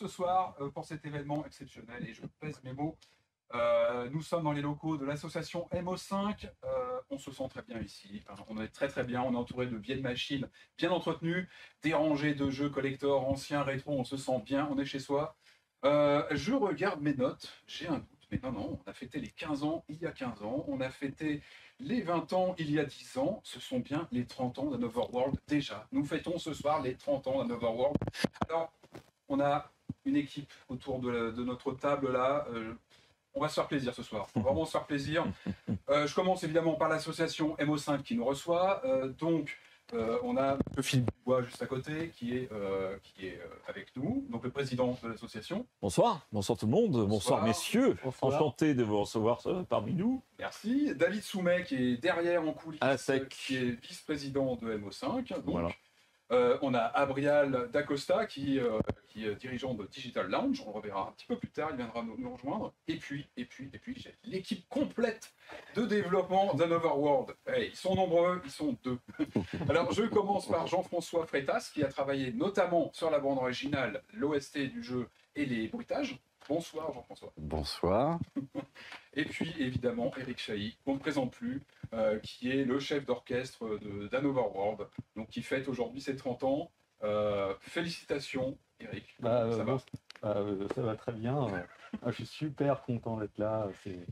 ce soir pour cet événement exceptionnel, et je pèse mes mots. Nous sommes dans les locaux de l'association MO5. On se sent très bien ici. Enfin, on est très très bien. On est entouré de vieilles machines bien entretenues, des rangées de jeux collector, anciens, rétro. On se sent bien. On est chez soi. Je regarde mes notes. J'ai un doute. Mais non, on a fêté les 15 ans il y a 15 ans. On a fêté les 20 ans il y a 10 ans. Ce sont bien les 30 ans d'Anotherworld déjà. Nous fêtons ce soir les 30 ans d'Anotherworld. Alors, on a une équipe autour de notre table là. On va se faire plaisir ce soir. On va vraiment se faire plaisir. Je commence évidemment par l'association MO5 qui nous reçoit. On a le Philippe Dubois juste à côté qui est avec nous, donc le président de l'association. Bonsoir tout le monde, bonsoir messieurs, bonsoir. Enchanté de vous recevoir parmi nous. Merci. David Soumet qui est derrière en coulisses, qui est vice-président de MO5. Donc, voilà. On a Abrial D'Acosta qui est dirigeant de Digital Lounge, on le reverra un petit peu plus tard, il viendra nous rejoindre. Et puis j'ai l'équipe complète de développement d'Anotherworld. Hey, ils sont nombreux, ils sont deux. Alors je commence par Jean-François Freitas qui a travaillé notamment sur la bande originale, l'OST du jeu et les bruitages. Bonsoir Jean-François. Bonsoir. Et puis évidemment Eric Chahi, qu'on ne présente plus, qui est le chef d'orchestre d'Anotherworld, donc qui fête aujourd'hui ses 30 ans. Félicitations Eric. Ça va ça va très bien. Je suis super content d'être là.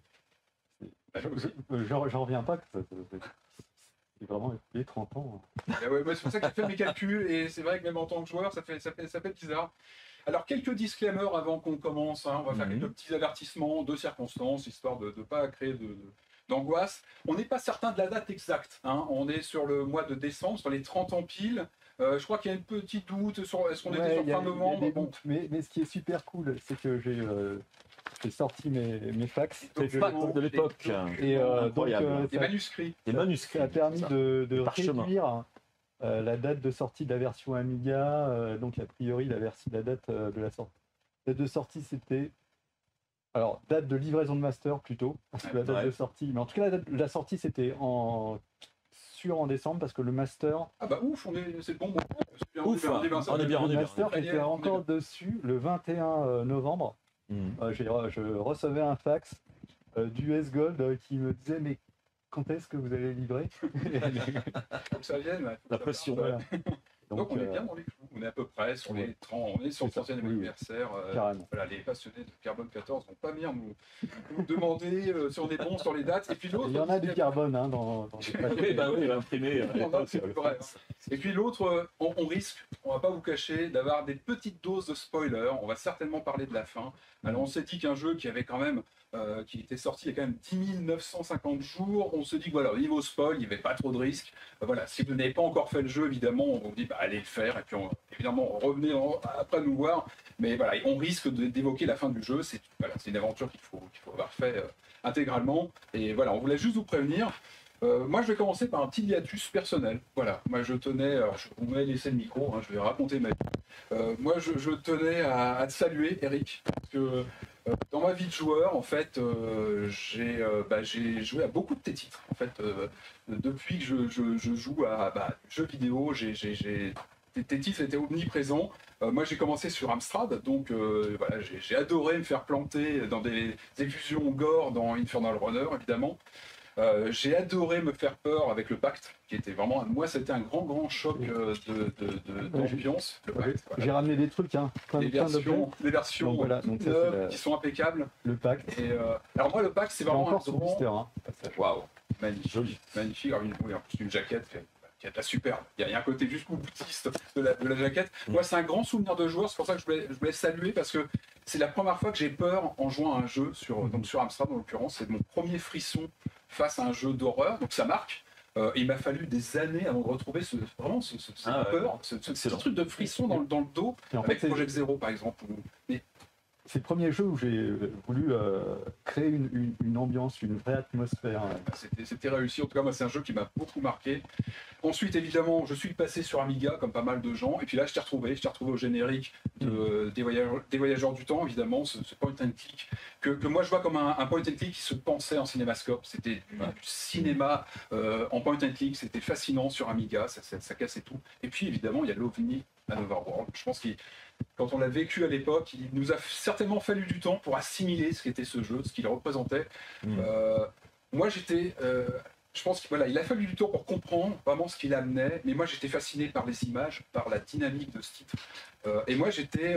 J'en reviens pas que c'est vraiment les 30 ans. Ouais, c'est pour ça que j'ai fait mes calculs et c'est vrai que même en tant que joueur, ça fait bizarre. Alors, quelques disclaimers avant qu'on commence. On va faire quelques petits avertissements de circonstances, histoire de ne pas créer d'angoisse. On n'est pas certain de la date exacte. On est sur le mois de décembre, sur les 30 ans pile. Je crois qu'il y a un petit doute sur est-ce qu'on était sur fin novembre. Mais ce qui est super cool, c'est que j'ai sorti mes fax. Les fax de l'époque. Et des manuscrits. Ça a permis de réduire la date de sortie de la version Amiga, donc a priori la date de la sortie. La date de sortie c'était, alors date de livraison de master plutôt, parce que la date de sortie, mais en tout cas la date de la sortie c'était en décembre parce que le master. Ah bah ouf, c'est bon. On est bien. Le master était encore dessus le 21 novembre. Je recevais un fax du US Gold qui me disait mais quand est-ce que vous allez livrer? Faut que ça vienne. La pression. Voilà. Donc on est bien dans les clous. On est à peu près sur les 30, on est sur le 30e anniversaire. Voilà, les passionnés de Carbone 14 vont pas venir nous demander si on est bon sur les dates. Et puis l'autre, il y en a du carbone dans les oui, imprimé. Et puis l'autre, on risque, on va pas vous cacher, d'avoir des petites doses de spoilers. On va certainement parler de la fin. Alors on s'est dit qu'un jeu qui avait quand même qui était sorti il y a quand même 10 950 jours, on se dit que voilà, au niveau spoil, il n'y avait pas trop de risques. Voilà, si vous n'avez pas encore fait le jeu, évidemment, on vous dit allez le faire, et puis évidemment, revenez après nous voir. Mais voilà, on risque d'évoquer la fin du jeu. C'est une aventure qu'il faut avoir fait intégralement. Et voilà, on voulait juste vous prévenir. Moi, je vais commencer par un petit hiatus personnel. Voilà, moi je tenais, vous m'avez laissé le micro, je vais raconter ma vie. Moi, je tenais à te saluer, Eric, parce que dans ma vie de joueur, en fait, j'ai joué à beaucoup de tes titres. En fait, depuis que je joue à jeux vidéo, tes titres étaient omniprésents. Moi, j'ai commencé sur Amstrad, donc voilà, j'ai adoré me faire planter dans des effusions gore dans Infernal Runner, évidemment. J'ai adoré me faire peur avec le Pacte, qui était vraiment, moi c'était un grand choc d'ambiance. J'ai ramené des trucs, des versions donc qui sont impeccables. Le Pacte. Et alors moi le Pacte c'est vraiment encore sur Blister. Waouh, magnifique, magnifique. Alors, une jaquette qui a de la superbe. Il y a un côté jusqu'au boutiste de la jaquette. Moi c'est un grand souvenir de joueur, c'est pour ça que je voulais saluer parce que c'est la première fois que j'ai peur en jouant à un jeu sur Amstrad en l'occurrence. C'est mon premier frisson face à un jeu d'horreur, donc ça marque. Il m'a fallu des années avant de retrouver cette peur, ce petit truc de frisson dans le dos, avec Project Zero par exemple. C'est le premier jeu où j'ai voulu créer une ambiance, une vraie atmosphère. C'était réussi, en tout cas moi c'est un jeu qui m'a beaucoup marqué. Ensuite évidemment je suis passé sur Amiga comme pas mal de gens, et puis là je t'ai retrouvé au générique des Voyageurs du Temps, évidemment, ce point and click que moi je vois comme un point and click qui se pensait en cinémascope. C'était du cinéma en point and click, c'était fascinant sur Amiga, ça cassait tout. Et puis évidemment il y a l'OVNI à Overworld. Je pense que quand on l'a vécu à l'époque, il nous a certainement fallu du temps pour assimiler ce qu'était ce jeu, ce qu'il représentait. Moi, je pense qu'il il a fallu du temps pour comprendre vraiment ce qu'il amenait, mais moi j'étais fasciné par les images, par la dynamique de ce titre. Et moi j'étais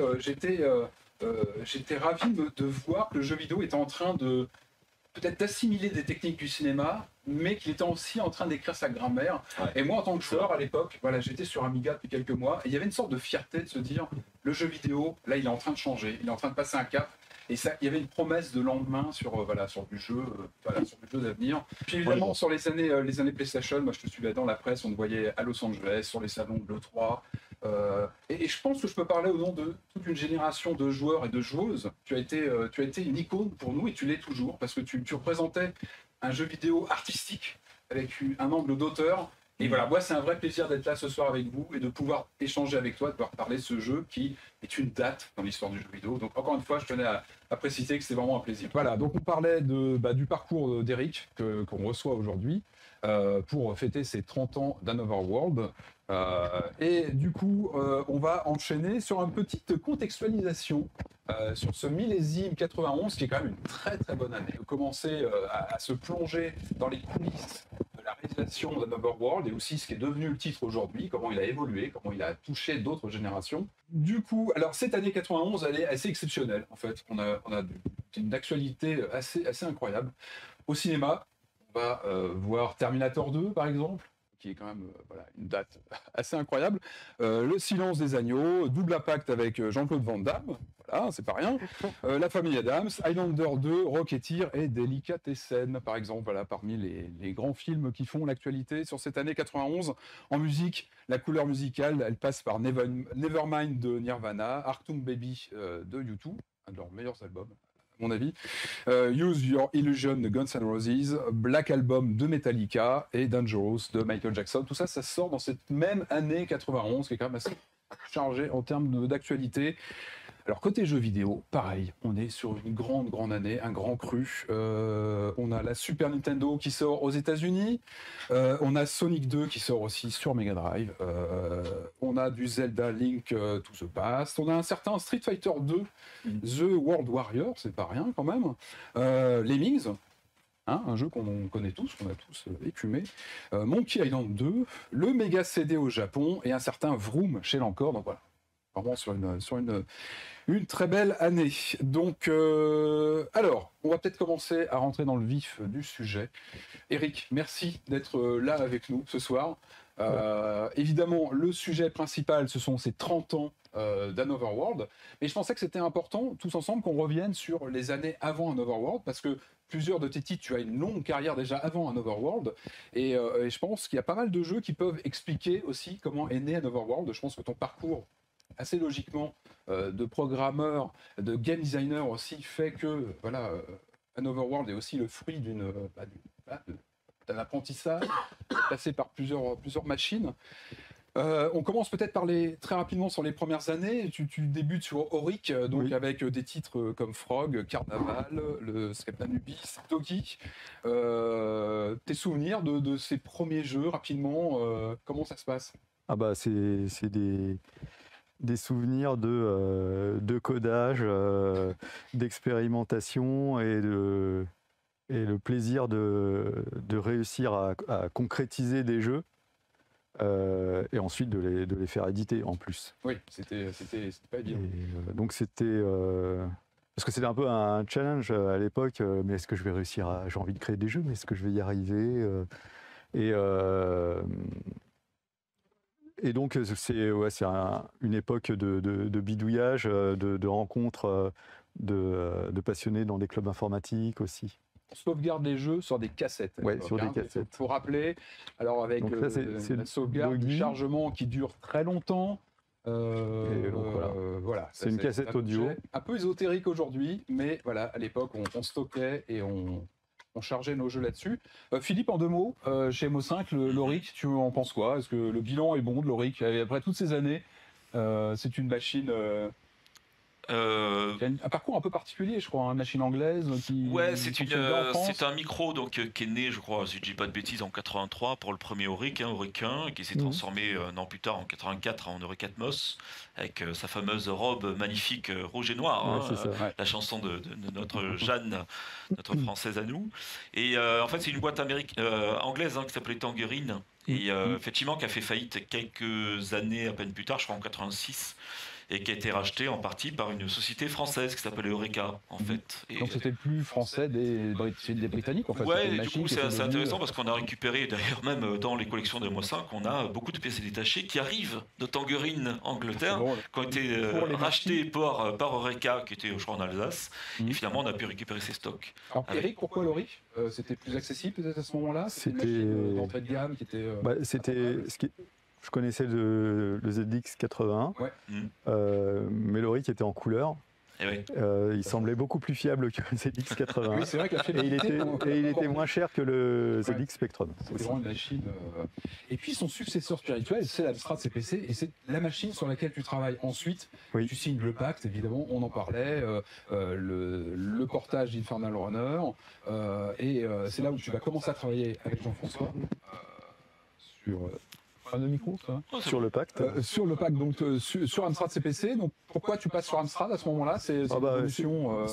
ravi de voir que le jeu vidéo était en train de peut-être d'assimiler des techniques du cinéma, mais qu'il était aussi en train d'écrire sa grammaire. Ouais. Et moi, en tant que joueur, à l'époque, j'étais sur Amiga depuis quelques mois, et il y avait une sorte de fierté de se dire, le jeu vidéo, là, il est en train de changer, il est en train de passer un cap. Et ça, il y avait une promesse de lendemain sur du jeu, sur du jeu d'avenir. Puis évidemment, sur les années PlayStation, moi je te suivais dans la presse, on te voyait à Los Angeles, sur les salons de l'E3. Et je pense que je peux parler au nom de toute une génération de joueurs et de joueuses. Tu as été une icône pour nous et tu l'es toujours, parce que tu représentais un jeu vidéo artistique avec un angle d'auteur. Et voilà, moi c'est un vrai plaisir d'être là ce soir avec vous et de pouvoir échanger avec toi, de pouvoir parler de ce jeu qui est une date dans l'histoire du jeu vidéo. Donc encore une fois, je tenais à préciser que c'est vraiment un plaisir. Voilà, donc on parlait du parcours d'Eric qu'on reçoit aujourd'hui pour fêter ses 30 ans d'Anoverworld. Et du coup, on va enchaîner sur une petite contextualisation sur ce millésime 91, qui est quand même une très très bonne année. Commencer à se plonger dans les coulisses de la réalisation d'Anoverworld et aussi ce qui est devenu le titre aujourd'hui, comment il a évolué, comment il a touché d'autres générations. Du coup, alors cette année 91, elle est assez exceptionnelle en fait. On a une actualité assez incroyable. Au cinéma, on va voir Terminator 2 par exemple, qui est quand même une date assez incroyable. Le Silence des agneaux, double impact avec Jean-Claude Van Damme, voilà, c'est pas rien. La famille Adams, Highlander 2, Rocketeer et Delicatessen, par exemple, voilà, parmi les grands films qui font l'actualité sur cette année 91. En musique, la couleur musicale, elle passe par Nevermind de Nirvana, Achtung Baby de U2, un de leurs meilleurs albums, mon avis, Use Your Illusion de Guns N' Roses, Black Album de Metallica et Dangerous de Michael Jackson. Tout ça, ça sort dans cette même année 91, qui est quand même assez chargée en termes d'actualité. Alors côté jeux vidéo, pareil, on est sur une grande année, un grand cru. On a la Super Nintendo qui sort aux États-Unis, on a Sonic 2 qui sort aussi sur Mega Drive, on a du Zelda Link to the Past, on a un certain Street Fighter 2, The World Warrior, c'est pas rien quand même, Lemmings, un jeu qu'on connaît tous, qu'on a tous écumé, Monkey Island 2, le Mega CD au Japon et un certain Vroom chez l'Encore, donc voilà. Vraiment sur une très belle année. Donc, alors, on va peut-être commencer à rentrer dans le vif du sujet. Eric, merci d'être là avec nous ce soir. Évidemment, le sujet principal, ce sont ces 30 ans d'Anoverworld. Mais je pensais que c'était important, tous ensemble, qu'on revienne sur les années avant Anoverworld, parce que plusieurs de tes titres, tu as une longue carrière déjà avant Anoverworld, et je pense qu'il y a pas mal de jeux qui peuvent expliquer aussi comment est né Anoverworld. Je pense que ton parcours assez logiquement de programmeur, de game designer aussi, fait que Anoverworld est aussi le fruit d'un apprentissage passé par plusieurs machines. On commence peut-être par très rapidement sur les premières années. Tu débutes sur Auric, donc oui, avec des titres comme Frog, Carnaval, le Script Anubis, Doki. Tes souvenirs de ces premiers jeux rapidement, comment ça se passe? Ah bah c'est des souvenirs de codage, d'expérimentation et le plaisir de réussir à concrétiser des jeux et ensuite de les faire éditer en plus. Oui, c'était pas évident. Donc c'était... parce que c'était un peu un challenge à l'époque, mais est-ce que je vais réussir à... J'ai envie de créer des jeux, mais est-ce que je vais y arriver Et donc, c'est une époque de bidouillage, de rencontres de passionnés dans des clubs informatiques aussi. On sauvegarde les jeux sur des cassettes. Oui, sur des cassettes. Il faut rappeler, alors avec la sauvegarde du chargement qui dure très longtemps. Voilà. C'est une cassette audio. Un peu ésotérique aujourd'hui, mais voilà, à l'époque, on stockait et on chargeait nos jeux là-dessus. Philippe, en deux mots, chez MO5, l'Auric, tu en penses quoi? Est-ce que le bilan est bon de l'Auric? Après toutes ces années, c'est une machine Il y a un parcours un peu particulier, je crois, une machine anglaise qui. Ouais, c'est un micro donc qui est né, je crois, si je dis pas de bêtises, en 83 pour le premier Auric, Auric 1, qui s'est transformé un an plus tard en 84 en Auric Atmos avec sa fameuse robe magnifique rouge et noir, la chanson de notre Jeanne, notre française à nous. Et en fait, c'est une boîte anglaise qui s'appelait Tangerine. Et effectivement, qui a fait faillite quelques années à peine plus tard, je crois en 86. Et qui a été racheté en partie par une société française qui s'appelle Eureka, en fait. Donc c'était le plus français des Britanniques, en fait. Ouais, et du coup c'est intéressant parce qu'on a récupéré, d'ailleurs même dans les collections de MO5, on a beaucoup de pièces détachées qui arrivent de Tangerine, Angleterre, qui ont été rachetées par Eureka, qui était je crois en Alsace, et finalement on a pu récupérer ces stocks. Alors Eric, pourquoi l'Auric c'était plus accessible peut-être à ce moment-là? C'était une machine d'entrée de gamme qui était... Je connaissais le ZX 81, mais l'Auric était en couleur. Il semblait beaucoup plus fiable que le ZX 81. Oui, c'est vrai que il était moins cher que le ZX Spectrum. C'est vraiment une machine. Et puis son successeur spirituel, c'est l'Amstrad CPC, et c'est la machine sur laquelle tu travailles ensuite. Tu signes le pacte, évidemment, on en parlait, le portage d'Infernal Runner, et c'est là où tu vas commencer à travailler avec Jean-François sur... de micro, ça sur le pacte. Sur le pacte, donc sur Amstrad CPC. Donc pourquoi tu passes sur Amstrad à ce moment-là? C'est une évolution.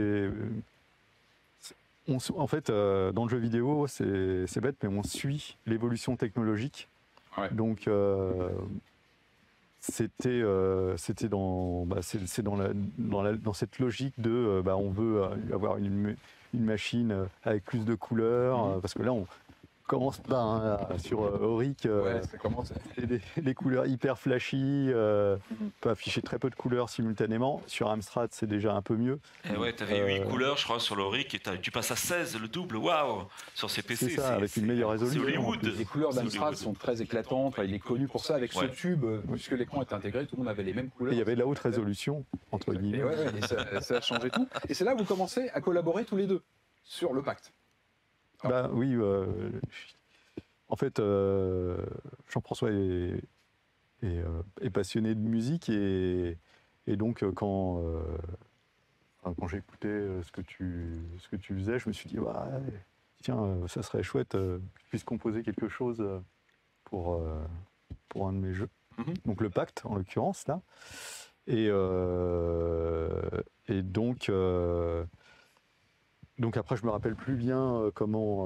En fait, dans le jeu vidéo, c'est bête, mais on suit l'évolution technologique. Donc c'était dans cette logique de on veut avoir une machine avec plus de couleurs, parce que là on commence sur Auric, des couleurs hyper flashy, peut afficher très peu de couleurs simultanément. Sur Amstrad, c'est déjà un peu mieux. Et ouais, tu avais 8 couleurs, je crois, sur l'Auric, et tu passes à 16, le double, waouh, sur ces PC. C'est ça, avec une meilleure résolution. Les couleurs d'Amstrad sont très éclatantes, il est connu pour ça, avec ce tube, puisque l'écran est intégré, tout le monde avait les mêmes couleurs. Et il y avait de la haute résolution, entre guillemets. Et ça a changé tout. Et c'est là où vous commencez à collaborer tous les deux, sur le pacte. Oui, en fait, Jean-François est passionné de musique et donc quand j'écoutais ce que tu faisais, je me suis dit tiens, ça serait chouette que je puisse composer quelque chose pour un de mes jeux. Donc le pacte en l'occurrence là, et donc après, je me rappelle plus bien comment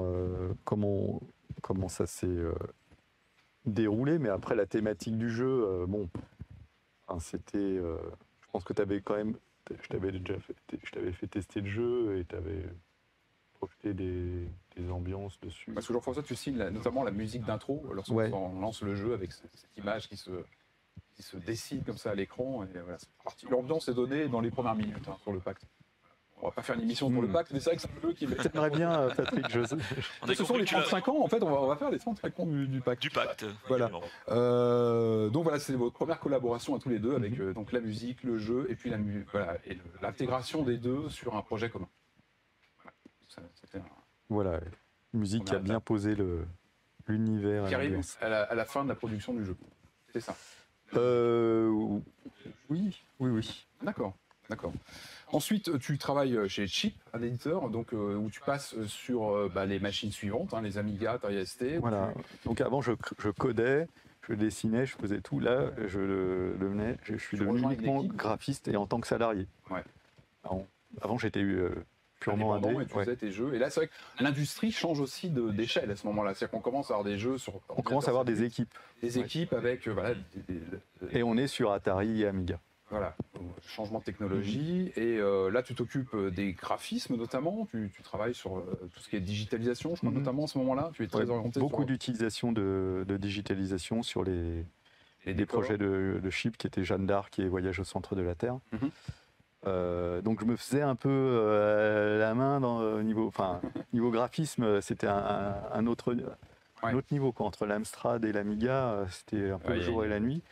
ça s'est déroulé, mais après la thématique du jeu, c'était. Je pense que tu avais quand même. Je t'avais fait tester le jeu et tu avais projeté des ambiances dessus. Parce que Jean-François, tu signes notamment la musique d'intro lorsqu'on lance le jeu avec cette image qui se dessine comme ça à l'écran. Et voilà, l'ambiance est donnée dans les premières minutes sur le pacte. On va pas faire une émission pour le pacte, mais c'est vrai que c'est un jeu qui... J'aimerais bien, Patrick, ce sont les 35 ans, en fait, on va faire les 35 ans du pacte. Du pacte. Voilà. Donc voilà, c'est votre première collaboration à tous les deux avec donc la musique, le jeu, et puis l'intégration des deux sur un projet commun. Voilà, une musique qui a bien posé l'univers. Qui arrive à la fin de la production du jeu. C'est ça. Oui. D'accord. Ensuite, tu travailles chez Chip, un éditeur, donc où tu passes sur les machines suivantes, les Amiga, Atari ST. Voilà. Donc avant, je codais, je dessinais, je faisais tout. Là, je suis devenu uniquement graphiste et en tant que salarié. Ouais. Avant, j'étais purement indé. Et tu faisais tes jeux. Et là, c'est vrai que l'industrie change aussi d'échelle à ce moment-là. C'est-à-dire qu'on commence à avoir des jeux sur... On commence à avoir des équipes. Des équipes avec... Et on est sur Atari et Amiga. Voilà, changement de technologie. Et là, tu t'occupes des graphismes notamment. Tu travailles sur tout ce qui est digitalisation, je crois, notamment à ce moment-là. Tu es très orienté beaucoup d'utilisation de digitalisation sur des projets de Chip qui étaient Jeanne d'Arc et Voyage au centre de la Terre. Donc je me faisais un peu la main niveau graphisme, c'était un autre niveau quoi. Entre l'Amstrad et l'Amiga, c'était un peu le jour et la nuit.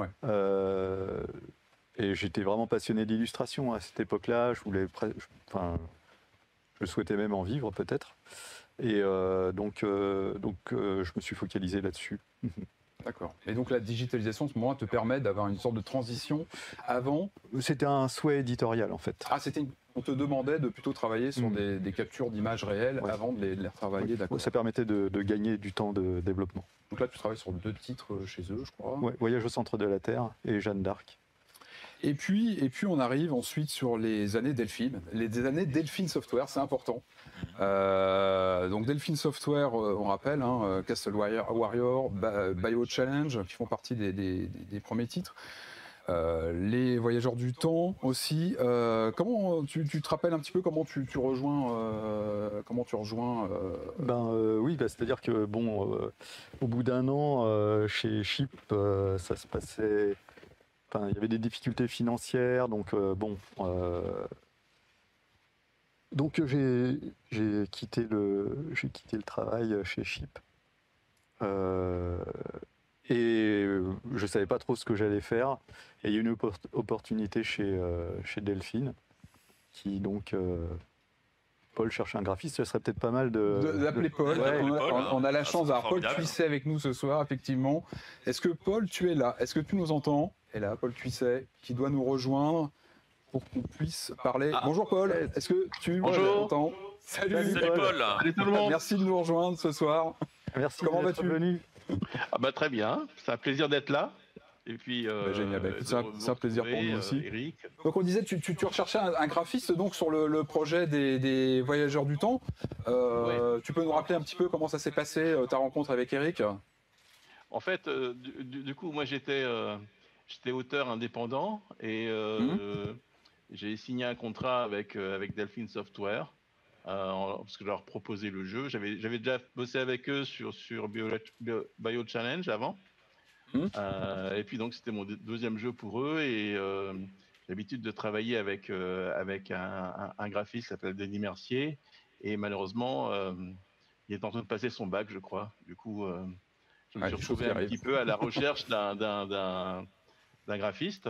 Et j'étais vraiment passionné d'illustration à cette époque-là. Je souhaitais même en vivre peut-être. Et donc je me suis focalisé là-dessus. D'accord. Et donc la digitalisation, à ce moment-là, te permet d'avoir une sorte de transition avant. C'était un souhait éditorial en fait. Ah, on te demandait de plutôt travailler sur des captures d'images réelles avant de les retravailler, d'accord. Ça permettait de gagner du temps de développement. Donc là, tu travailles sur 2 titres chez eux, je crois. Ouais, Voyage au centre de la Terre et Jeanne d'Arc. Et puis on arrive ensuite sur les années Delphine. Les années Delphine Software, c'est important. Donc Delphine Software, on rappelle, Castle Warrior, Bio Challenge, qui font partie des premiers titres. Les Voyageurs du Temps aussi. Comment tu te rappelles un petit peu comment tu rejoins Oui, c'est-à-dire que au bout d'un an chez Chip, ça se passait. Enfin, il y avait des difficultés financières, donc j'ai quitté le travail chez Chip. Et je savais pas trop ce que j'allais faire. Et il y a eu une opportunité chez Delphine, qui donc Paul cherche un graphiste. Ce serait peut-être pas mal d'appeler Paul. Ouais, on a la chance d'avoir Paul formidable. Cuisset avec nous ce soir, effectivement. Est-ce que Paul, tu es là? Est-ce que tu nous entends? Et là, Paul Cuisset, qui doit nous rejoindre pour qu'on puisse parler. Bonjour Paul, est-ce que tu m'entends? Salut Paul. Salut tout le monde. Merci de nous rejoindre ce soir. Merci. Comment vas-tu? Venu. Très bien, c'est un plaisir d'être là. Et puis, génial, c'est un plaisir pour nous aussi. Eric. Donc on disait, tu recherchais un graphiste donc sur le projet des Voyageurs du Temps. Tu peux nous rappeler un petit peu comment ça s'est passé, ta rencontre avec Eric? En fait, du coup, moi j'étais auteur indépendant et j'ai signé un contrat avec Delphine Software parce que je leur proposais le jeu. J'avais déjà bossé avec eux sur Bio Challenge avant. Et puis donc c'était mon deuxième jeu pour eux et j'ai l'habitude de travailler avec un graphiste qui s'appelle Denis Mercier et malheureusement il est en train de passer son bac, je crois. Du coup je me suis retrouvé un petit peu à la recherche d'un graphiste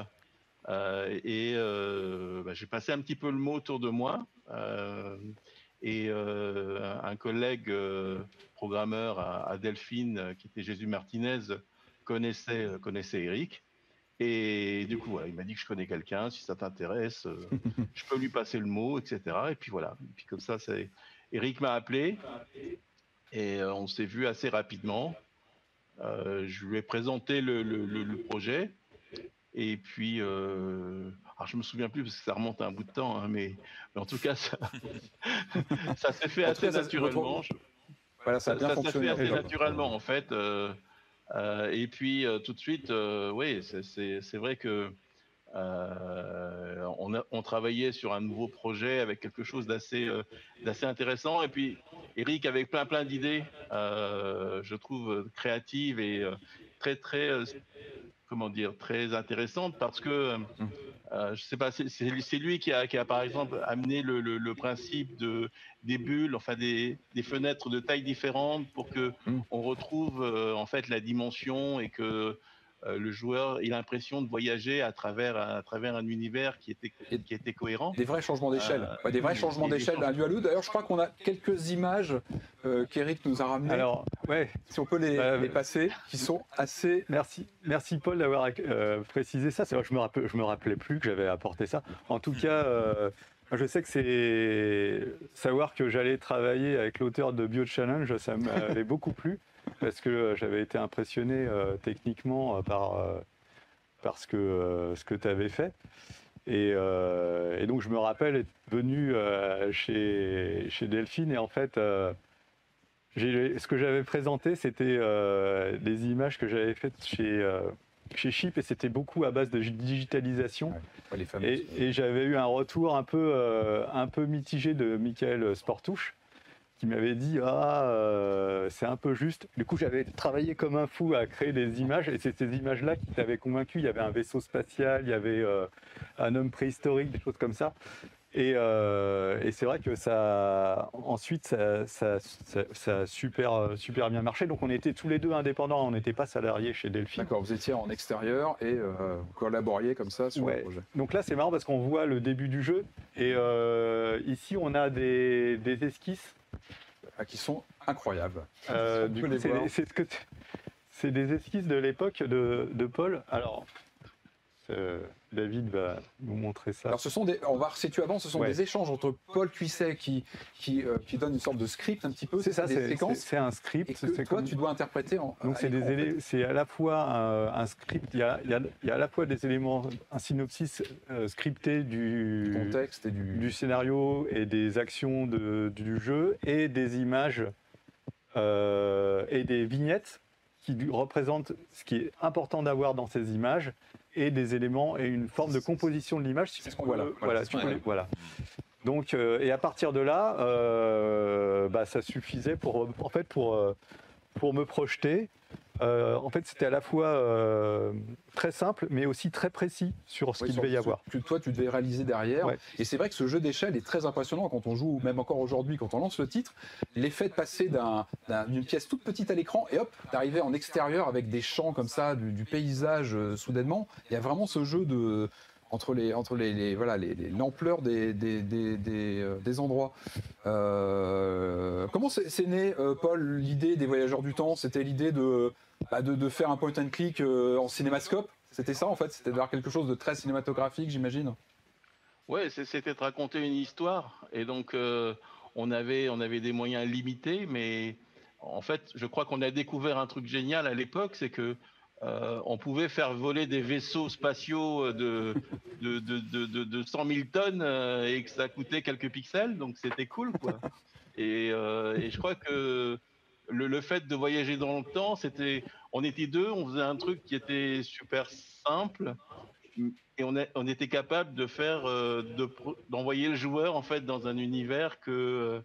et j'ai passé un petit peu le mot autour de moi et un collègue programmeur à Delphine qui était Jésus Martinez connaissait Eric et du coup voilà, il m'a dit que je connais quelqu'un, si ça t'intéresse je peux lui passer le mot, etc. Et puis voilà, et puis comme ça Eric m'a appelé et on s'est vu assez rapidement. Je lui ai présenté le projet et puis alors je me souviens plus parce que ça remonte à un bout de temps mais en tout cas ça s'est fait assez naturellement. Voilà, ça s'est fait assez naturellement en fait. Et puis tout de suite, oui, c'est vrai que on travaillait sur un nouveau projet avec quelque chose d'assez intéressant. Et puis Eric avait plein d'idées, je trouve créatives et très intéressantes parce que je sais pas, c'est lui qui a par exemple amené le principe des bulles, enfin des fenêtres de tailles différentes pour que on retrouve en fait la dimension et que le joueur ait l'impression de voyager à travers un univers qui était cohérent. Des vrais changements d'échelle. Des vrais changements d'échelle à lieu. D'ailleurs, je crois qu'on a quelques images qu'Eric nous a ramenées. Alors, ouais. Si on peut les passer, qui sont assez... Merci Paul d'avoir précisé ça. C'est vrai que je me rappelais plus que j'avais apporté ça. En tout cas, je sais que c'est savoir que j'allais travailler avec l'auteur de Bio Challenge, ça m'avait beaucoup plu. Parce que j'avais été impressionné techniquement par ce que tu avais fait. Et donc je me rappelle être venu chez Delphine et en fait ce que j'avais présenté c'était des images que j'avais faites chez Chip et c'était beaucoup à base de digitalisation. Ouais, les fameuses. Et j'avais eu un retour un peu mitigé de Michael Sportouche, qui m'avait dit c'est un peu juste. Du coup, j'avais travaillé comme un fou à créer des images et c'est ces images-là qui t'avaient convaincu. Il y avait un vaisseau spatial, il y avait un homme préhistorique, des choses comme ça. Et c'est vrai que ça a super bien marché. Donc on était tous les deux indépendants, on n'était pas salariés chez Delphine. D'accord, vous étiez en extérieur et vous collaboriez comme ça sur le projet. Donc là c'est marrant parce qu'on voit le début du jeu et ici on a des esquisses qui sont incroyables. Du coup, c'est c'est des esquisses de l'époque de Paul. Alors, David va vous montrer ça. Alors, on va resituer avant, ce sont des échanges entre Paul Cuisset qui donne une sorte de script un petit peu. C'est ça, c'est un script. Et que toi, tu dois interpréter Donc, c'est à la fois un script, il y a à la fois des éléments, un synopsis scripté du contexte et du scénario et des actions du jeu, et des images et des vignettes qui représentent ce qui est important d'avoir dans ces images, et des éléments et une forme de composition de l'image. Voilà. Donc, et à partir de là, ça suffisait pour me projeter. En fait, c'était à la fois très simple, mais aussi très précis sur ce qu'il devait y avoir. Que toi, tu devais réaliser derrière. Ouais. Et c'est vrai que ce jeu d'échelle est très impressionnant quand on joue, même encore aujourd'hui, quand on lance le titre. L'effet de passer d'une pièce toute petite à l'écran et hop, d'arriver en extérieur avec des champs comme ça, du paysage soudainement. Il y a vraiment ce jeu entre l'ampleur des endroits. Comment c'est né, Paul, l'idée des Voyageurs du Temps? C'était l'idée de faire un point and click en cinémascope? C'était ça, en fait? C'était d'avoir quelque chose de très cinématographique, j'imagine? Ouais, c'était de raconter une histoire. Et donc, on avait des moyens limités, mais en fait, je crois qu'on a découvert un truc génial à l'époque, c'est que on pouvait faire voler des vaisseaux spatiaux de 100 000 tonnes et que ça coûtait quelques pixels, donc c'était cool, quoi. Et je crois que le fait de voyager dans le temps, on était deux, on faisait un truc qui était super simple, et on était capable de faire d'envoyer le joueur en fait dans un univers que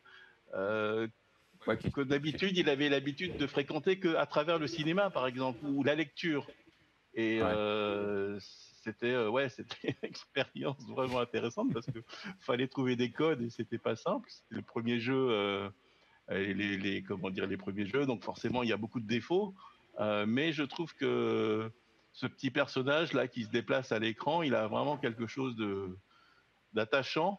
d'habitude il avait l'habitude de fréquenter qu'à travers le cinéma, par exemple, ou la lecture. Et c'était une expérience vraiment intéressante parce que fallait trouver des codes et c'était pas simple. C'était le premier jeu, les premiers jeux, donc forcément il y a beaucoup de défauts. Mais je trouve que ce petit personnage là qui se déplace à l'écran, il a vraiment quelque chose d'attachant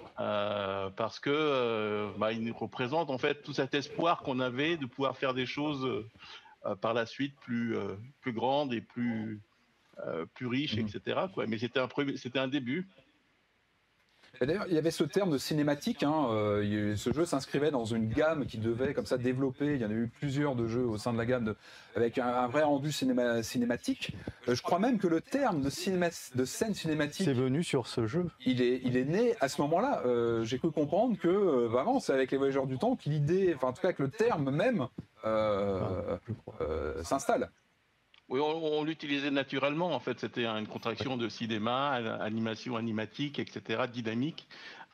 parce que il nous représente en fait tout cet espoir qu'on avait de pouvoir faire des choses par la suite plus grandes et plus riches, etc. quoi. Mais c'était un début. D'ailleurs, il y avait ce terme de cinématique. Ce jeu s'inscrivait dans une gamme qui devait comme ça développer. Il y en a eu plusieurs de jeux au sein de la gamme avec un vrai rendu cinématique. Je crois même que le terme de scène cinématique, c'est venu sur ce jeu. Il est né à ce moment-là. J'ai cru comprendre que vraiment c'est avec les Voyageurs du Temps que l'idée, enfin en tout cas que le terme même s'installe. Oui, on l'utilisait naturellement, en fait. C'était une contraction de cinéma, animation animatique, etc., dynamique.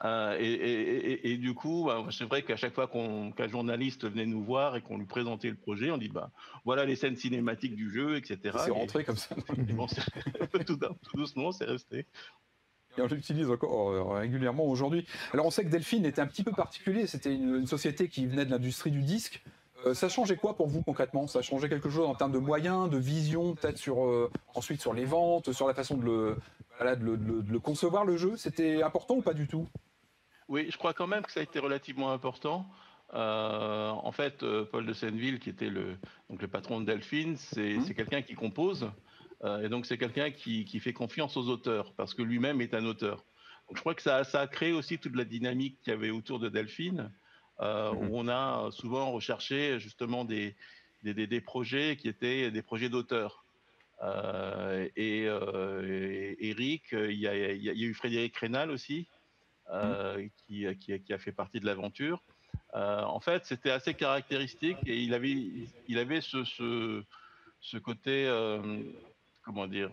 Et du coup, c'est vrai qu'à chaque fois qu'un journaliste venait nous voir et qu'on lui présentait le projet, on dit voilà les scènes cinématiques du jeu, etc. C'est rentré comme ça. Et bon, tout doucement, c'est resté. Et on l'utilise encore régulièrement aujourd'hui. Alors on sait que Delphine était un petit peu particulier. C'était une société qui venait de l'industrie du disque. Ça changeait quoi pour vous concrètement? Ça changeait quelque chose en termes de moyens, de vision, peut-être ensuite sur les ventes, sur la façon de le concevoir, le jeu? C'était important ou pas du tout? Oui, je crois quand même que ça a été relativement important. En fait, Paul de Senneville, qui était le patron de Delphine, c'est quelqu'un qui compose, et donc c'est quelqu'un qui fait confiance aux auteurs, parce que lui-même est un auteur. Donc je crois que ça a créé aussi toute la dynamique qu'il y avait autour de Delphine. Où on a souvent recherché justement des projets qui étaient des projets d'auteurs. Eric, il y a eu Frédéric Rénal aussi, qui a fait partie de l'aventure. En fait, c'était assez caractéristique et il avait ce côté, comment dire,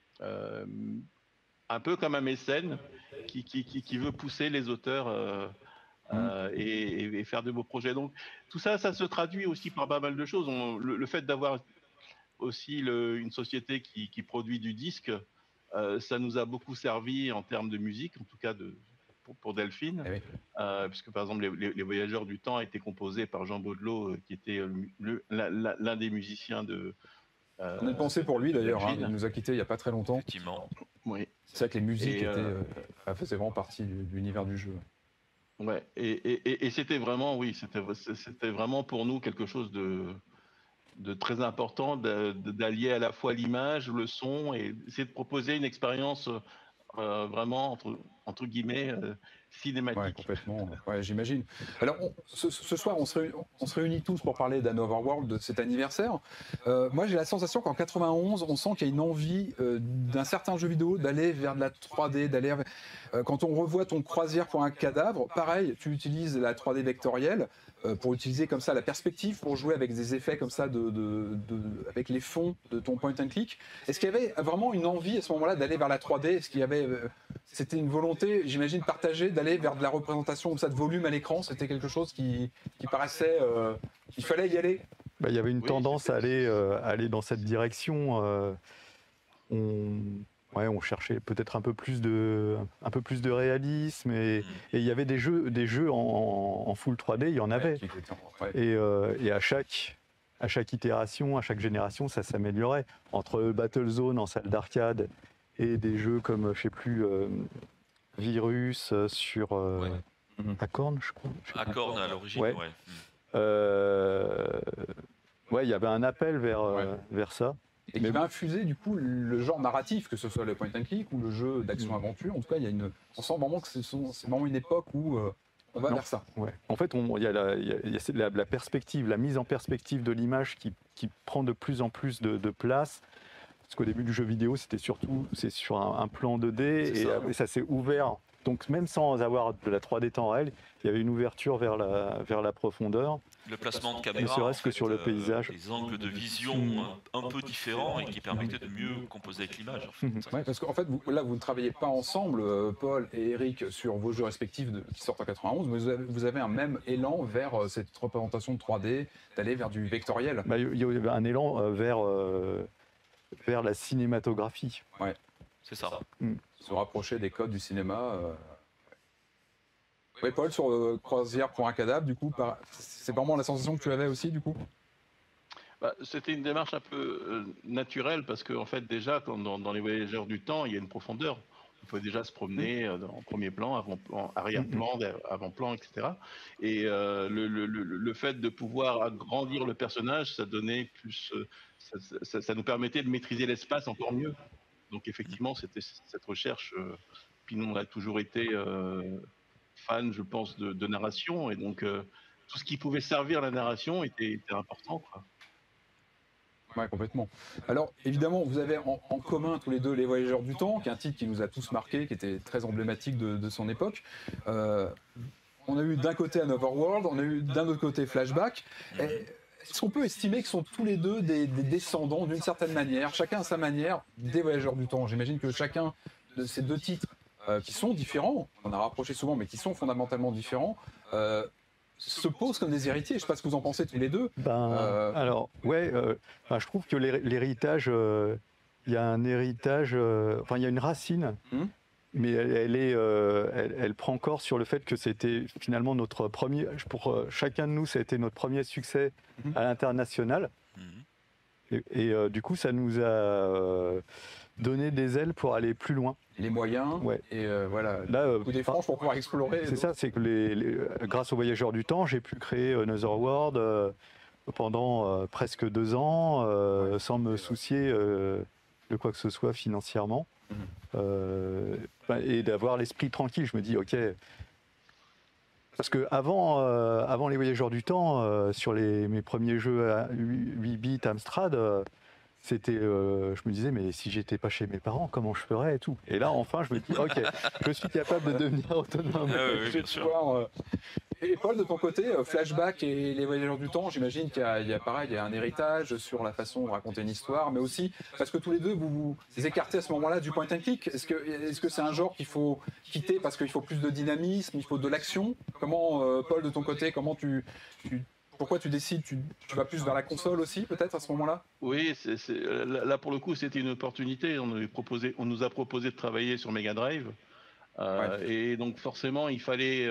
un peu comme un mécène qui veut pousser les auteurs et faire de beaux projets. Donc tout ça, ça se traduit aussi par pas mal de choses. Le fait d'avoir aussi une société qui produit du disque, ça nous a beaucoup servi en termes de musique, en tout cas pour Delphine, puisque par exemple les Voyageurs du Temps étaient composés par Jean Baudelot, qui était l'un des musiciens de... on a une pensée pour lui d'ailleurs, il nous a quittés il n'y a pas très longtemps. Effectivement. Oui. C'est vrai que les musiques faisaient vraiment partie de l'univers du jeu. Ouais, et c'était vraiment, oui, c'était vraiment pour nous quelque chose de très important d'allier à la fois l'image, le son et essayer de proposer une expérience vraiment entre guillemets Ouais, cinématique. complètement. Ouais, j'imagine. Alors, ce soir, on se réunit tous pour parler d'Another World, de cet anniversaire. Moi, j'ai la sensation qu'en 91, on sent qu'il y a une envie d'un certain jeu vidéo d'aller vers de la 3D, quand on revoit ton croisière pour un cadavre, pareil, tu utilises la 3D vectorielle pour utiliser comme ça la perspective, pour jouer avec des effets comme ça, avec les fonds de ton point and click. Est-ce qu'il y avait vraiment une envie à ce moment-là d'aller vers la 3D? Est-ce qu'il y avait... C'était une volonté, j'imagine, partagée d'aller vers de la représentation comme ça de volume à l'écran. C'était quelque chose qui paraissait qu'il fallait y aller. Il y avait une tendance à aller dans cette direction. On cherchait peut-être un peu plus de réalisme et il y avait des jeux en full 3D, il y en avait. Et à chaque itération, à chaque génération, ça s'améliorait. Entre Battlezone en salle d'arcade et des jeux comme, je sais plus, Virus sur Acorn, je crois. Acorn à l'origine, ouais. Il y avait un appel vers ça. Et qui va infuser du coup le genre narratif, que ce soit le point and click ou le jeu d'action-aventure. En tout cas, on sent vraiment que c'est vraiment une époque où on va vers ça. Ouais. En fait, il y a la perspective, la mise en perspective de l'image qui prend de plus en plus de place. Parce qu'au début du jeu vidéo, c'est sur un plan 2D et ça s'est ouvert. Donc même sans avoir de la 3D temps réel, il y avait une ouverture vers la profondeur. Le placement de caméra, ne serait-ce que sur le paysage. Des angles de vision un peu différents et qui permettaient de mieux composer avec l'image. Ouais, parce qu'en fait, vous ne travaillez pas ensemble, Paul et Eric, sur vos jeux respectifs qui sortent en 91, mais vous avez un même élan vers cette représentation de 3D, d'aller vers du vectoriel. Il y avait un élan vers la cinématographie. Ouais. C'est ça. Se rapprocher des codes du cinéma. Oui, Paul, sur Croisière pour un cadavre, du coup, c'est vraiment la sensation que tu avais aussi, du coup? C'était une démarche un peu naturelle parce qu'en fait, déjà, dans les voyageurs du temps, il y a une profondeur. Il faut déjà se promener en premier plan, avant-plan, arrière-plan, avant-plan, etc. Et le fait de pouvoir agrandir le personnage, ça donnait plus, ça nous permettait de maîtriser l'espace encore mieux. Donc effectivement, c'était cette recherche. Puis nous, on a toujours été fan, je pense, de narration, et donc tout ce qui pouvait servir la narration était important, quoi. Ouais, complètement. Alors, évidemment, vous avez en commun tous les deux Les Voyageurs du Temps, qui est un titre qui nous a tous marqués, qui était très emblématique de son époque. On a eu d'un côté Another World, on a eu d'un autre côté Flashback. Est-ce qu'on peut estimer qu'ils sont tous les deux des descendants, d'une certaine manière, chacun à sa manière, des Voyageurs du Temps? J'imagine que chacun de ces deux titres, qui sont différents, on a rapproché souvent, mais qui sont fondamentalement différents, se posent comme des héritiers. Je ne sais pas ce que vous en pensez tous les deux. Alors, je trouve que l'héritage, il y a un héritage, il y a une racine, mais elle prend corps sur le fait que c'était finalement notre premier, pour chacun de nous, ça a été notre premier succès à l'international. Et du coup, ça nous a donné des ailes pour aller plus loin. Les moyens, et voilà, là, des franges pour pouvoir explorer. C'est ça, c'est que grâce aux Voyageurs du Temps, j'ai pu créer Another World pendant presque 2 ans, sans me soucier de quoi que ce soit financièrement. Et d'avoir l'esprit tranquille. Je me dis, ok, parce que avant les Voyageurs du Temps, sur mes premiers jeux à 8 bits Amstrad, c'était, je me disais, mais si j'étais pas chez mes parents, comment je ferais et tout. Et là, enfin, je me dis, ok, je suis capable de devenir autonome. Oui, bien sûr. Et Paul, de ton côté, Flashback et Les Voyageurs du Temps, j'imagine qu'il y a pareil, il y a un héritage sur la façon de raconter une histoire, mais aussi parce que tous les deux, vous écartez à ce moment-là du point and click. Est-ce que c'est un genre qu'il faut quitter parce qu'il faut plus de dynamisme, il faut de l'action? Comment, Paul, de ton côté, pourquoi tu décides, tu vas plus vers la console aussi, peut-être, à ce moment-là? Oui, là, pour le coup, c'était une opportunité. On nous a proposé de travailler sur Mega Drive. Et donc, forcément, il fallait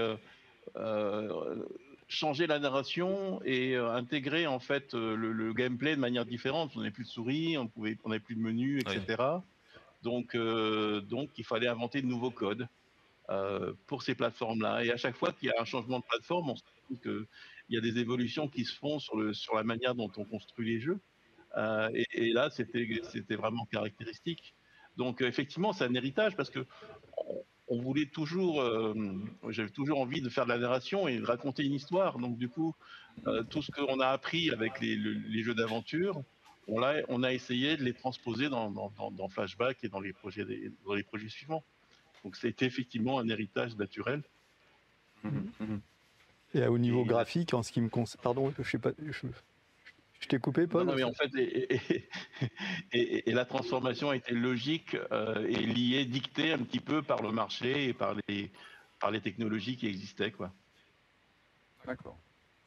changer la narration et intégrer, en fait, le gameplay de manière différente. On n'avait plus de souris, on n'avait plus de menu, etc. Donc, il fallait inventer de nouveaux codes pour ces plateformes-là. Et à chaque fois qu'il y a un changement de plateforme, on se dit que il y a des évolutions qui se font sur la manière dont on construit les jeux. Et là, c'était vraiment caractéristique. Donc, effectivement, c'est un héritage parce que on voulait toujours, j'avais toujours envie de faire de la narration et de raconter une histoire. Donc, du coup, tout ce qu'on a appris avec les jeux d'aventure, on a essayé de les transposer dans Flashback et dans les projets suivants. Donc, c'était effectivement un héritage naturel. Et au niveau graphique, en ce qui me concerne, pardon, je sais pas, je t'ai coupé, Paul. Non, mais en fait, et la transformation a été logique et liée, dictée un petit peu par le marché et par les technologies qui existaient, quoi. D'accord.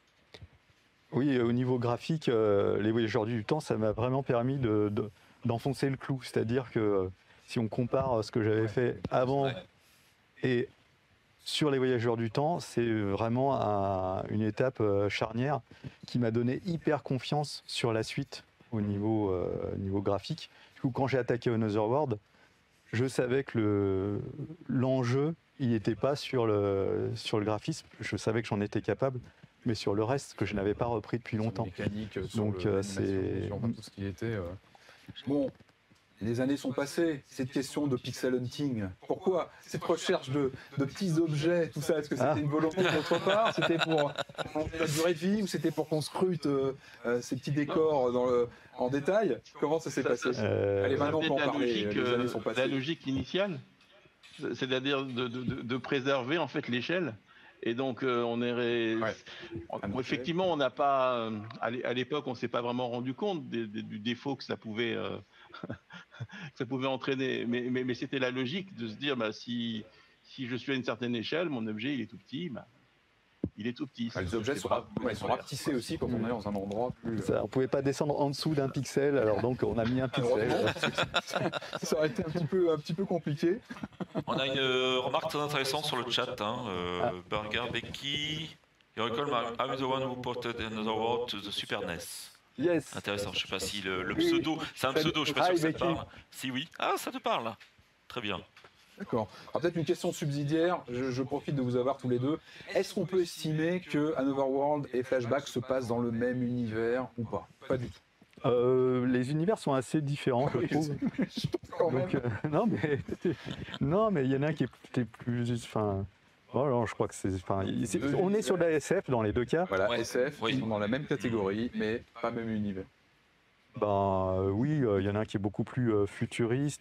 Oui, au niveau graphique, les Voyageurs du Temps, ça m'a vraiment permis d'enfoncer le clou. C'est-à-dire que si on compare ce que j'avais fait avant et sur les Voyageurs du Temps, c'est vraiment une étape charnière qui m'a donné hyper confiance sur la suite au niveau graphique. Du coup, quand j'ai attaqué Another World, je savais que l'enjeu, il n'était pas sur le graphisme. Je savais que j'en étais capable, mais sur le reste, que je n'avais pas repris depuis longtemps. Mécanique, donc c'est tout ce qui était. Bon. Les années sont passées, cette question de pixel hunting, pourquoi cette recherche de petits objets, tout ça, est-ce que c'était une volonté de votre part, c'était pour la durée de vie ou c'était pour qu'on scrute ces petits décors en détail? Comment ça s'est passé? Allez, maintenant on peut en parler, les années sont passées. La logique initiale, c'est-à-dire de préserver en fait l'échelle. Et donc effectivement, on n'a pas, à l'époque, on s'est pas vraiment rendu compte du défaut que ça pouvait entraîner. Mais c'était la logique de se dire, si je suis à une certaine échelle, mon objet il est tout petit. Il est tout petit. Les objets sont rapetissés aussi quand on est dans un endroit plus. On ne pouvait pas descendre en dessous d'un pixel, alors donc on a mis un pixel. Ça aurait été un petit peu compliqué. On a une remarque très intéressante sur le chat. Burger Becky. You recall I'm the one who ported Another World to the Super NES. Yes. Intéressant. Je ne sais pas si le pseudo, c'est un pseudo. Je ne suis pas sûr que ça te parle. Si oui. Ah, ça te parle. Très bien. D'accord. Alors peut-être une question subsidiaire, je profite de vous avoir tous les deux. Est-ce qu'on peut estimer que Another World et Flashback se passent dans le même univers ou pas? Pas du tout. Les univers sont assez différents, je trouve. Donc, non, mais il y en a un qui est plus... Enfin, voilà, je crois que c'est... on est sur de la SF dans les deux cas. Voilà, SF, ils sont dans la même catégorie, mais pas même univers. Oui, il y en a un qui est beaucoup plus futuriste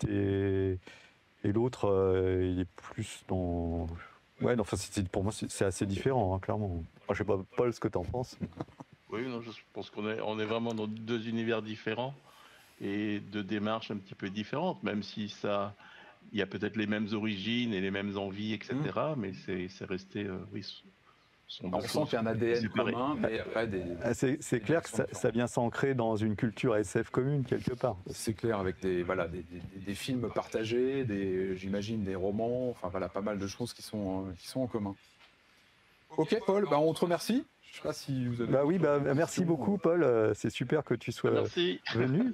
et l'autre, il est plus dans... Ouais, enfin, pour moi, c'est assez différent, hein, clairement. Je sais pas, Paul, ce que tu en penses. Oui, non, je pense qu'on est vraiment dans deux univers différents et deux démarches un petit peu différentes, même si il y a peut-être les mêmes origines et les mêmes envies, etc. Mais c'est resté... on sent qu'il y a un ADN commun, mais après c'est clair que ça vient s'ancrer dans une culture SF commune quelque part. C'est clair, avec des films partagés, j'imagine des romans, enfin voilà, pas mal de choses qui sont en commun. Ok Paul, on te remercie. Je sais pas si vous avez... merci beaucoup Paul, c'est super que tu sois venu.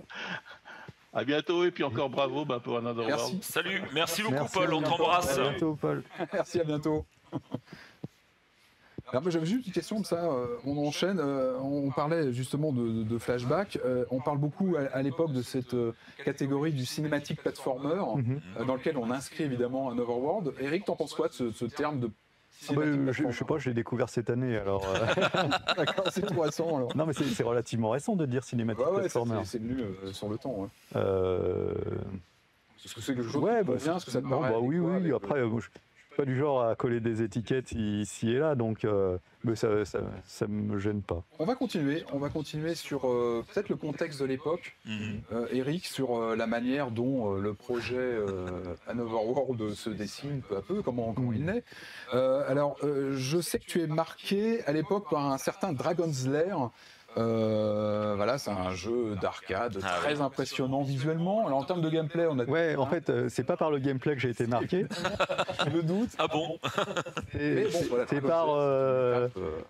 À bientôt et puis encore bravo pour Another World. Salut, merci beaucoup Paul, on t'embrasse. À bientôt Paul. Merci, à bientôt. Alors moi j'avais juste une question de ça, on enchaîne, on parlait justement de Flashback, on parle beaucoup à l'époque de cette catégorie du cinématique platformer, dans lequel on inscrit évidemment un Overworld. Eric, t'en penses quoi de ce terme de je sais pas, je l'ai découvert cette année alors. D'accord, c'est tout récent alors. Non mais c'est relativement récent de dire cinématique platformer. C'est venu sur le temps. Ouais. Est-ce que c'est quelque chose bien, est-ce que ça te paraît oui. Après, je suis pas du genre à coller des étiquettes ici et là, donc mais ça me gêne pas. On va continuer sur peut-être le contexte de l'époque, Eric, sur la manière dont le projet Another World se dessine peu à peu, comment il naît. Alors, je sais que tu es marqué à l'époque par un certain Dragon's Lair. Voilà, c'est un jeu d'arcade très impressionnant visuellement. Alors en termes de gameplay, on a... Ouais, en fait, c'est pas par le gameplay que j'ai été marqué. Je me doute. Ah bon? C'est par...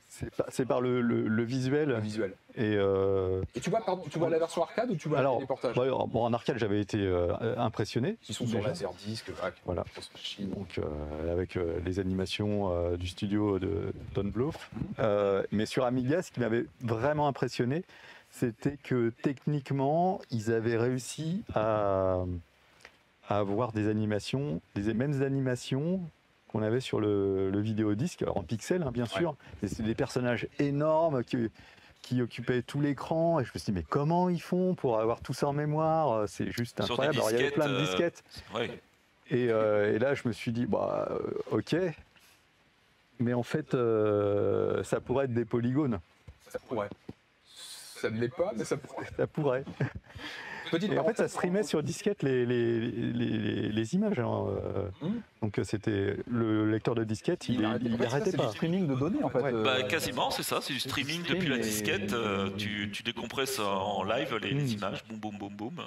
C'est par le visuel. Le visuel. Et tu vois la version arcade ou tu vois les portages? Bon, en arcade, j'avais été impressionné. Ils sont sur Laserdisc, voilà. Donc avec les animations du studio de Don Bluth. Mais sur Amiga, ce qui m'avait vraiment impressionné, c'était que techniquement, ils avaient réussi à avoir des animations, les mêmes animations qu'on avait sur le vidéodisque, alors en pixels bien sûr, et c'est des personnages énormes qui occupaient tout l'écran, et je me suis dit mais comment ils font pour avoir tout ça en mémoire, c'est juste incroyable. Alors il y avait plein de disquettes, et là je me suis dit ok, mais en fait ça pourrait être des polygones. Ça pourrait. Ça ne l'est pas, mais ça pourrait. Ça pourrait. Et en fait, ça streamait sur disquette les images. Donc c'était le lecteur de disquette, il n'arrêtait pas. C'est du streaming de données en fait. Quasiment, c'est ça, c'est du streaming depuis la disquette. Tu décompresses en live les images, boum boum boum boum.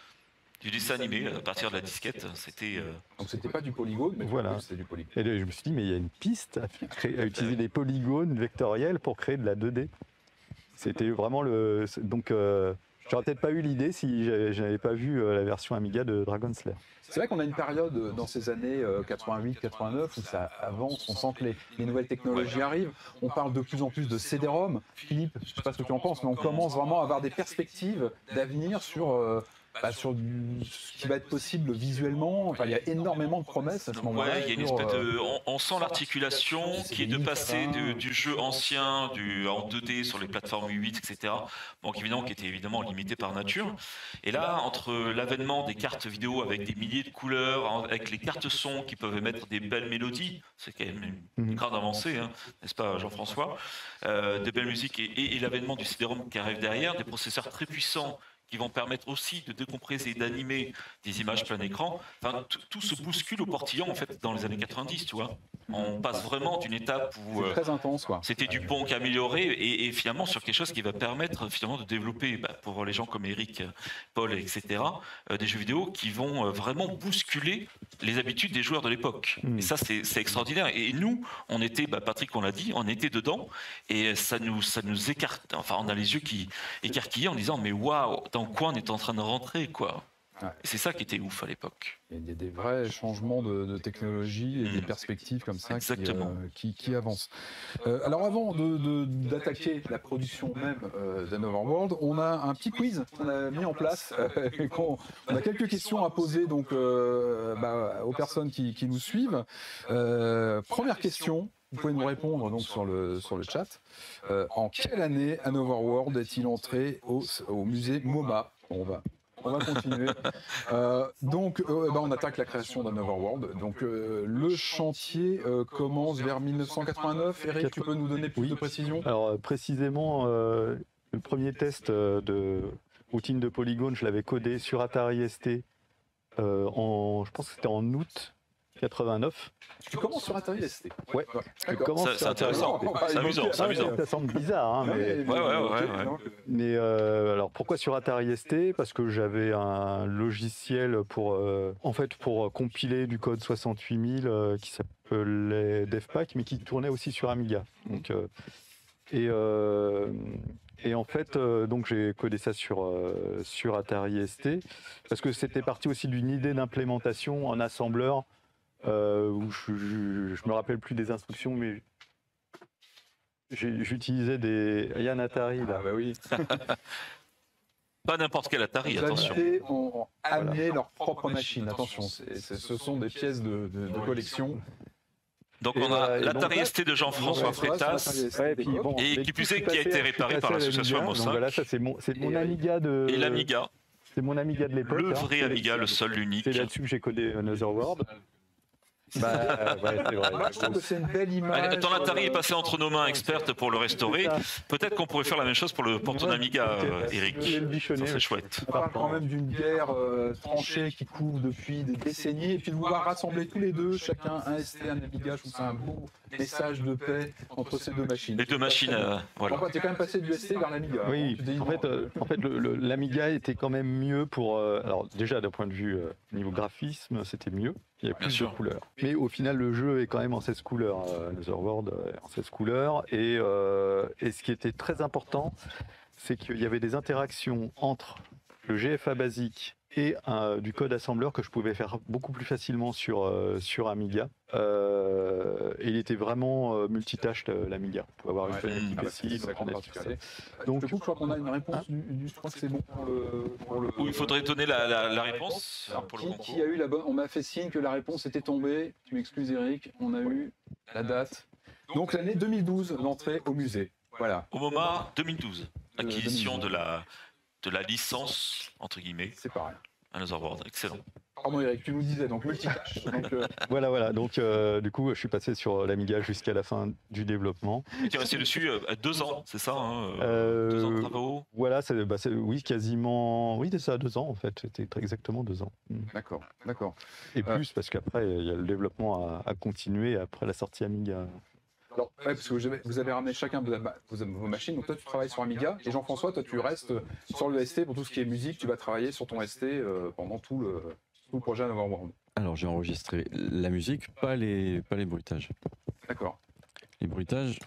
Du dessin animé à partir de la disquette, c'était. Donc c'était pas du polygone, mais voilà. C'était du polygone. Et je me suis dit mais il y a une piste à utiliser des polygones vectoriels pour créer de la 2D. C'était vraiment donc. J'aurais peut-être pas eu l'idée si je n'avais pas vu la version Amiga de Dragon Slayer. C'est vrai qu'on a une période dans ces années 88-89 où ça avance, on sent que les nouvelles technologies arrivent. On parle de plus en plus de CD-ROM. Philippe, je ne sais pas ce que tu en penses, mais on commence vraiment à avoir des perspectives d'avenir sur ce qui va être possible visuellement. Enfin, il y a énormément de promesses à ce moment-là. Il y a une espèce de. On sent l'articulation qui est de passer du jeu ancien en 2D sur les plateformes 8, etc. Donc évidemment, qui était évidemment limité par nature. Et là, entre l'avènement des cartes vidéo avec des milliers de couleurs, avec les cartes son qui peuvent émettre des belles mélodies, c'est quand même une grande avancée, n'est-ce pas, Jean-François, des belles musiques et l'avènement du CD-ROM qui arrive derrière, des processeurs très puissants qui vont permettre aussi de décompresser et d'animer des images plein écran. Enfin, tout se bouscule au portillon en fait dans les années 90, tu vois. On passe vraiment d'une étape où très intense, quoi. C'était du Pong amélioré et finalement sur quelque chose qui va permettre finalement de développer pour les gens comme Eric, Paul, etc. Des jeux vidéo qui vont vraiment bousculer les habitudes des joueurs de l'époque. Et ça c'est extraordinaire. Et nous, on était, Patrick, on l'a dit, on était dedans et ça nous écarte. Enfin, on a les yeux qui écarquillés en disant mais waouh, dans quoi on est en train de rentrer, quoi. Ouais. C'est ça qui était ouf à l'époque. Il y a des vrais changements de technologie et des perspectives comme ça qui avancent. Alors avant d'attaquer la production même d'Anotherworld, on a un petit quiz qu'on a mis en place. On a quelques questions à poser donc, aux personnes qui nous suivent. Première question. Vous pouvez nous répondre donc sur le chat. En quelle année Anotherworld est-il entré au musée MoMA? On va continuer. On attaque la création d'Anotherworld. Donc le chantier commence vers 1989. Eric, tu peux nous donner plus de précision? Alors précisément, le premier test de routine de polygone, je l'avais codé sur Atari ST je pense que c'était en août 89. Tu commences sur Atari ST. Ouais. C'est intéressant. C'est amusant. Ça semble bizarre, mais. Mais alors pourquoi sur Atari ST? Parce que j'avais un logiciel pour compiler du code 68000 qui s'appelait DevPack, mais qui tournait aussi sur Amiga. Donc et en fait, donc j'ai codé ça sur Atari ST parce que c'était parti aussi d'une idée d'implémentation en assembleur. Où je me rappelle plus des instructions, mais j'utilisais des Yann Atari là. Ah bah oui. Pas n'importe quel Atari, attention. Les ont amené leur propre machine. Attention, ce sont des pièces de collection. Donc on a l'Atari ST de Jean-François Freitas, et qui plus est qui a été réparé par l'association Mossack. Voilà, ça c'est mon Amiga de. Et l'Amiga. C'est mon Amiga de l'époque. Le vrai Amiga, le seul, l'unique. C'est là-dessus que j'ai codé Anotherworld. C'est vrai. Moi, je trouve que c'est une belle image. Ton Atari est passé entre nos mains expertes pour le restaurer. Peut-être qu'on pourrait faire la même chose pour ton Amiga, Eric. Ça c'est chouette. On parle quand même d'une guerre tranchée qui couvre depuis des décennies. Et puis de vouloir rassembler tous les deux, chacun un ST, un Amiga, je trouve ça un beau message de paix entre ces deux machines. Les deux machines, voilà. Tu es quand même passé du ST vers l'Amiga. Oui, en fait l'Amiga était quand même mieux pour... alors déjà d'un point de vue niveau graphisme, c'était mieux. Il y a plus de couleurs. Mais au final, le jeu est quand même en 16 couleurs. Netherworld en 16 couleurs. Et ce qui était très important, c'est qu'il y avait des interactions entre le GFA basique et du code assembleur que je pouvais faire beaucoup plus facilement sur Amiga. Et il était vraiment multitâche, l'Amiga. On pouvait avoir une fenêtre IPSI. Donc, je crois qu'on a une réponse je crois que c'est bon pour le... il faudrait donner la réponse. Alors, qui a eu la bonne... On m'a fait signe que la réponse était tombée. Tu m'excuses, Eric. On a eu la date. Donc, l'année 2012, l'entrée au musée. Voilà. Au moment 2012, acquisition de la licence, entre guillemets. C'est pareil. Another World, excellent. Pardon Eric, tu nous disais, donc multitâche. Voilà. Donc, du coup, je suis passé sur l'Amiga jusqu'à la fin du développement. Et tu es resté dessus 2 ans, c'est ça 2 ans de travaux. Voilà, oui, quasiment. Oui, c'est ça, 2 ans en fait. C'était exactement 2 ans. D'accord. Et plus, parce qu'après, il y a le développement à continuer après la sortie Amiga. Alors, parce que vous avez ramené chacun vos machines, donc toi tu travailles sur Amiga, et Jean-François, toi tu restes sur le ST pour tout ce qui est musique, tu vas travailler sur ton ST pendant tout le projet Anotherworld. Alors j'ai enregistré la musique, pas les bruitages. D'accord. Les bruitages,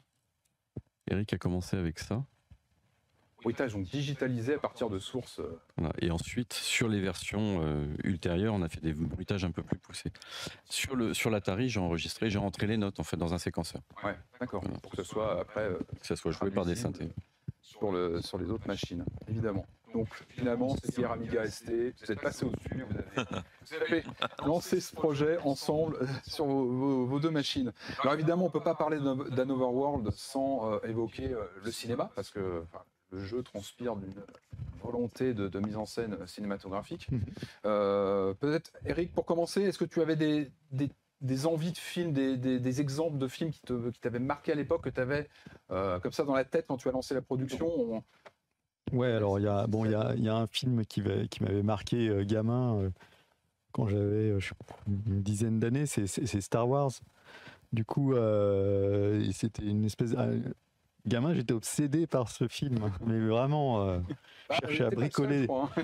Eric a commencé avec ça. Bruitage donc digitalisé à partir de sources. Voilà. Et ensuite, sur les versions ultérieures, on a fait des bruitages un peu plus poussés. Sur l'Atari, j'ai rentré les notes en fait dans un séquenceur. Ouais, d'accord. Voilà. Pour que ce soit après. Que ça soit joué par des synthés. Sur les autres machines, évidemment. Donc finalement, c'est hier Amiga ST, vous êtes passé au-dessus, vous avez lancé ce projet ensemble sur vos 2 machines. Alors évidemment, on ne peut pas parler d'Anotherworld sans évoquer le cinéma, parce que le jeu transpire d'une volonté de mise en scène cinématographique. Peut-être, Eric, pour commencer, est-ce que tu avais des envies de films, des exemples de films qui t'avaient marqué à l'époque, que tu avais comme ça dans la tête quand tu as lancé la production Ouais, alors il y a un film qui m'avait marqué gamin quand j'avais une dizaine d'années, c'est Star Wars. Du coup, c'était une espèce... Gamin, j'étais obsédé par ce film, mais vraiment, je cherchais à bricoler.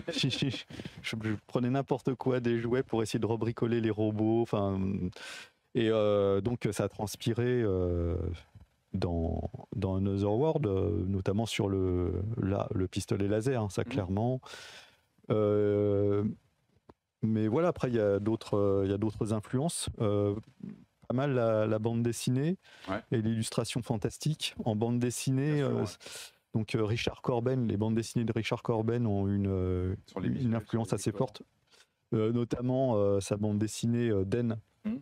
Je prenais n'importe quoi, des jouets pour essayer de rebricoler les robots. Et donc ça a transpiré dans Anotherworld, notamment sur le pistolet laser, hein, ça clairement. Mais voilà, après il y a d'autres influences. Pas mal la bande dessinée et l'illustration fantastique. En bande dessinée, donc Richard Corben, les bandes dessinées de Richard Corben ont une influence assez forte, notamment sa bande dessinée Den,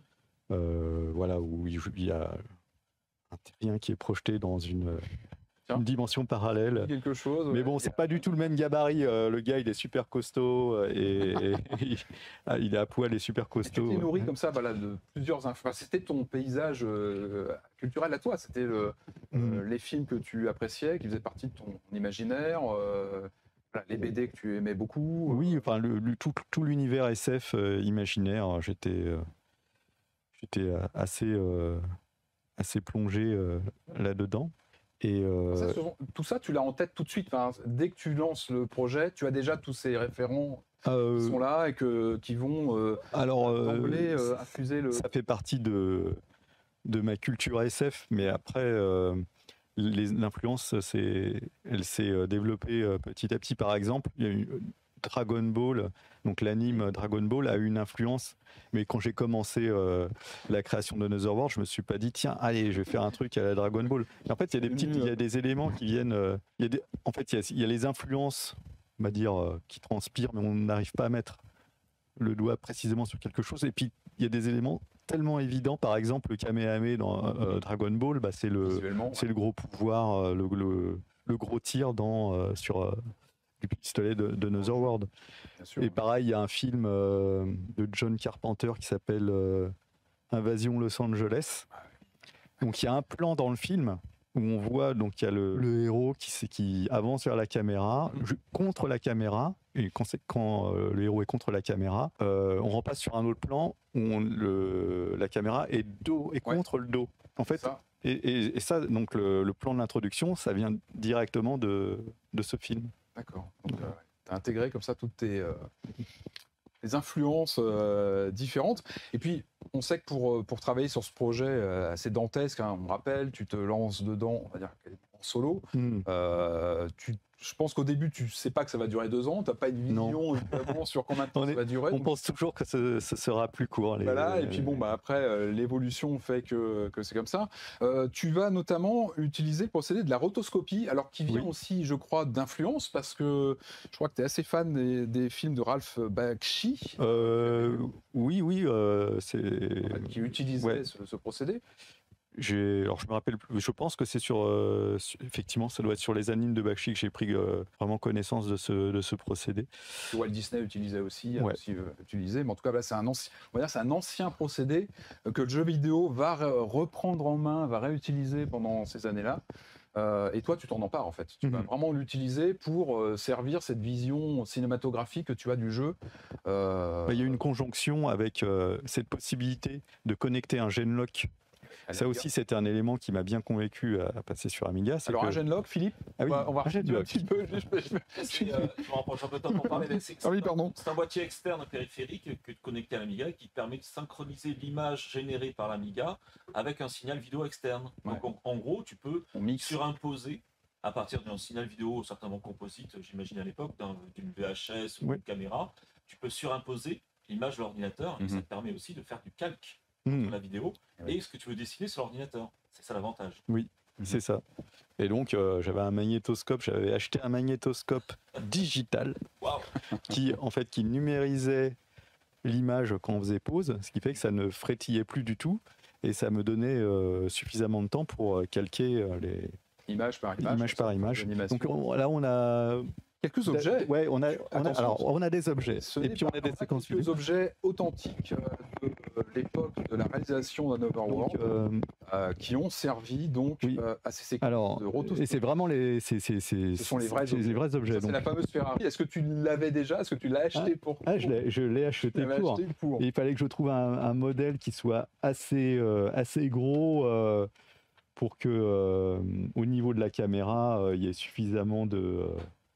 voilà, où il y a un terrien qui est projeté dans une dimension parallèle. Quelque chose, mais bon, c'est pas du tout le même gabarit. Le gars, il est super costaud et il est à poil et super costaud. Tu t'es nourri comme ça de plusieurs influences. C'était ton paysage culturel à toi. C'était les films que tu appréciais, qui faisaient partie de ton imaginaire, les BD que tu aimais beaucoup. Oui, enfin, tout l'univers SF imaginaire, j'étais assez plongé là-dedans. Et tout ça, tu l'as en tête tout de suite. Enfin, dès que tu lances le projet, tu as déjà tous ces référents qui sont là et qui vont affuser le... Ça fait partie de ma culture SF, mais après, l'influence, elle s'est développée petit à petit. Par exemple, il y a eu Dragon Ball, donc l'anime Dragon Ball a eu une influence, mais quand j'ai commencé la création de Anotherworld, je me suis pas dit tiens, allez, je vais faire un truc à la Dragon Ball. Et en fait, il y a des éléments qui viennent, il y a les influences, on va dire, qui transpirent, mais on n'arrive pas à mettre le doigt précisément sur quelque chose. Et puis il y a des éléments tellement évidents, par exemple le Kamehameha dans Dragon Ball, c'est le gros pouvoir, le gros tir sur du pistolet de Anotherworld. Et pareil, il y a un film de John Carpenter qui s'appelle Invasion Los Angeles. Donc il y a un plan dans le film où on voit, donc il y a le héros qui avance vers la caméra, contre la caméra, et quand le héros est contre la caméra, on repasse sur un autre plan où la caméra est contre le dos. En fait, et ça, donc le plan de l'introduction, ça vient directement de ce film. D'accord. Donc, tu as intégré comme ça toutes tes des influences différentes. Et puis, on sait que pour travailler sur ce projet assez dantesque, hein, on me rappelle, tu te lances dedans, on va dire en solo. Je pense qu'au début, tu sais pas que ça va durer 2 ans, tu n'as pas une vision évidemment sur combien de temps ça va durer. On pense toujours que ce sera plus court. Voilà, et puis bon, après, l'évolution fait que c'est comme ça. Tu vas notamment utiliser le procédé de la rotoscopie, alors qui vient aussi, je crois, d'influence, parce que je crois que tu es assez fan des films de Ralph Bakshi. Oui, qui utilisait ce procédé. Alors je me rappelle plus, je pense que c'est effectivement, ça doit être sur les animes de Bakshi que j'ai pris vraiment connaissance de ce procédé. Walt Disney utilisait aussi, utilisé, mais en tout cas là c'est un ancien procédé que le jeu vidéo va reprendre en main, va réutiliser pendant ces années-là. Et toi, tu t'en empares en fait. Tu vas vraiment l'utiliser pour servir cette vision cinématographique que tu as du jeu. Il y a une conjonction avec cette possibilité de connecter un Genlock. Ça aussi, c'était un élément qui m'a bien convaincu à passer sur Amiga. Alors, un Genlock, Philippe, on va un Genlock. Un petit peu. Je me rapproche un peu de temps pour parler. C'est un boîtier externe périphérique que tu connectes à l'Amiga qui te permet de synchroniser l'image générée par l'Amiga avec un signal vidéo externe. Donc, en gros, tu peux surimposer à partir d'un signal vidéo certainement composite, j'imagine à l'époque, d'une VHS ou d'une caméra, tu peux surimposer l'image de l'ordinateur et ça te permet aussi de faire du calque sur la vidéo et ce que tu veux dessiner sur l'ordinateur. C'est ça l'avantage. Oui, c'est ça. Et donc, j'avais acheté un magnétoscope digital qui numérisait l'image quand on faisait pause, ce qui fait que ça ne frétillait plus du tout et ça me donnait suffisamment de temps pour calquer les image par image. Donc là, on a quelques objets. Ouais, on a des objets. Et puis on a des séquences quelques objets authentiques de l'époque de la réalisation d'un Overworld qui ont servi donc à ces séquences de rotoscopie. Et c'est vraiment ce sont les vrais objets. C'est la fameuse Ferrari. Est-ce que tu l'avais déjà? Est-ce que tu l'as acheté pour? Je l'ai acheté pour. Et il fallait que je trouve un modèle qui soit assez gros pour que au niveau de la caméra, il y ait suffisamment de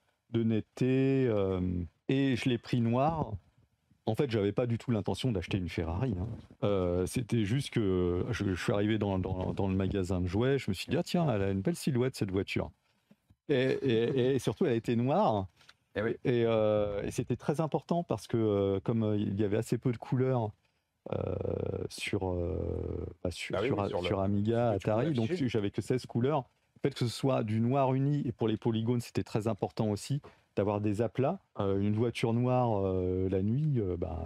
netteté. Et je l'ai pris noir. En fait, j'avais pas du tout l'intention d'acheter une Ferrari. C'était juste que je suis arrivé dans le magasin de jouets, je me suis dit, tiens, elle a une belle silhouette cette voiture. Et surtout, elle était noire. Et c'était très important parce que comme il y avait assez peu de couleurs sur Amiga, Atari, donc j'avais que 16 couleurs. Le fait que ce soit du noir uni, et pour les polygones, c'était très important aussi, d'avoir des aplats. Une voiture noire la nuit,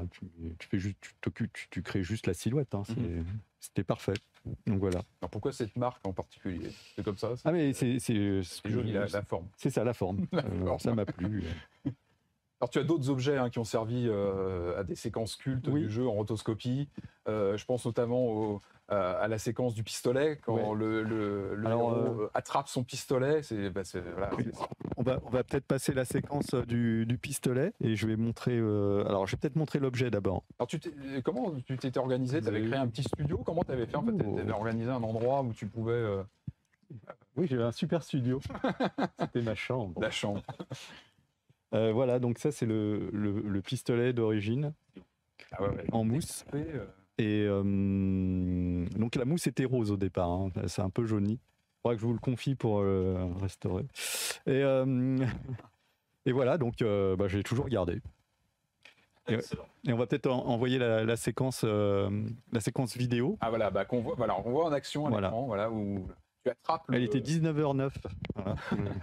tu crées juste la silhouette. C'était parfait. Donc voilà. Alors pourquoi cette marque en particulier? C'est comme ça? Mais c'est joli, la forme. C'est ça, la forme. Ça m'a plu. Alors tu as d'autres objets qui ont servi à des séquences cultes du jeu en rotoscopie. Je pense notamment à la séquence du pistolet, quand le héros attrape son pistolet. On va peut-être passer la séquence du pistolet et je vais montrer. Alors je vais peut-être montrer l'objet d'abord. Alors comment tu t'étais organisé? Tu avais créé un petit studio? Comment tu avais fait en fait? Tu avais organisé un endroit où tu pouvais... Oui, j'avais un super studio. C'était ma chambre. La chambre. Voilà, donc ça c'est le pistolet d'origine en mousse. Et donc la mousse était rose au départ, c'est un peu jauni. Il faudra que je vous le confie pour restaurer. Et voilà, donc j'ai toujours gardé. Et on va peut-être envoyer la séquence vidéo. Ah voilà, qu'on voit en action à l'écran, où tu attrapes. Elle était 19h09. Voilà.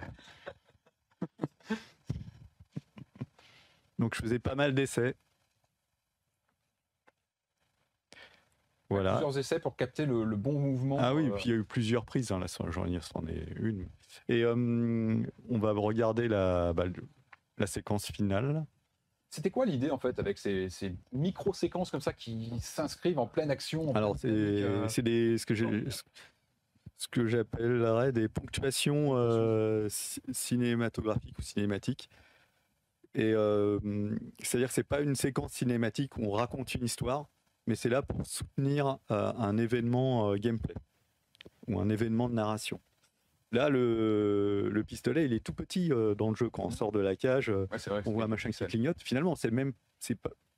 Donc je faisais pas mal d'essais. Voilà. Plusieurs essais pour capter le bon mouvement. Ah oui, et puis il y a eu plusieurs prises, là, c'en est une. Et on va regarder la séquence finale. C'était quoi l'idée en fait avec ces micro-séquences comme ça qui s'inscrivent en pleine action? Alors c'est ce que j'appellerais des ponctuations cinématographiques ou cinématiques. Et c'est-à-dire que c'est pas une séquence cinématique où on raconte une histoire, mais c'est là pour soutenir un événement gameplay ou un événement de narration. Là, le pistolet, il est tout petit dans le jeu. Quand on sort de la cage, on voit un machin qui clignote. Finalement, c'est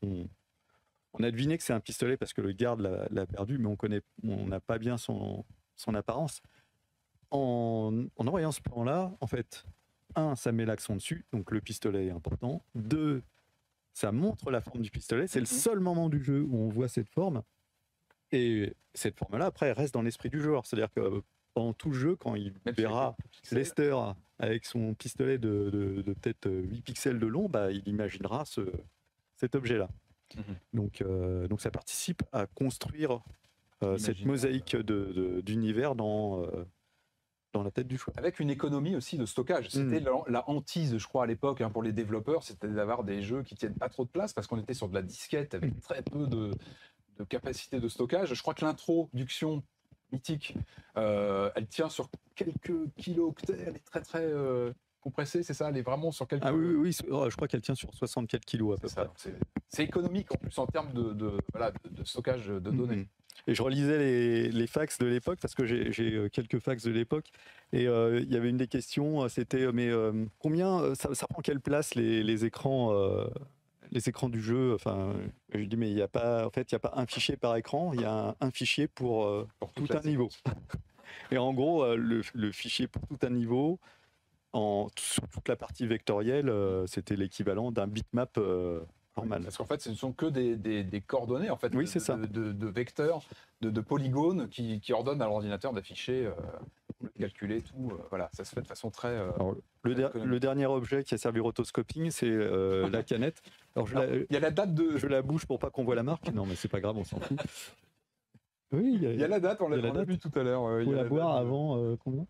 on a deviné que c'est un pistolet parce que le garde l'a perdu, mais on n'a pas bien son apparence. En envoyant ce plan-là, en fait, 1, ça met l'accent dessus, donc le pistolet est important. 2, ça montre la forme du pistolet. C'est le seul moment du jeu où on voit cette forme. Et cette forme-là, après, elle reste dans l'esprit du joueur. C'est-à-dire que pendant tout le jeu, quand il verra Lester avec son pistolet de peut-être 8 pixels de long, il imaginera cet objet-là. Donc ça participe à construire cette mosaïque d'univers dans la tête du joueur. Avec une économie aussi de stockage. C'était la hantise, je crois, à l'époque, pour les développeurs, c'était d'avoir des jeux qui tiennent pas trop de place parce qu'on était sur de la disquette avec très peu de capacité de stockage. Je crois que l'introduction mythique, elle tient sur quelques kilooctets, elle est très très compressée, c'est ça? Elle est vraiment sur quelques... Ah oui, je crois qu'elle tient sur 64 kilos à peu près. C'est économique en plus en termes de stockage de données. Et je relisais les fax de l'époque, parce que j'ai quelques fax de l'époque, et il y avait une des questions, c'était combien, ça prend quelle place les écrans du jeu? Enfin, je dis, mais il n'y a pas un fichier par écran, il y a un fichier pour tout un niveau. Et en gros, le fichier pour tout un niveau, sur toute la partie vectorielle, c'était l'équivalent d'un bitmap normal. Parce qu'en fait, ce ne sont que des coordonnées en fait, de vecteurs, de polygones qui ordonnent à l'ordinateur d'afficher, de calculer tout. Voilà, ça se fait de façon très... Alors, le dernier objet qui a servi au rotoscoping, c'est la canette. Alors, il y a la date de... Je la bouge pour pas qu'on voit la marque. Non, mais c'est pas grave, on s'en fout. Oui, il y a la date, on l'a vu tout à l'heure. Il faut la voir avant combien?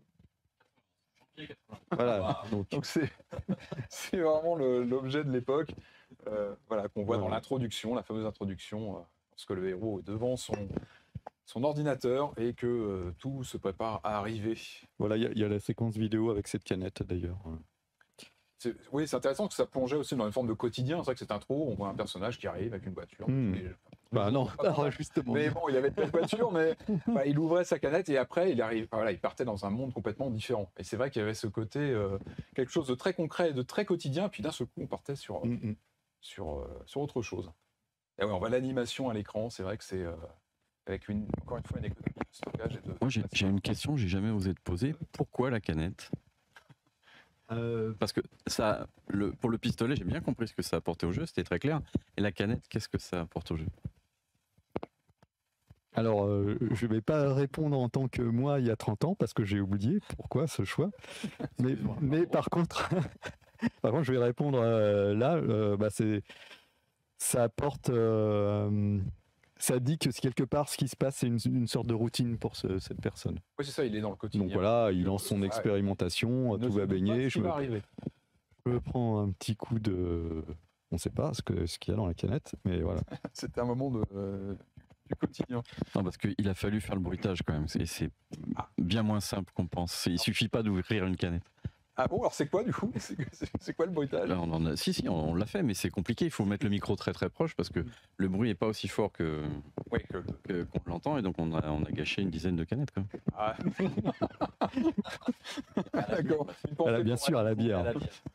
Voilà. Donc c'est vraiment l'objet de l'époque, qu'on voit dans l'introduction, la fameuse introduction, lorsque le héros est devant son ordinateur et que tout se prépare à arriver. Voilà, il y a la séquence vidéo avec cette canette d'ailleurs. Oui, c'est intéressant que ça plongeait aussi dans une forme de quotidien. C'est vrai que cette intro, on voit un personnage qui arrive avec une voiture. Non, justement. Mais bon, il avait une voiture, mais il ouvrait sa canette et après, il partait dans un monde complètement différent. Et c'est vrai qu'il y avait ce côté, quelque chose de très concret, de très quotidien, puis d'un seul coup, on partait sur autre chose. Et on voit l'animation à l'écran, c'est vrai que c'est avec encore une fois une économie de stockage. Moi, j'ai une question que j'ai jamais osé te poser. Pourquoi la canette? Parce que pour le pistolet, j'ai bien compris ce que ça apportait au jeu, c'était très clair. Et la canette, qu'est-ce que ça apporte au jeu? Alors, je ne vais pas répondre en tant que moi il y a 30 ans, parce que j'ai oublié pourquoi ce choix. Mais par contre, je vais répondre là. Ça apporte... ça dit que quelque part, ce qui se passe, c'est une sorte de routine pour cette personne. Oui, c'est ça, il est dans le quotidien. Donc voilà, il lance son expérimentation, tout va baigner. Je prends un petit coup de... On ne sait pas ce qu'il y a dans la canette, mais voilà. C'était un moment du quotidien. Non, parce qu'il a fallu faire le bruitage quand même. C'est bien moins simple qu'on pense. Il ne suffit pas d'ouvrir une canette. Ah bon, alors c'est quoi du coup? C'est quoi le bruitage? Là, on l'a fait, mais c'est compliqué. Il faut mettre le micro très très proche parce que le bruit n'est pas aussi fort qu'on l'entend, et donc on a gâché une dizaine de canettes quand même. Ah. D'accord. Bien sûr, à la bière.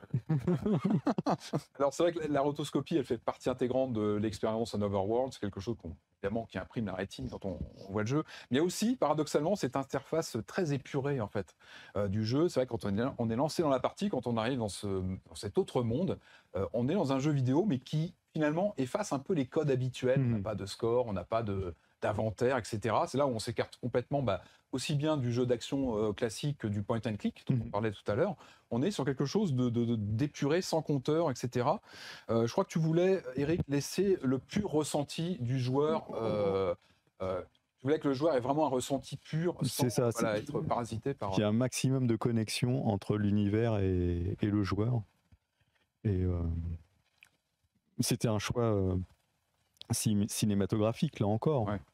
Alors c'est vrai que la rotoscopie, elle fait partie intégrante de l'expérience en Overworld. C'est quelque chose évidemment qui imprime la rétine quand on voit le jeu. Mais il y a aussi, paradoxalement, cette interface très épurée en fait du jeu. C'est vrai que quand on est lancé dans la partie, quand on arrive dans cet autre monde, on est dans un jeu vidéo, mais qui finalement efface un peu les codes habituels. On n'a pas de score, on n'a pas d'inventaire, etc. C'est là où on s'écarte complètement, aussi bien du jeu d'action classique que du point and click dont on parlait tout à l'heure. On est sur quelque chose d'épuré, sans compteur, etc. Je crois que tu voulais, Eric, laisser le pur ressenti du joueur. Tu voulais que le joueur ait vraiment un ressenti pur, sans être parasité par... Il y a un maximum de connexion entre l'univers et le joueur. Et c'était un choix cinématographique, là encore. Ouais.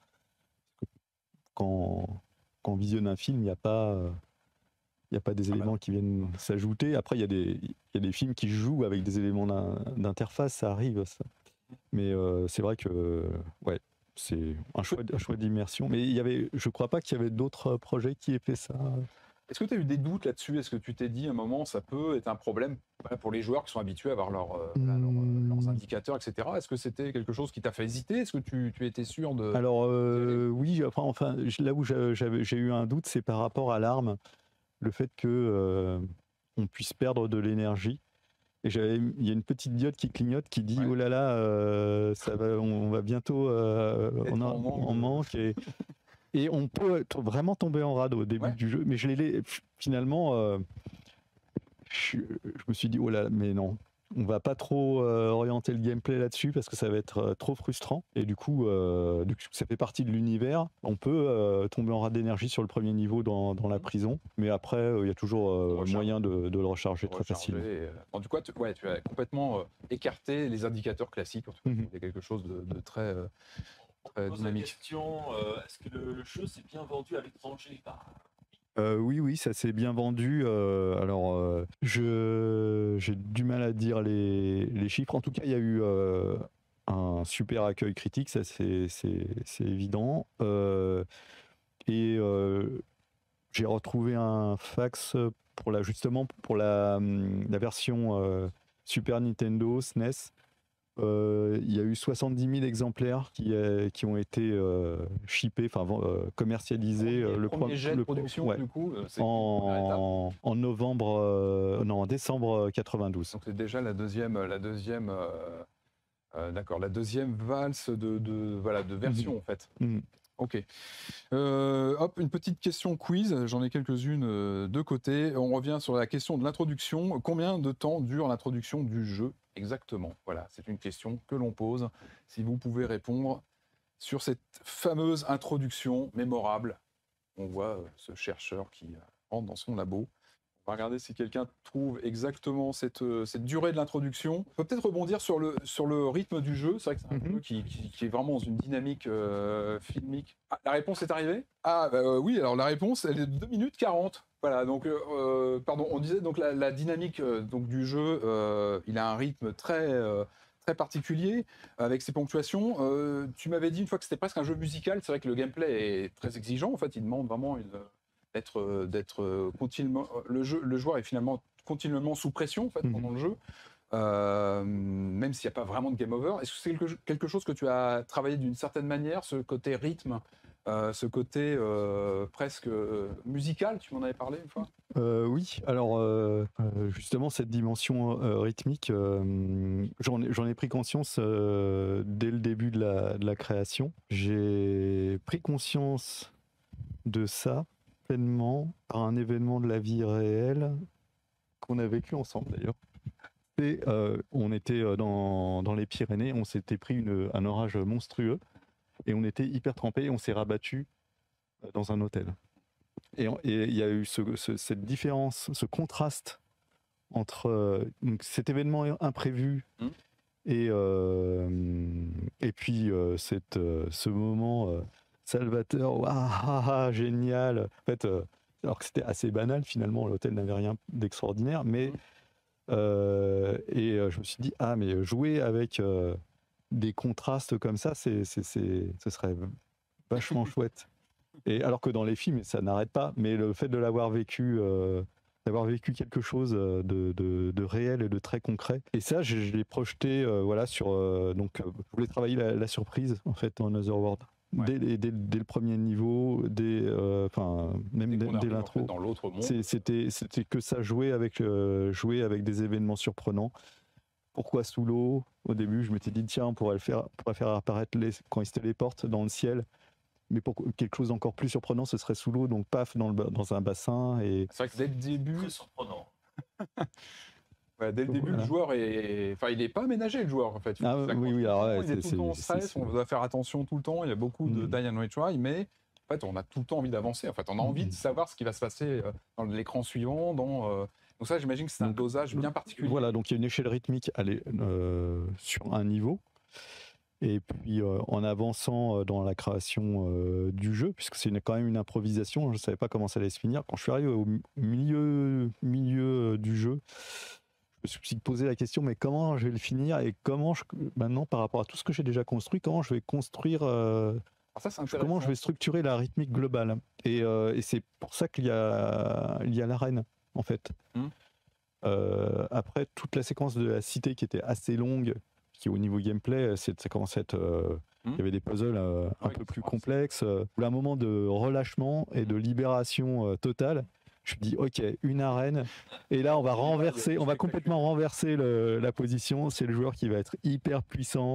Quand on visionne un film, il n'y a pas des éléments qui viennent s'ajouter. Après, il y a des films qui jouent avec des éléments d'interface, ça arrive. Ça. Mais c'est vrai que c'est un choix d'immersion. Mais je ne crois pas qu'il y avait d'autres projets qui aient fait ça. Est-ce que tu as eu des doutes là-dessus? Est-ce que tu t'es dit à un moment, ça peut être un problème pour les joueurs qui sont habitués à avoir leurs indicateurs, etc. Est-ce que c'était quelque chose qui t'a fait hésiter? Est-ce que tu étais sûr de... Alors oui, enfin, là où j'ai eu un doute, c'est par rapport à l'arme, le fait que on puisse perdre de l'énergie. Et il y a une petite diode qui clignote qui dit oh là là, ça va, on va bientôt en manque. Et on peut vraiment tomber en rade au début du jeu. Mais finalement, je me suis dit, oh là, mais non, on va pas trop orienter le gameplay là-dessus parce que ça va être trop frustrant. Et du coup, ça fait partie de l'univers. On peut tomber en rade d'énergie sur le premier niveau dans la prison. Mais après, il y a toujours moyen de le recharger très facilement. En tout cas, tu as complètement écarté les indicateurs classiques. En tout cas, c'est quelque chose de très... dynamique. Question, est-ce que le jeu s'est bien vendu à l'étranger? Oui, ça s'est bien vendu. Alors, j'ai du mal à dire les chiffres. En tout cas, il y a eu un super accueil critique, ça c'est évident. Et j'ai retrouvé un fax justement pour la version Super Nintendo SNES. Il y a eu 70 000 exemplaires qui ont été shippés, enfin commercialisés. Le premier jet de production, du coup, en novembre, non, en décembre 92. Donc c'est déjà la deuxième valse de version en fait. Ok. Hop, une petite question quiz. J'en ai quelques-unes de côté. On revient sur la question de l'introduction. Combien de temps dure l'introduction du jeu exactement? Voilà, c'est une question que l'on pose. Si vous pouvez répondre sur cette fameuse introduction mémorable. On voit ce chercheur qui rentre dans son labo. On va regarder si quelqu'un trouve exactement cette durée de l'introduction. On peut peut-être rebondir sur le rythme du jeu. C'est vrai que c'est un jeu qui est vraiment dans une dynamique filmique. Ah, la réponse est arrivée? Oui, alors la réponse, elle est de 2 minutes 40. Voilà, donc, pardon, on disait donc la dynamique donc, du jeu, il a un rythme très particulier avec ses ponctuations. Tu m'avais dit une fois que c'était presque un jeu musical. C'est vrai que le gameplay est très exigeant. En fait, il demande vraiment d'être continuellement... Le joueur est finalement continuellement sous pression en fait, pendant le jeu, même s'il n'y a pas vraiment de game over. Est-ce que c'est quelque chose que tu as travaillé d'une certaine manière, ce côté rythme, ce côté presque musical? Tu m'en avais parlé une fois? Oui, alors justement cette dimension rythmique, j'en ai pris conscience dès le début de la création. J'ai pris conscience de ça pleinement par un événement de la vie réelle qu'on a vécu ensemble d'ailleurs. Et on était dans les Pyrénées, on s'était pris un orage monstrueux et on était hyper trempés et on s'est rabattu dans un hôtel. Et il y a eu cette différence, ce contraste entre cet événement imprévu et puis ce moment salvateur, génial. En fait, alors que c'était assez banal finalement, l'hôtel n'avait rien d'extraordinaire, mais je me suis dit mais jouer avec des contrastes comme ça, ce serait vachement chouette. Et alors que dans les films, ça n'arrête pas, mais le fait de l'avoir vécu, quelque chose de réel et de très concret. Et ça, je l'ai projeté, sur. Donc, je voulais travailler la surprise en fait dans Another World. Ouais. Dès le premier niveau, même dès l'intro, en fait, dans l'autre monde. C'était que ça, jouer avec des événements surprenants. Pourquoi sous l'eau? Au début, je m'étais dit tiens, on pourrait faire apparaître quand ils se téléportent dans le ciel. Mais pour quelque chose d'encore plus surprenant, ce serait sous l'eau, donc paf, dans un bassin. Et... C'est vrai que dès le début... Très surprenant. Dès le début, le joueur il n'est pas aménagé, le joueur, en fait. Oui, alors, il est tout le temps en stress, on doit faire attention tout le temps, il y a beaucoup de die and retry, mais en fait, on a tout le temps envie d'avancer. En fait, on a envie de savoir ce qui va se passer dans l'écran suivant. Donc ça, j'imagine que c'est un dosage bien particulier. Voilà, donc il y a une échelle rythmique sur un niveau. Et puis en avançant dans la création du jeu, puisque c'est quand même une improvisation, je ne savais pas comment ça allait se finir. Quand je suis arrivé au milieu du jeu, je me suis posé la question, mais comment je vais le finir et comment maintenant, par rapport à tout ce que j'ai déjà construit, comment je vais construire comment je vais structurer la rythmique globale. Et c'est pour ça qu'il y a l'arène, en fait. Après, toute la séquence de la cité qui était assez longue, qui au niveau gameplay, ça commence à être... il y avait des puzzles un peu plus complexes. Un moment de relâchement et de libération totale. Je me dis, ok, une arène, et là on va complètement renverser la position. C'est le joueur qui va être hyper puissant,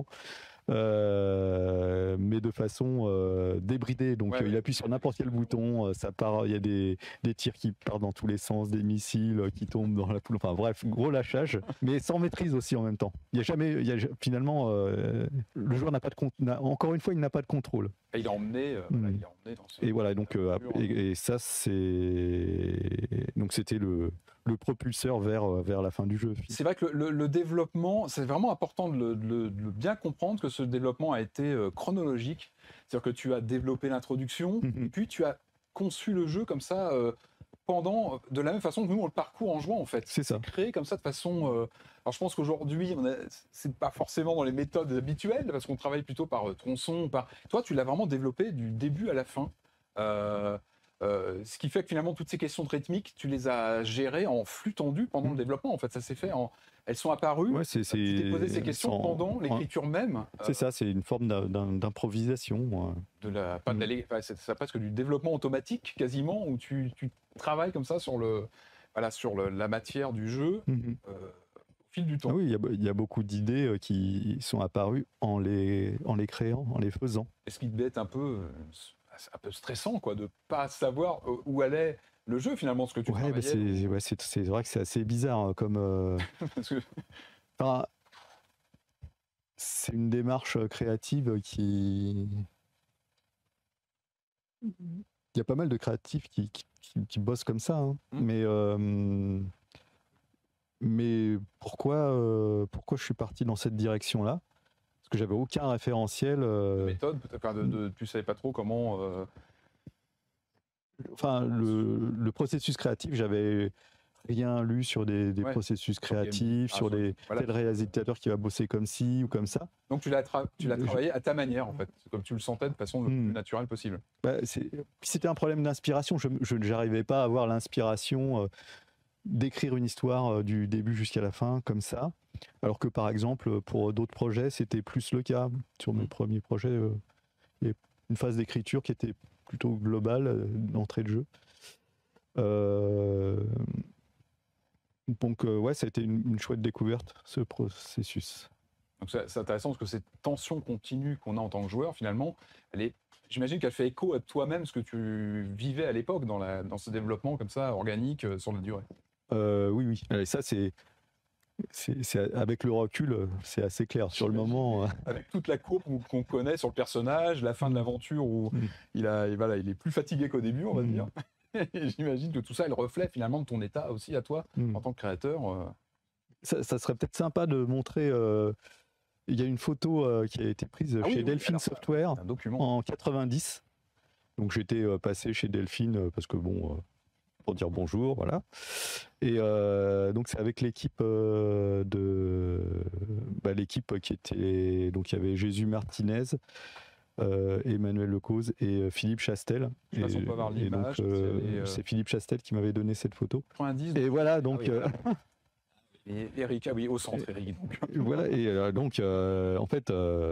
mais de façon débridée. Donc il appuie sur n'importe quel bouton, ça part. Il y a des tirs qui partent dans tous les sens, des missiles qui tombent dans la poule. Enfin bref, gros lâchage, mais sans maîtrise aussi en même temps. Finalement, le joueur n'a pas de encore une fois, il n'a pas de contrôle. Et il est emmené, dans ce... Et voilà, donc et ça c'était le propulseur vers la fin du jeu. C'est vrai que le développement, c'est vraiment important de le bien comprendre, que ce développement a été chronologique. C'est-à-dire que tu as développé l'introduction, et puis tu as conçu le jeu comme ça de la même façon que nous on le parcourt en jouant en fait. C'est ça. Créé comme ça de façon... alors je pense qu'aujourd'hui, c'est pas forcément dans les méthodes habituelles, parce qu'on travaille plutôt par tronçon. Toi, tu l'as vraiment développé du début à la fin. Ce qui fait que finalement, toutes ces questions de rythmique, tu les as gérées en flux tendu pendant le développement. En fait, ça s'est fait elles sont apparues. Tu t'es posé ces questions pendant l'écriture même. C'est ça, c'est une forme d'improvisation. C'est presque du développement automatique, quasiment, où tu travailles comme ça sur la matière du jeu. Au fil du temps. Ah oui, il y a beaucoup d'idées qui sont apparues en les créant, en les faisant. Et ce qui devait être un peu stressant, quoi, de pas savoir où allait le jeu finalement, ce que tu travaillais. C'est vrai que c'est assez bizarre hein, comme. C'est une démarche créative qui. Il y a pas mal de créatifs qui bossent comme ça, hein. Mais pourquoi je suis parti dans cette direction-là? Parce que j'avais aucun référentiel. Méthode, peut-être, tu savais pas trop comment. Enfin, le processus créatif, j'avais rien lu sur des processus créatifs, sur tel réalisateur qui va bosser comme ci ou comme ça. Donc tu l'as travaillé à ta manière, en fait, comme tu le sentais de façon le plus naturelle possible. C'était un problème d'inspiration. Je n'arrivais pas à avoir l'inspiration d'écrire une histoire du début jusqu'à la fin, comme ça. Alors que, par exemple, pour d'autres projets, c'était plus le cas. Sur mes premiers projets, il y a une phase d'écriture qui était plutôt globale d'entrée de jeu. Donc, ça a été une chouette découverte, ce processus. Donc, c'est intéressant parce que cette tension continue qu'on a en tant que joueur, finalement, j'imagine qu'elle fait écho à toi-même, ce que tu vivais à l'époque dans ce développement comme ça, organique, sur la durée. Oui. Et ça, c'est avec le recul, c'est assez clair. Sur le moment. Avec toute la courbe qu'on connaît sur le personnage, la fin de l'aventure où il est plus fatigué qu'au début, on va dire. Et j'imagine que tout ça, il reflète finalement de ton état aussi à toi, en tant que créateur. Ça serait peut-être sympa de montrer. Il y a une photo qui a été prise chez Delphine Software en 90. Donc j'étais passé chez Delphine parce que pour dire bonjour, voilà. Et donc c'est avec l'équipe l'équipe qui était, donc il y avait Jésus Martinez, Emmanuel Lecause et Philippe Chastel. Et donc c'est Philippe Chastel qui m'avait donné cette photo. 90, et voilà, donc. Et Eric, au centre, Eric. Donc. Voilà, et donc en fait,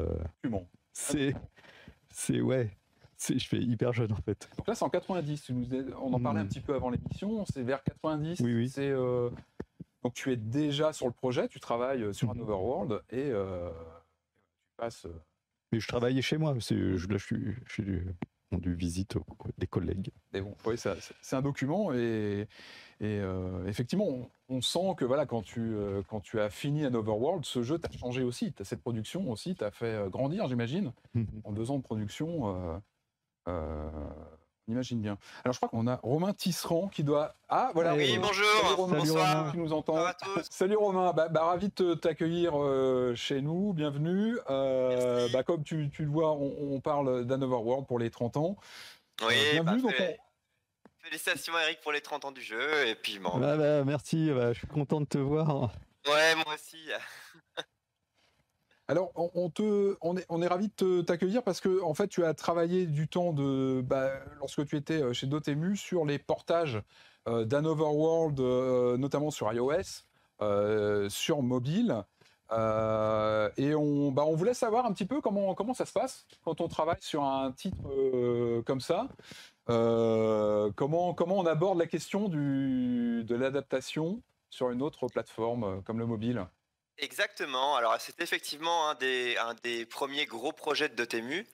je fais hyper jeune en fait. Donc là, c'est en 90. On en parlait un petit peu avant l'émission. C'est vers 90. Oui. Donc tu es déjà sur le projet. Tu travailles sur un Overworld et tu passes. Mais je travaillais chez moi. Là, je suis rendu visite des collègues. Et bon, oui, c'est un document et effectivement, on sent que voilà, quand tu as fini un Overworld, ce jeu t'a changé aussi. Cette production aussi t'a fait grandir, j'imagine, en 2 ans de production. On imagine bien. Alors je crois qu'on a Romain Tisserand qui doit... Ah voilà. Oui, bonjour. Salut Romain, bonsoir. Tu nous entends. Bonjour à tous. Salut Romain, ravi de t'accueillir chez nous, bienvenue. Comme tu le vois, on parle d'un Overworld pour les 30 ans. Oui, bienvenue. Félicitations Eric pour les 30 ans du jeu. Et puis, merci, je suis content de te voir. Ouais, moi aussi. Alors, on est ravis de t'accueillir parce que en fait, tu as travaillé du temps lorsque tu étais chez Dotemu sur les portages d'Anotherworld, notamment sur iOS, sur mobile. Et on voulait savoir un petit peu comment ça se passe quand on travaille sur un titre comme ça. Comment on aborde la question de l'adaptation sur une autre plateforme comme le mobile. Exactement. Alors, c'est effectivement un des premiers gros projets de Dotemu.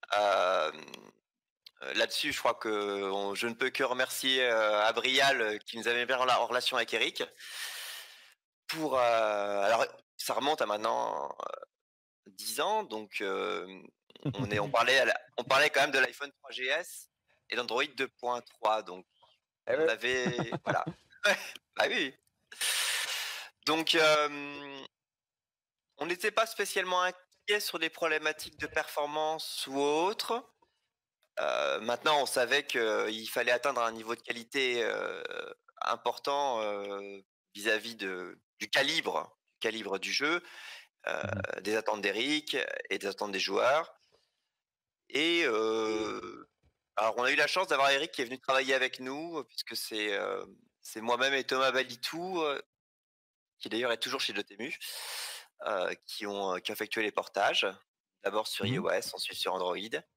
Là-dessus, je crois que je ne peux que remercier Abrial qui nous avait mis en relation avec Eric. Alors, ça remonte à maintenant 10 ans, donc on parlait quand même de l'iPhone 3GS et d'Android 2.3, donc on avait voilà. Bah oui. Donc on n'était pas spécialement inquiet sur des problématiques de performance ou autres. Maintenant, on savait qu'il fallait atteindre un niveau de qualité important vis-à-vis du calibre du jeu, des attentes d'Eric et des attentes des joueurs. Et alors, on a eu la chance d'avoir Eric qui est venu travailler avec nous, puisque c'est moi-même et Thomas Balitou, qui d'ailleurs est toujours chez Dotemu, qui ont effectué les portages, d'abord sur iOS, ensuite sur Android.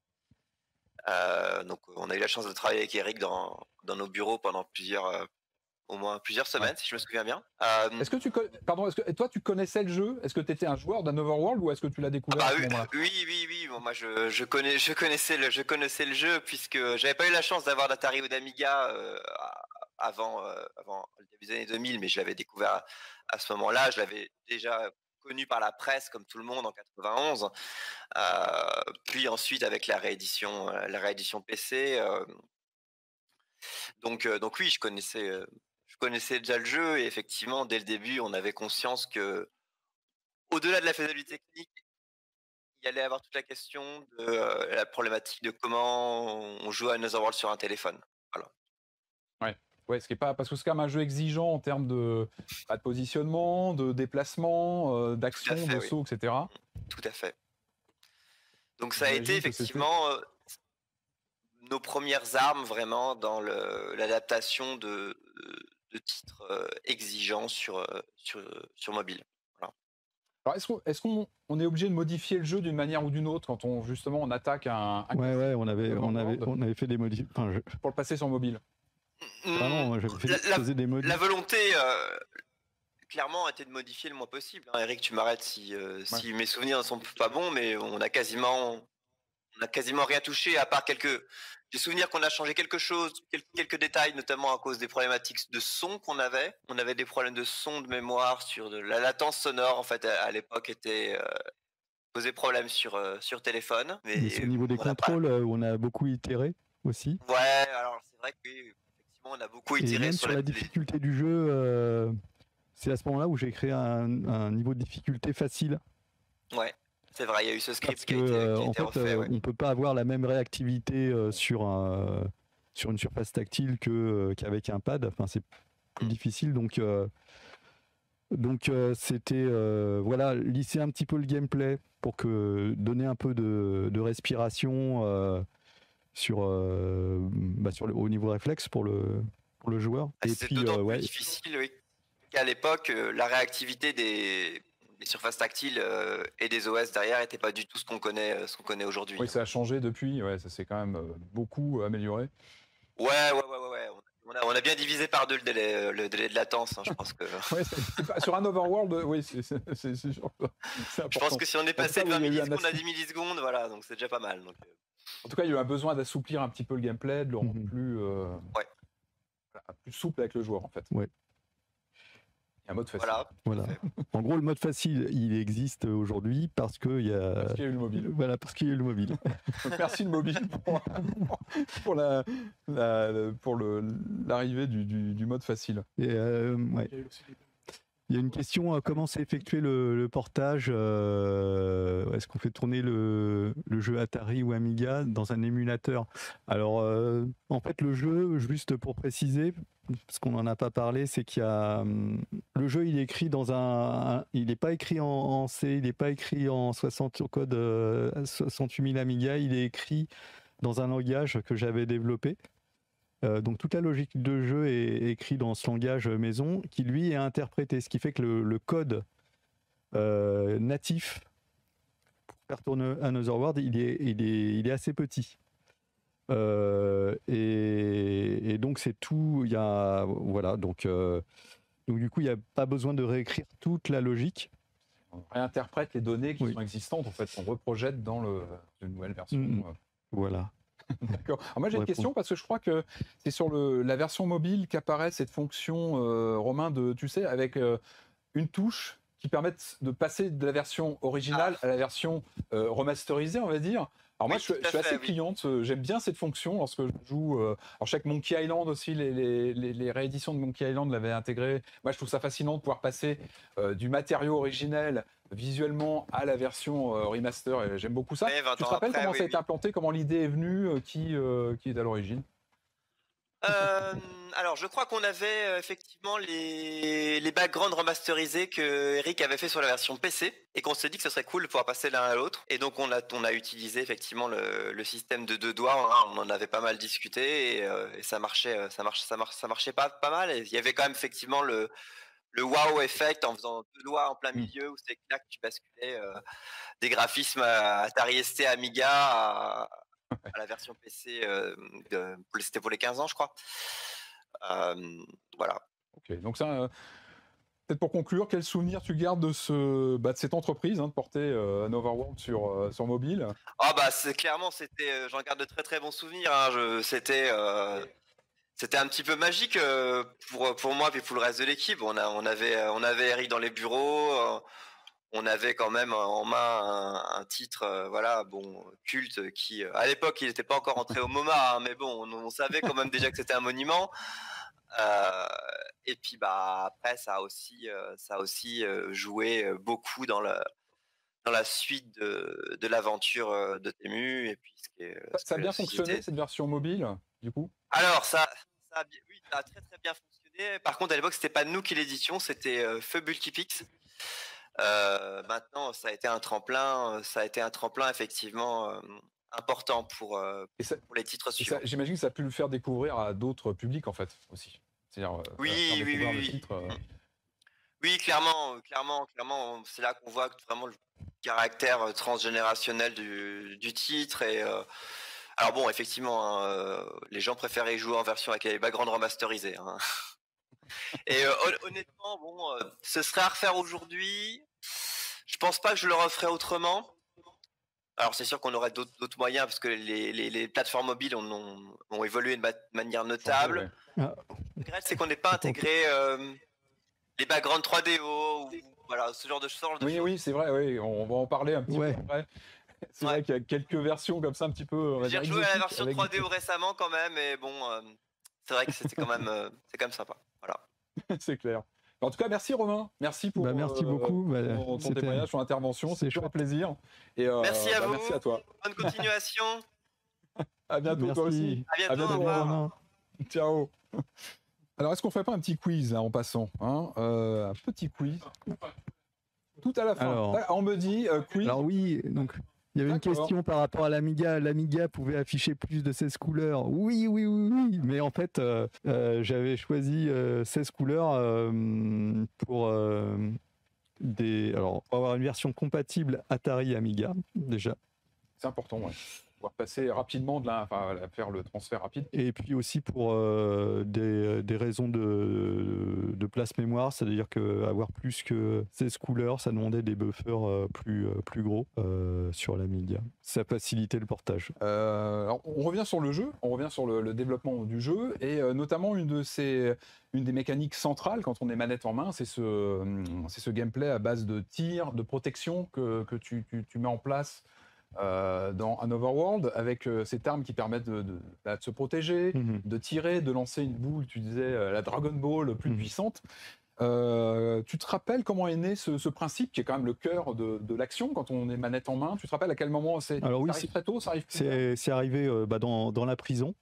Donc on a eu la chance de travailler avec Eric dans nos bureaux pendant au moins plusieurs semaines, si je me souviens bien. Toi tu connaissais le jeu? Est-ce que tu étais un joueur d'Anotherworld ou est-ce que tu l'as découvert à ce moment-là? Oui. Bon, moi je connaissais le jeu, puisque j'avais pas eu la chance d'avoir d'Atari ou d'Amiga avant le début des années 2000, mais je l'avais découvert à ce moment-là. Je l'avais déjà connu par la presse comme tout le monde en 91, puis ensuite avec la réédition PC. Donc oui, je connaissais déjà le jeu, et effectivement dès le début on avait conscience que au-delà de la faisabilité technique, il y allait avoir toute la question de la problématique de comment on joue à Anotherworld sur un téléphone. Voilà. Ouais, ce qui est pas, parce que c'est quand même un jeu exigeant en termes de positionnement, de déplacement, d'action, de saut, etc. Tout à fait. Donc ça a été effectivement nos premières armes vraiment dans l'adaptation de titres exigeants sur mobile. Voilà. Alors est-ce qu'on est obligé de modifier le jeu d'une manière ou d'une autre quand on attaque un Ouais, on avait fait des modifications pour le passer sur mobile. Vraiment, faisais des la volonté clairement était de modifier le moins possible. Eric, tu m'arrêtes si mes souvenirs ne sont pas bons, mais on a quasiment rien touché, à part des souvenirs qu'on a changé quelque chose, quelques détails, notamment à cause des problématiques de son qu'on avait. On avait des problèmes de son, de mémoire, sur la latence sonore, en fait, à l'époque, posait problème sur téléphone. Mais au niveau des contrôles, on a beaucoup itéré aussi. Ouais, alors c'est vrai que effectivement, on a beaucoup itéré. Et même sur la difficulté du jeu, c'est à ce moment-là où j'ai créé un niveau de difficulté facile. Ouais. C'est vrai, il y a eu ce script qui a été refait. On ne peut pas avoir la même réactivité sur une surface tactile qu'avec un pad. Enfin, c'est plus difficile. Donc c'était lisser un petit peu le gameplay pour donner un peu de respiration au niveau réflexe pour le joueur. C'est d'autant plus difficile, oui. Qu'à l'époque, la réactivité des surfaces tactiles et des OS derrière n'était pas du tout ce qu'on connaît aujourd'hui. Oui, ça a changé depuis, ça s'est quand même beaucoup amélioré. Ouais. On a bien divisé par deux le délai de latence, je pense que. Sur un Overworld, oui, c'est sûr. Je pense que si on est passé de 20 millisecondes à 10 millisecondes, voilà, donc c'est déjà pas mal. Donc... En tout cas, il y a eu un besoin d'assouplir un petit peu le gameplay, de le rendre plus souple avec le joueur, en fait. Ouais. Un mode facile. Voilà. En gros, le mode facile, il existe aujourd'hui parce qu'il y a. Parce qu'il y a eu le mobile. Voilà, parce qu'il y a eu le mobile. Donc, merci le mobile pour l'arrivée du mode facile. Et Il y a une question, comment s'est effectué le portage est-ce qu'on fait tourner le jeu Atari ou Amiga dans un émulateur? Alors, en fait, le jeu, juste pour préciser, parce qu'on n'en a pas parlé, c'est qu'il y a... le jeu, il est écrit il n'est pas écrit en C, il n'est pas écrit en 60 au code 68000 Amiga, il est écrit dans un langage que j'avais développé. Donc toute la logique de jeu est écrite dans ce langage maison qui lui est interprété, ce qui fait que le code natif pour faire tourner Another World, il est assez petit. Et donc c'est tout, il y a voilà, donc du coup il n'y a pas besoin de réécrire toute la logique. On réinterprète les données qui sont existantes, en fait, on reprojette dans une nouvelle version. Voilà. D'accord. Alors moi j'ai une question parce que je crois que c'est sur la version mobile qu'apparaît cette fonction, Romain, tu sais, avec une touche qui permet de passer de la version originale à la version remasterisée, on va dire. Alors moi je suis assez cliente, j'aime bien cette fonction lorsque je joue. Alors je sais que Monkey Island aussi, les rééditions de Monkey Island l'avaient intégré. Moi je trouve ça fascinant de pouvoir passer du matériau originel visuellement à la version remaster, et j'aime beaucoup ça. Tu te rappelles comment ça a été implanté, comment l'idée est venue, qui est à l'origine? Alors je crois qu'on avait effectivement les backgrounds remasterisés que Eric avait fait sur la version PC et qu'on s'est dit que ce serait cool de pouvoir passer l'un à l'autre, et donc on a utilisé effectivement le système de 2 doigts. On en avait pas mal discuté et ça marchait pas mal, et il y avait quand même effectivement le wow effect en faisant 2 doigts en plein milieu où c'est là que tu basculais des graphismes Atari ST Amiga à la version PC, c'était pour les 15 ans je crois. Voilà. Ok, donc ça, peut-être pour conclure, quel souvenir tu gardes de cette entreprise de porter Another World sur mobile? J'en garde de très très bons souvenirs. C'était un petit peu magique pour moi et pour le reste de l'équipe. On avait Eric dans les bureaux. On avait quand même en main un titre, culte, qui à l'époque il n'était pas encore entré au MoMA, mais bon, on savait quand même déjà que c'était un monument. Et puis après ça a aussi joué beaucoup dans la suite de l'aventure de Temu. Et puis ça a bien fonctionné cette version mobile du coup? Alors ça a très très bien fonctionné. Par contre à l'époque c'était pas nous qui l'éditions, c'était Feu Multipix. Maintenant ça a été un tremplin effectivement important pour les titres suivants. J'imagine que ça a pu le faire découvrir à d'autres publics en fait aussi. C'est-à-dire oui, clairement, c'est là qu'on voit vraiment le caractère transgénérationnel du titre. Et alors bon, effectivement, les gens préféraient jouer en version avec les backgrounds remasterisés. Et honnêtement, ce serait à refaire aujourd'hui. Je pense pas que je le referais autrement. Alors c'est sûr qu'on aurait d'autres moyens parce que les plateformes mobiles ont évolué de manière notable. Le regret, c'est qu'on n'ait pas intégré les backgrounds 3DO ou voilà, ce genre de choses. Oui, c'est vrai, oui, on va en parler un petit peu après. C'est vrai qu'il y a quelques versions comme ça un petit peu. J'ai rejoué à la version 3DO récemment quand même, mais bon, c'est vrai que c'était quand même, c'est quand même sympa. Voilà. C'est clair. En tout cas, merci Romain, merci pour merci beaucoup. ton témoignage, ton intervention, c'est toujours un plaisir. Et, merci à vous, merci à toi. Bonne continuation. À bientôt toi aussi. À bientôt. Romain. Ciao. Alors, est-ce qu'on ferait pas un petit quiz là, en passant, un petit quiz tout à la fin. Alors, on me dit quiz. Alors oui, donc il y avait une question par rapport à l'Amiga. L'Amiga pouvait afficher plus de 16 couleurs. Oui. Mais en fait, j'avais choisi 16 couleurs pour avoir une version compatible Atari Amiga, déjà. C'est important, ouais. Pouvoir passer rapidement faire le transfert rapide. Et puis aussi pour des raisons de place mémoire, c'est-à-dire qu'avoir plus que 16 couleurs, ça demandait des buffers plus gros sur l'Amiga. Ça facilitait le portage. Alors, on revient sur le jeu, on revient sur le développement du jeu, et notamment une des mécaniques centrales quand on est manette en main, c'est ce gameplay à base de tir, de protection que tu mets en place dans Another World, avec cette arme qui permet de se protéger, de tirer, de lancer une boule, tu disais la Dragon Ball plus puissante. Tu te rappelles comment est né ce principe qui est quand même le cœur de l'action quand on est manette en main? Tu te rappelles à quel moment ça arrive très tôt, ça arrive plus tard? C'est arrivé dans la prison.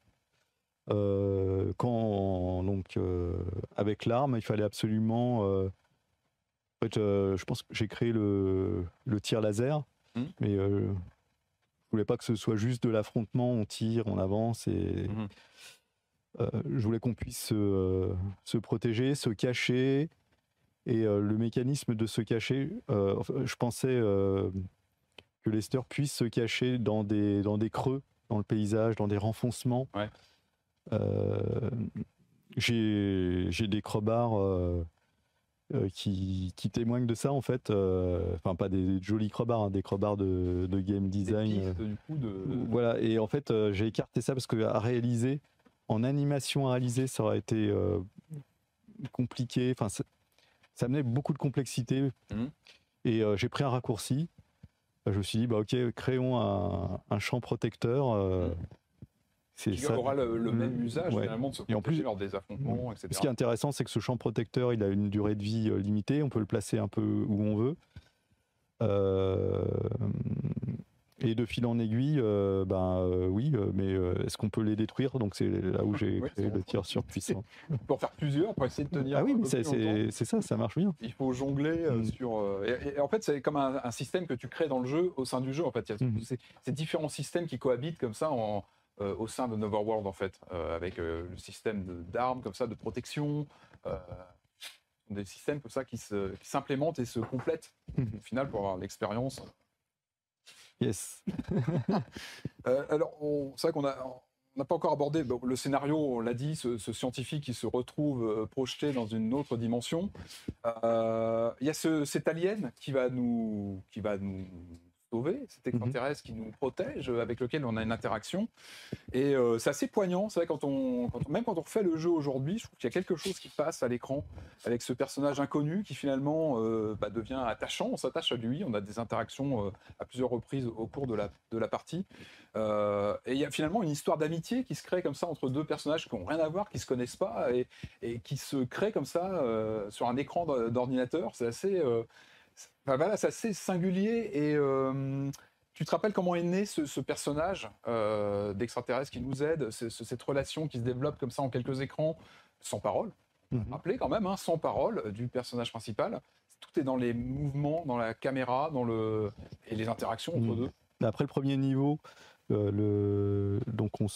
Quand avec l'arme, il fallait absolument. En fait, je pense que j'ai créé le tir laser, mais je voulais pas que ce soit juste de l'affrontement, on tire, on avance et. Je voulais qu'on puisse se protéger, se cacher, et le mécanisme de se cacher, je pensais que Lester puisse se cacher dans des creux, dans le paysage, dans des renfoncements. Ouais. J'ai des crebards qui témoignent de ça en fait, enfin pas des jolis crebards, des crebards de game design. Des pistes, du coup, Voilà, et en fait j'ai écarté ça parce que en animation à réaliser, ça aurait été compliqué. Enfin, ça amenait beaucoup de complexité. Et j'ai pris un raccourci. Je me suis dit, ok, créons un champ protecteur. Qui aura le même usage finalement de se protéger lors des affrontements, etc. Ce qui est intéressant, c'est que ce champ protecteur, il a une durée de vie limitée. On peut le placer un peu où on veut. Et de fil en aiguille, oui, mais est-ce qu'on peut les détruire? Donc c'est là où j'ai créé le tir surpuissant. Pour faire plusieurs, pour essayer de tenir. Ah oui, mais c'est ça marche bien. Il faut jongler sur. Et en fait, c'est comme un système que tu crées dans le jeu, au sein du jeu. En fait, il y a ces différents systèmes qui cohabitent comme ça au sein de Neverworld, en fait, avec le système d'armes comme ça, de protection. Des systèmes comme ça qui s'implémentent et se complètent au final pour avoir l'expérience. Yes. Alors, c'est vrai qu'on n'a pas encore abordé le scénario, on l'a dit, ce scientifique qui se retrouve projeté dans une autre dimension. Il y a cet alien qui va nous sauver, cet extraterrestre qui nous protège, avec lequel on a une interaction. Et c'est assez poignant, c'est vrai, même quand on refait le jeu aujourd'hui, je trouve qu'il y a quelque chose qui passe à l'écran avec ce personnage inconnu qui finalement devient attachant, on s'attache à lui, on a des interactions à plusieurs reprises au cours de la partie. Et il y a finalement une histoire d'amitié qui se crée comme ça entre deux personnages qui n'ont rien à voir, qui ne se connaissent pas et qui se créent comme ça sur un écran d'ordinateur. C'est assez... c'est assez singulier et tu te rappelles comment est né ce personnage d'extraterrestre qui nous aide, cette relation qui se développe comme ça en quelques écrans, sans parole, rappelez quand même, sans parole du personnage principal. Tout est dans les mouvements, dans la caméra, et les interactions entre deux. Après le premier niveau, donc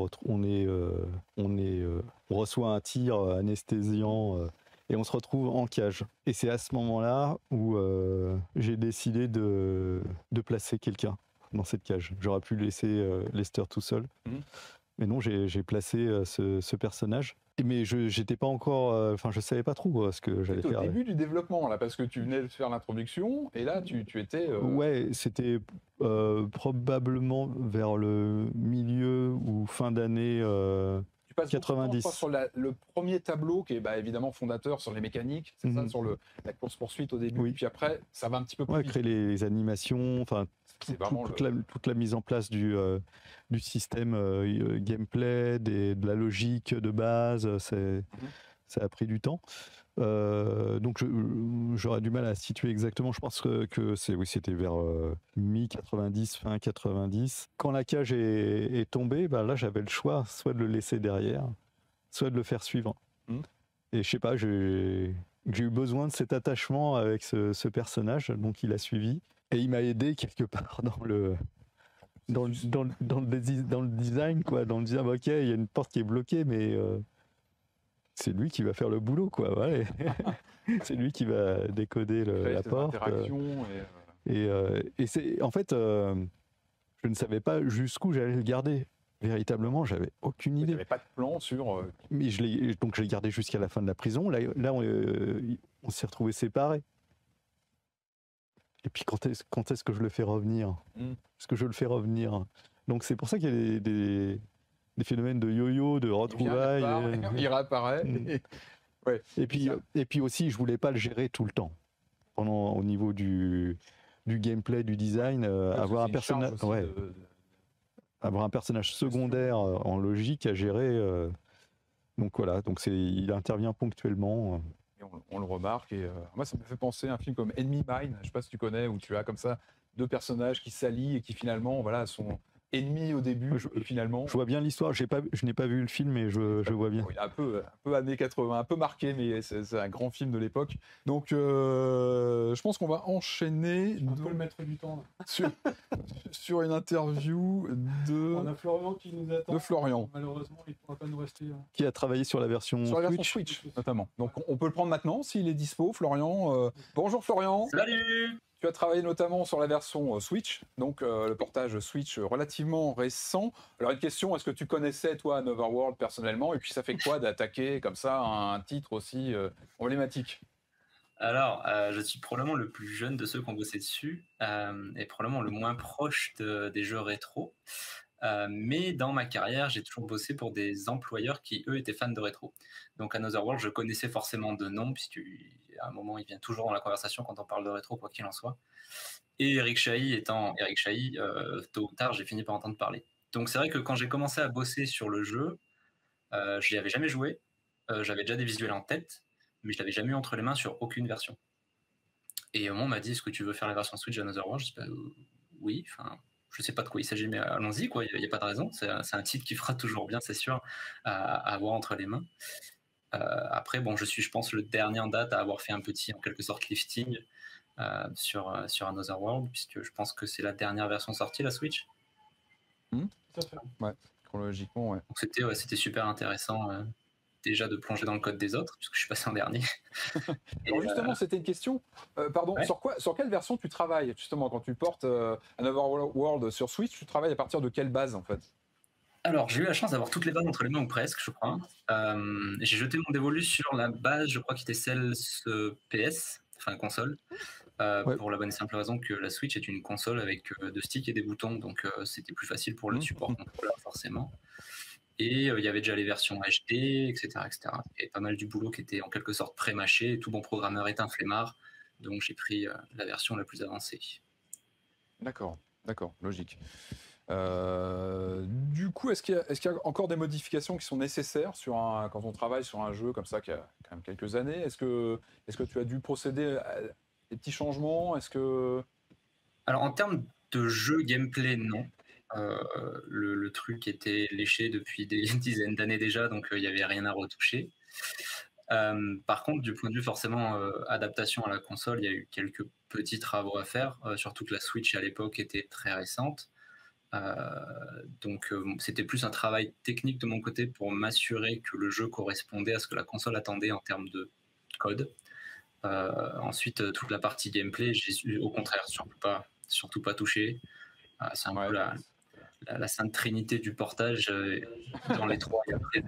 on reçoit un tir anesthésiant. Et on se retrouve en cage. Et c'est à ce moment-là où j'ai décidé de placer quelqu'un dans cette cage. J'aurais pu laisser Lester tout seul. Mais non, j'ai placé ce personnage. Mais j'étais pas encore... Enfin, je savais pas trop ce que j'allais faire. Au début du développement, là, parce que tu venais de faire l'introduction, et là, tu étais... Ouais, c'était probablement vers le milieu ou fin d'année... Tu passes 90. Sur le premier tableau qui est évidemment fondateur sur les mécaniques, c'est ça, sur la course-poursuite au début, puis après ça va un petit peu plus vite. Créer les animations, enfin toute la mise en place du système gameplay, de la logique de base, ça a pris du temps. Donc j'aurais du mal à situer exactement. Je pense que c'était vers mi-90, fin 90. Quand la cage est tombée, là j'avais le choix, soit de le laisser derrière, soit de le faire suivre. Et je sais pas, j'ai eu besoin de cet attachement avec ce personnage, donc il a suivi. Et il m'a aidé quelque part dans le design, quoi. Dans le dire, ok, il y a une porte qui est bloquée, mais... c'est lui qui va faire le boulot, quoi. Ouais. C'est lui qui va décoder la porte. Et c'est en fait, je ne savais pas jusqu'où j'allais le garder. Véritablement, j'avais aucune idée. Il n'y avait pas de plan sur. Mais je l'ai gardé jusqu'à la fin de la prison. Là, on s'est retrouvés séparés. Et puis quand est-ce que je le fais revenir? Est-ce que je le fais revenir? Donc c'est pour ça qu'il y a des phénomènes de yo-yo, de retrouvailles. Il réapparaît. Ouais. Et puis aussi, je voulais pas le gérer tout le temps. Au niveau du gameplay, du design, avoir un personnage, avoir un personnage secondaire en logique à gérer. Donc voilà, il intervient ponctuellement. on le remarque. Et moi, ça me fait penser à un film comme Enemy Mine, je sais pas si tu connais, où tu as comme ça 2 personnages qui s'allient et qui finalement sont ennemis au début et finalement... Je vois bien l'histoire, je n'ai pas vu le film, mais je vois bien. Oui, un peu années 80, un peu marqué, mais c'est un grand film de l'époque. Donc, je pense qu'on va enchaîner... On peut le mettre du temps. Sur une interview de... On a Florian qui nous attend. De Florian. Malheureusement, il ne pourra pas nous rester. Qui a travaillé sur la version Sur la version Switch, notamment. Donc, on peut le prendre maintenant, s'il est dispo, Florian. Bonjour Florian. Salut. Tu as travaillé notamment sur la version Switch, donc le portage Switch relativement récent. Alors une question, est-ce que tu connaissais toi Another World personnellement, et puis ça fait quoi d'attaquer comme ça un titre aussi emblématique? Alors, je suis probablement le plus jeune de ceux qui ont bossé dessus, et probablement le moins proche des jeux rétro. Mais dans ma carrière, j'ai toujours bossé pour des employeurs qui, eux, étaient fans de rétro. Donc Another World, je connaissais forcément de nom, puisqu'à un moment, il vient toujours dans la conversation quand on parle de rétro, quoi qu'il en soit. Et Eric Chahi étant Eric Chahi, tôt ou tard, j'ai fini par entendre parler. Donc c'est vrai que quand j'ai commencé à bosser sur le jeu, je n'y avais jamais joué. J'avais déjà des visuels en tête, mais je l'avais jamais eu entre les mains sur aucune version. Et au moment, on m'a dit, est-ce que tu veux faire la version Switch d'Another World? Je dis, oui, enfin... Je sais pas de quoi il s'agit, mais allons-y, quoi. Il n'y a pas de raison. C'est un titre qui fera toujours bien, c'est sûr, à avoir entre les mains. Après, bon, je suis, je pense, le dernier en date à avoir fait un petit, en quelque sorte, lifting sur Another World, puisque je pense que c'est la dernière version sortie, la Switch. Tout à fait. Ouais, chronologiquement, ouais. Donc c'était super intéressant. Déjà de plonger dans le code des autres, puisque je suis passé en dernier. Alors justement, c'était une question. Pardon, ouais. Sur quelle version tu travailles justement quand tu portes Another World sur Switch? Tu travailles à partir de quelle base en fait? Alors, j'ai eu la chance d'avoir toutes les bases entre les mains, ou presque, je crois. J'ai jeté mon dévolu sur la base, je crois, qui était celle PS, enfin console, ouais. Pour la bonne et simple raison que la Switch est une console avec 2 sticks et des boutons, donc c'était plus facile pour le support contrôleur, forcément. Et il y avait déjà les versions HD, etc., etc. Et pas mal du boulot qui était en quelque sorte pré-mâché. Tout bon programmeur est un flemmard, donc j'ai pris la version la plus avancée. D'accord, logique. Du coup, est-ce qu'il y a encore des modifications qui sont nécessaires quand on travaille sur un jeu comme ça qui a quand même quelques années? Est-ce que tu as dû procéder à des petits changements? Alors en termes de jeu gameplay, non. Le truc était léché depuis des dizaines d'années déjà, donc il n'y avait rien à retoucher. Par contre, du point de vue forcément adaptation à la console, il y a eu quelques petits travaux à faire, surtout que la Switch à l'époque était très récente. Donc c'était plus un travail technique de mon côté pour m'assurer que le jeu correspondait à ce que la console attendait en termes de code. Ensuite, toute la partie gameplay, j'ai au contraire surtout pas touché. C'est un peu la sainte trinité du portage dans les 3.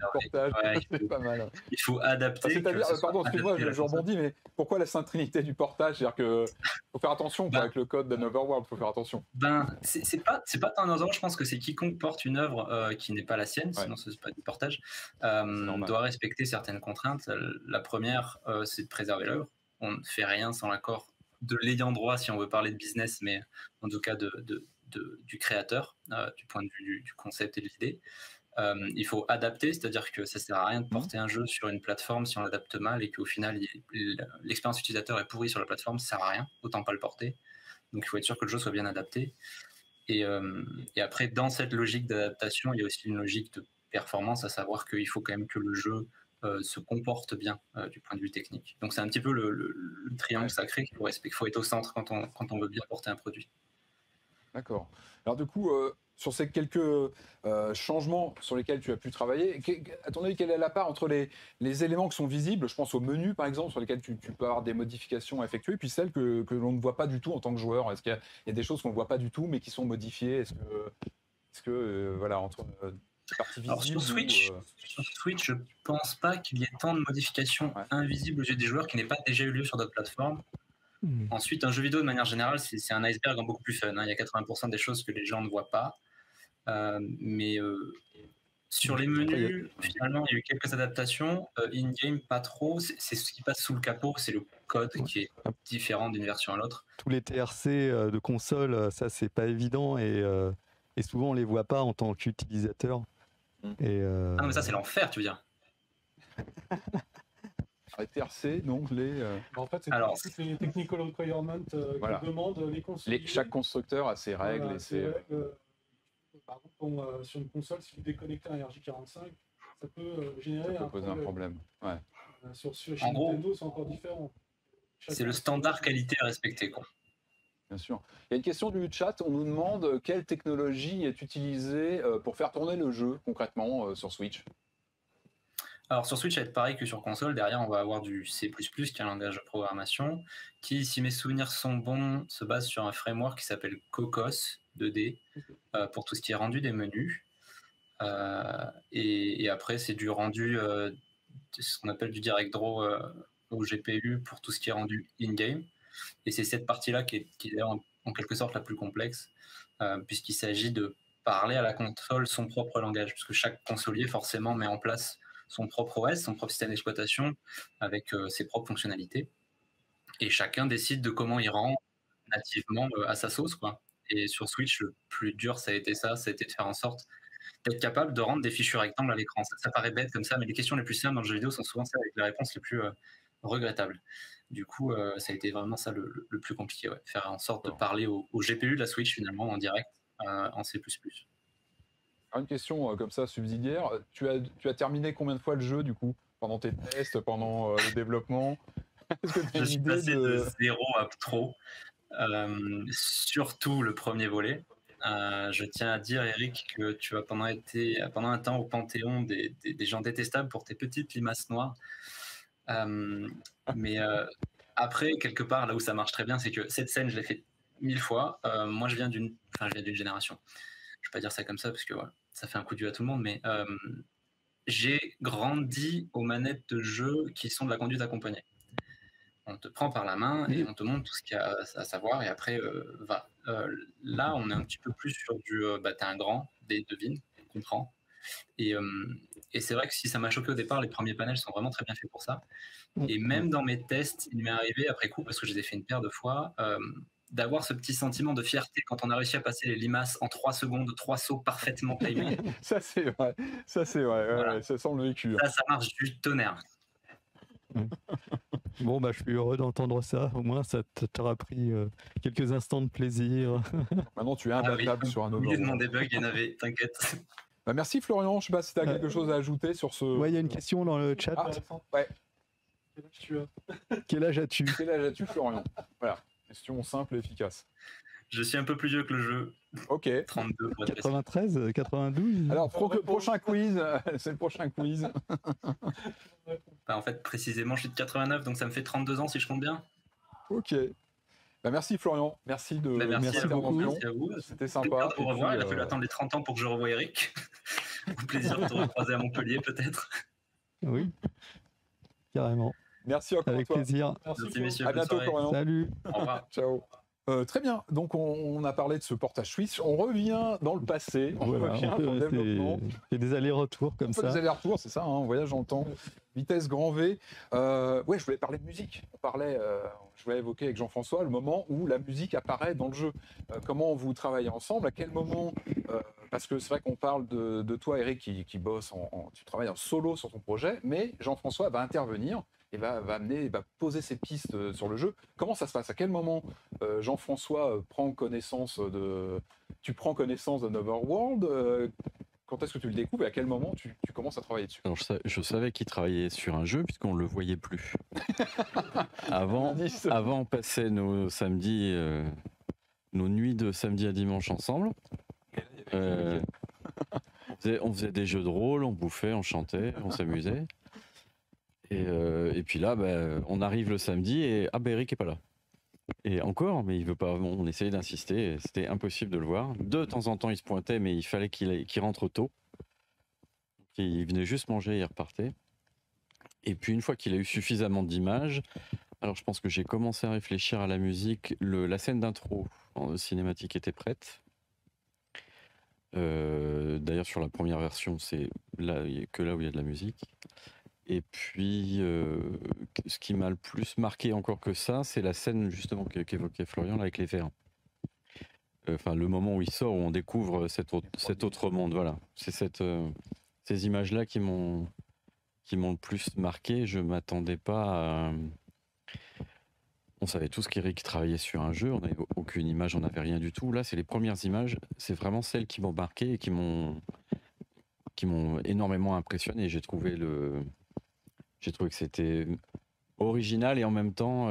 Pas mal. Il faut adapter. Pardon, excuse-moi, je rebondis, mais pourquoi la sainte trinité du portage? C'est-à-dire qu'il faut faire attention avec le code d'Another World, il faut faire attention. C'est pas tant Another World, je pense que c'est quiconque porte une œuvre qui n'est pas la sienne, sinon ce n'est pas du portage, doit respecter certaines contraintes. La première, c'est de préserver l'œuvre. On ne fait rien sans l'accord de l'ayant droit, si on veut parler de business, mais en tout cas du créateur, du point de vue du concept et de l'idée. Il faut adapter, c'est-à-dire que ça ne sert à rien de porter un jeu sur une plateforme si on l'adapte mal et qu'au final l'expérience utilisateur est pourrie sur la plateforme, ça ne sert à rien, autant pas le porter. Donc il faut être sûr que le jeu soit bien adapté. Et après, dans cette logique d'adaptation, il y a aussi une logique de performance, à savoir qu'il faut quand même que le jeu se comporte bien du point de vue technique. Donc c'est un petit peu le triangle sacré qu'il faut respecter. Il faut être au centre quand on veut bien porter un produit. D'accord. Alors du coup, sur ces quelques changements sur lesquels tu as pu travailler, à ton avis, quelle est la part entre les éléments qui sont visibles, je pense au menu par exemple, sur lesquels tu peux avoir des modifications à effectuer, puis celles que l'on ne voit pas du tout en tant que joueur? Est-ce qu'il y a des choses qu'on ne voit pas du tout mais qui sont modifiées? Est-ce que voilà, entre les parties visibles... Alors sur Switch, je ne pense pas qu'il y ait tant de modifications invisibles aux yeux des joueurs qui n'aient pas déjà eu lieu sur d'autres plateformes. Ensuite, un jeu vidéo de manière générale, c'est un iceberg beaucoup plus fun. Il y a 80% des choses que les gens ne voient pas. Mais sur les menus, finalement, il y a eu quelques adaptations. In-game, pas trop. C'est ce qui passe sous le capot, c'est le code qui est différent d'une version à l'autre. Tous les TRC de console, ça, c'est pas évident et souvent, on les voit pas en tant qu'utilisateur. Ah non, mais ça, c'est l'enfer, tu veux dire. TRC, donc les... En fait, c'est toutes les technical requirements que demandent les consoliers. Chaque constructeur a ses règles. Et ses règles. Par exemple, sur une console, si vous déconnectez un RJ45, ça peut générer un problème. Ouais. Chez Nintendo, c'est encore différent. C'est le standard qualité à respecter, quoi. Bien sûr. Il y a une question du chat. On nous demande quelle technologie est utilisée pour faire tourner le jeu concrètement sur Switch. Alors sur Switch, ça va être pareil que sur console. Derrière, on va avoir du C++, qui est un langage de programmation, qui, si mes souvenirs sont bons, se base sur un framework qui s'appelle Cocos 2D pour tout ce qui est rendu des menus. Et après, c'est du rendu, ce qu'on appelle du direct draw au GPU pour tout ce qui est rendu in-game. Et c'est cette partie-là qui est en quelque sorte la plus complexe, puisqu'il s'agit de parler à la console son propre langage, puisque chaque consolier forcément met en place son propre OS, son propre système d'exploitation, avec ses propres fonctionnalités. Et chacun décide de comment il rend nativement à sa sauce, quoi. Et sur Switch, le plus dur, ça a été de faire en sorte d'être capable de rendre des fichiers rectangles à l'écran. Ça paraît bête comme ça, mais les questions les plus simples dans le jeu vidéo sont souvent celles avec les réponses les plus regrettables. Du coup, ça a été vraiment ça le plus compliqué, ouais. Faire en sorte de parler au GPU de la Switch finalement en direct en C++. Alors une question comme ça subsidiaire. Tu as terminé combien de fois le jeu du coup pendant tes tests, pendant le développement? Je suis passé de 0 à trop. Surtout le premier volet. Je tiens à dire, Eric, que tu as pendant un temps au Panthéon des gens détestables pour tes petites limaces noires. Mais après, quelque part, là où ça marche très bien, c'est que cette scène, je l'ai fait 1000 fois. Moi, je viens d'une génération. Je ne vais pas dire ça comme ça, parce que voilà, ça fait un coup de vieux à tout le monde, mais j'ai grandi aux manettes de jeu qui sont de la conduite accompagnée. On te prend par la main et on te montre tout ce qu'il y a à savoir, et après, va. Là, on est un petit peu plus sur du t'es un grand, devine, comprends. Et c'est vrai que si ça m'a choqué au départ, les premiers panels sont vraiment très bien faits pour ça. Et même dans mes tests, il m'est arrivé après coup, parce que je les ai fait une paire de fois, d'avoir ce petit sentiment de fierté quand on a réussi à passer les limaces en 3 secondes, 3 sauts parfaitement timés. Ça c'est vrai, voilà. Ouais, ça sent le vécu. Ça marche du tonnerre. Bon, bah, je suis heureux d'entendre ça. Au moins, ça t'aura pris quelques instants de plaisir. Maintenant, tu es imbattable sur un Au milieu de mon debug, il y en avait, t'inquiète. Bah, merci Florian. Je sais pas si tu as quelque chose à ajouter sur ce. Ouais, il y a une question dans le chat. Ouais. Quel âge as-tu? Quel âge as-tu, Florian? Voilà. Question simple et efficace. Je suis un peu plus vieux que le jeu. Ok. 32. 93, 92. Alors, prochain quiz. C'est le prochain quiz. Bah, en fait, précisément, je suis de 89, donc ça me fait 32 ans si je compte bien. Ok. Bah, merci Florian. Merci de merci beaucoup. Merci à vous. C'était sympa. Au revoir. Il a fallu attendre les 30 ans pour que je revoie Eric. Au plaisir de te recroiser à Montpellier, peut-être. Oui. Carrément. Merci encore. Avec plaisir. Merci messieurs. À bientôt, Florian. Salut. Au revoir. Ciao. Très bien, donc on a parlé de ce portage Switch, on revient dans le passé, on revient dans le développement. Il y a des allers-retours comme ça. Des allers-retours, c'est ça, hein, on voyage dans le temps, vitesse grand V. Ouais, je voulais parler de musique, je voulais évoquer avec Jean-François le moment où la musique apparaît dans le jeu. Comment vous travaillez ensemble, à quel moment, parce que c'est vrai qu'on parle de toi Eric qui bosse, tu travailles en solo sur ton projet, mais Jean-François va intervenir et va poser ses pistes sur le jeu. Comment ça se passe? À quel moment Jean-François prend connaissance de Overworld? Quand est-ce que tu le découvres et à quel moment tu commences à travailler dessus? Alors, je savais qu'il travaillait sur un jeu puisqu'on ne le voyait plus. Avant, on passait nos samedis, nos nuits de samedi à dimanche ensemble. On faisait des jeux de rôle, on bouffait, on chantait, on s'amusait. Et puis là, on arrive le samedi et Eric est pas là. Et encore, mais il veut pas. On essayait d'insister, c'était impossible de le voir. De temps en temps, il se pointait, mais il fallait qu'il rentre tôt. Il venait juste manger, il repartait. Et puis une fois qu'il a eu suffisamment d'images, alors je pense que j'ai commencé à réfléchir à la musique. La scène d'intro en cinématique était prête. D'ailleurs, sur la première version, c'est que là où il y a de la musique. Et puis, ce qui m'a le plus marqué encore que ça, c'est la scène justement qu'évoquait Florian là, avec les vers. Enfin, le moment où il sort, où on découvre cet autre monde. Voilà, c'est ces images-là qui m'ont qui m'ont le plus marqué. Je m'attendais pas à... On savait tous qu'Eric travaillait sur un jeu, on n'avait aucune image, on n'avait rien du tout. Là, c'est les premières images, c'est vraiment celles qui m'ont marqué et qui m'ont énormément impressionné. J'ai trouvé que c'était original et en même temps,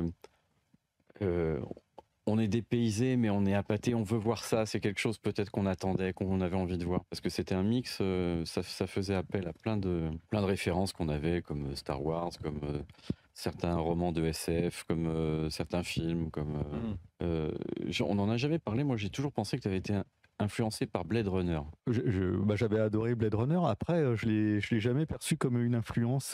on est dépaysé, mais on est appâté, on veut voir ça. C'est quelque chose peut-être qu'on attendait, qu'on avait envie de voir. Parce que c'était un mix, ça faisait appel à plein de références qu'on avait, comme Star Wars, comme certains romans de SF, comme certains films, comme... on n'en a jamais parlé, moi j'ai toujours pensé que tu avais été influencé par Blade Runner. J'avais adoré Blade Runner, après je l'ai jamais perçu comme une influence...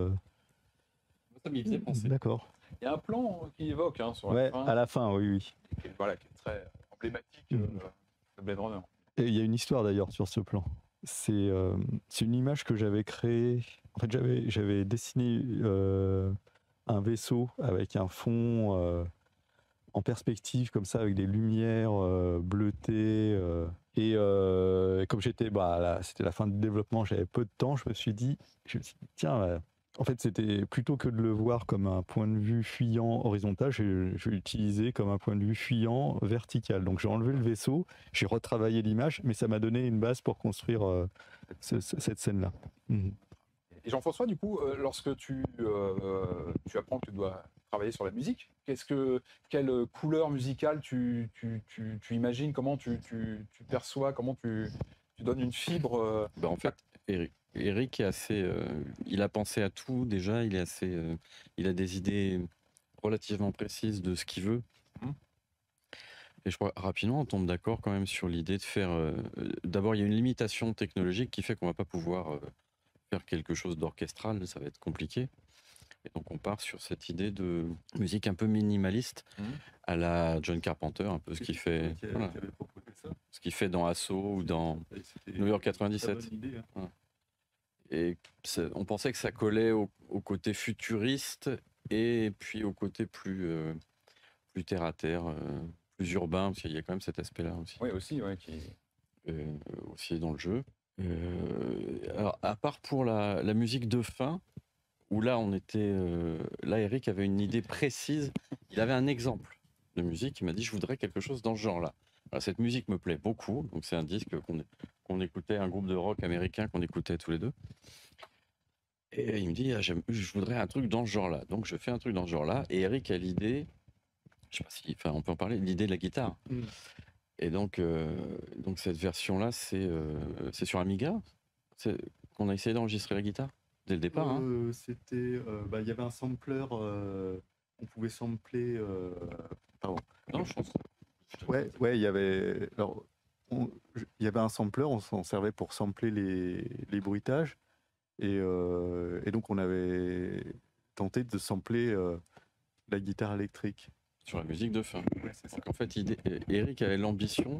Ça m'y faisait penser. D'accord. Il y a un plan qui évoque sur la fin. À la fin, oui. Qui est très emblématique de Blade Runner. Et il y a une histoire d'ailleurs sur ce plan. C'est une image que j'avais créée. En fait, j'avais dessiné un vaisseau avec un fond en perspective comme ça, avec des lumières bleutées. Et comme c'était la fin du développement, j'avais peu de temps, je me suis dit tiens, en fait, c'était plutôt que de le voir comme un point de vue fuyant horizontal, je l'ai utilisé comme un point de vue fuyant vertical. Donc j'ai enlevé le vaisseau, j'ai retravaillé l'image, mais ça m'a donné une base pour construire cette scène-là. Et Jean-François, du coup, lorsque tu apprends que tu dois travailler sur la musique, quelle couleur musicale tu imagines, comment tu perçois, comment tu donnes une fibre En fait, Eric est assez, il a pensé à tout déjà, il a des idées relativement précises de ce qu'il veut. Et je crois rapidement on tombe d'accord quand même sur l'idée de faire. D'abord, il y a une limitation technologique qui fait qu'on va pas pouvoir faire quelque chose d'orchestral, ça va être compliqué. Et donc on part sur cette idée de musique un peu minimaliste à la John Carpenter, un peu ce qu'il fait. Ce qu'il fait dans Assaut ou dans New York 97. Et on pensait que ça collait au côté futuriste et puis au côté plus terre à terre, plus urbain, parce qu'il y a quand même cet aspect-là aussi. Oui, aussi, qui aussi dans le jeu. Alors, à part pour la musique de fin, où là là Eric avait une idée précise, il avait un exemple de musique, il m'a dit je voudrais quelque chose dans ce genre-là. Alors, cette musique me plaît beaucoup, donc c'est un disque qu'on écoutait, un groupe de rock américain qu'on écoutait tous les deux. Et il me dit, je voudrais un truc dans ce genre-là. Donc je fais un truc dans ce genre-là. Et Eric a l'idée, je sais pas si, on peut en parler, l'idée de la guitare. Et donc cette version-là, c'est sur Amiga qu'on a essayé d'enregistrer la guitare dès le départ. C'était, il y avait un sampler, on pouvait sampler. Pardon. Non, je pense. Ouais, il y avait. Alors, il y avait un sampler, on s'en servait pour sampler les bruitages. Et donc, on avait tenté de sampler la guitare électrique. Sur la musique de fin. Ouais, c'est ça. Donc, en fait, Eric avait l'ambition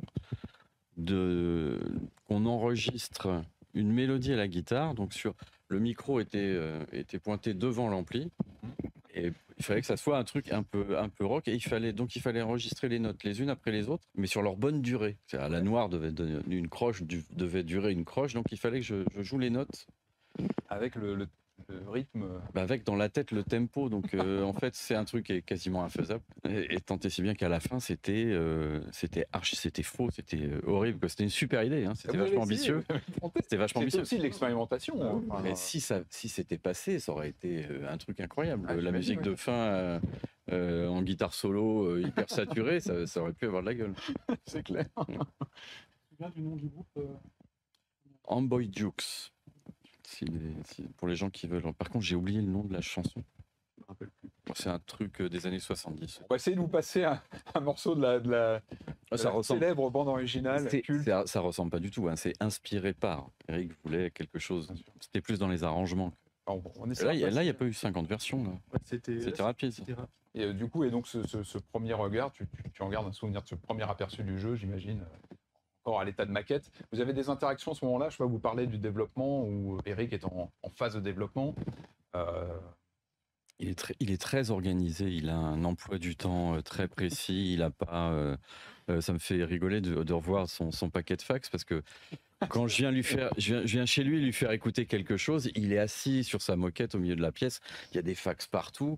qu'on enregistre une mélodie à la guitare. Donc, le micro était pointé devant l'ampli. Et il fallait que ça soit un truc un peu rock, et il fallait enregistrer les notes les unes après les autres, mais sur leur bonne durée. La noire devait durer une croche, donc il fallait que je joue les notes avec le rythme. Avec dans la tête le tempo, donc en fait c'est un truc qui est quasiment infaisable. Et tant et si bien qu'à la fin c'était faux, c'était horrible. C'était une super idée, c'était vachement ambitieux. C'était vachement ambitieux. C'est aussi de l'expérimentation. Mais si c'était passé, ça aurait été un truc incroyable. La musique de fin en guitare solo hyper saturée, ça aurait pu avoir de la gueule. C'est clair. Tu te souviens du nom du groupe Amboy Dukes. Pour les gens qui veulent. Par contre, j'ai oublié le nom de la chanson. Je me rappelle plus. C'est un truc des années 70. On va essayer de vous passer un morceau de la célèbre bande originale. Ça ressemble pas du tout. C'est inspiré par. Eric voulait quelque chose. C'était plus dans les arrangements. Là, il n'y a pas eu 50 versions. Là. Ouais, c'était rapide. Et du coup, ce premier regard, tu en gardes un souvenir de ce premier aperçu du jeu, j'imagine. Encore à l'état de maquette. Vous avez des interactions à ce moment-là, je sais pas, vous parlez du développement, où Eric est en phase de développement. Il est très organisé, il a un emploi du temps très précis, il a pas... ça me fait rigoler de revoir son paquet de fax parce que quand je viens chez lui lui faire écouter quelque chose, il est assis sur sa moquette au milieu de la pièce, il y a des fax partout.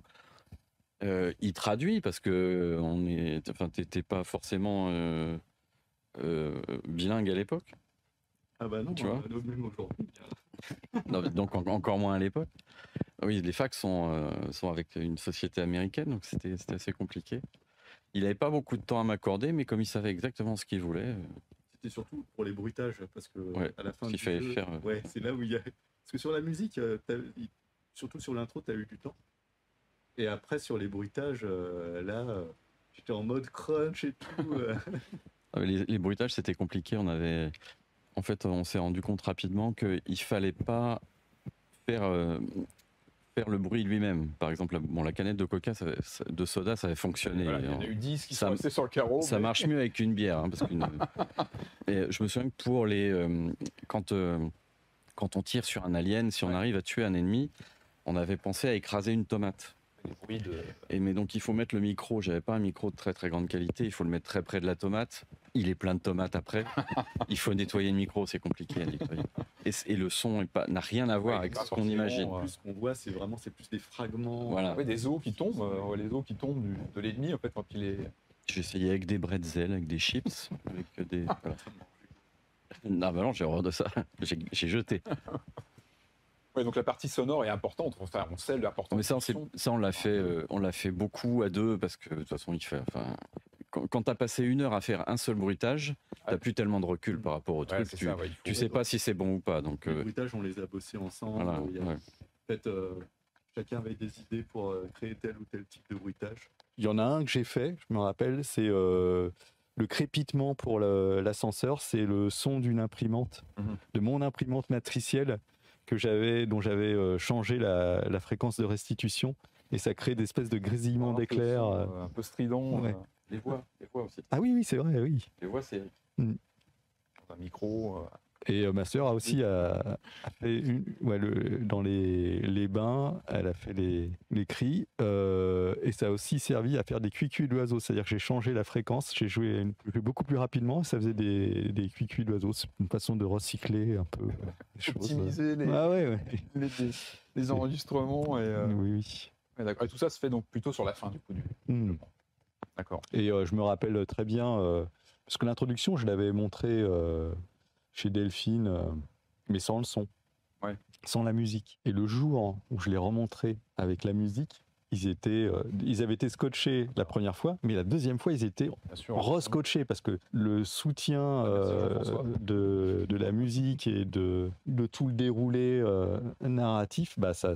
Il traduit parce que t'étais pas forcément bilingue à l'époque. Ah bah non, tu vois même aujourd'hui. Donc encore moins à l'époque. Oui, les fax sont avec une société américaine, donc c'était assez compliqué. Il n'avait pas beaucoup de temps à m'accorder, mais comme il savait exactement ce qu'il voulait. C'était surtout pour les bruitages, parce que à la fin du jeu, ouais, c'est là où il y a. Parce que sur la musique, surtout sur l'intro, tu as eu du temps. Et après, sur les bruitages, là, j'étais en mode crunch et tout. Les bruitages, c'était compliqué. On s'est rendu compte rapidement qu'il fallait pas faire le bruit lui-même. Par exemple, la canette de coca, de soda, ça avait fonctionné. Voilà, il y en a eu 10 qui sont restés sur le carreau. Ça marche mieux avec une bière. Parce et je me souviens que pour quand on tire sur un alien, si on arrive à tuer un ennemi, on avait pensé à écraser une tomate. Mais donc il faut mettre le micro, j'avais pas un micro de très très grande qualité, il faut le mettre très près de la tomate, il est plein de tomates après, il faut nettoyer le micro, c'est compliqué à nettoyer. Et le son n'a rien à voir avec ce qu'on imagine. Ce qu'on voit, c'est plus des fragments. Voilà. Des os qui tombent, les os qui tombent de l'ennemi en fait quand il est... J'ai essayé avec des bretzels, avec des chips, avec des... Voilà. Non, bah non, j'ai horreur de ça, j'ai jeté. Oui, donc la partie sonore est importante. Enfin, on sait l'importance. Mais ça, on l'a fait beaucoup à deux parce que de toute façon, quand tu as passé 1 heure à faire un seul bruitage, tu n'as plus tellement de recul par rapport au truc. Tu sais pas si c'est bon ou pas. Donc, les bruitages, on les a bossés ensemble. Voilà, En fait, chacun avait des idées pour créer tel ou tel type de bruitage. Il y en a un que j'ai fait, je me rappelle, c'est le crépitement pour l'ascenseur. C'est le son d'une imprimante, de mon imprimante matricielle dont j'avais changé la fréquence de restitution, et ça crée des espèces de grésillements d'éclairs. Un peu strident. Ouais. Les voix aussi. Ah oui, c'est vrai, oui. Les voix, c'est... Un micro... Et ma sœur a aussi fait dans les bains, elle a fait les cris, et ça a aussi servi à faire des cuicuis d'oiseaux. C'est-à-dire que j'ai changé la fréquence, j'ai joué beaucoup plus rapidement, et ça faisait des cuicuis d'oiseaux. C'est une façon de recycler un peu les choses. Optimiser les enregistrements. Oui. Ouais, d'accord. Et tout ça se fait donc plutôt sur la fin du coup du. D'accord. Et je me rappelle très bien, parce que l'introduction, je l'avais montrée chez Delphine, mais sans le son, sans la musique. Et le jour où je l'ai remontré avec la musique, ils avaient été scotchés la première fois, mais la deuxième fois, ils étaient re-scotchés parce que le soutien de la musique et de tout le déroulé narratif, ça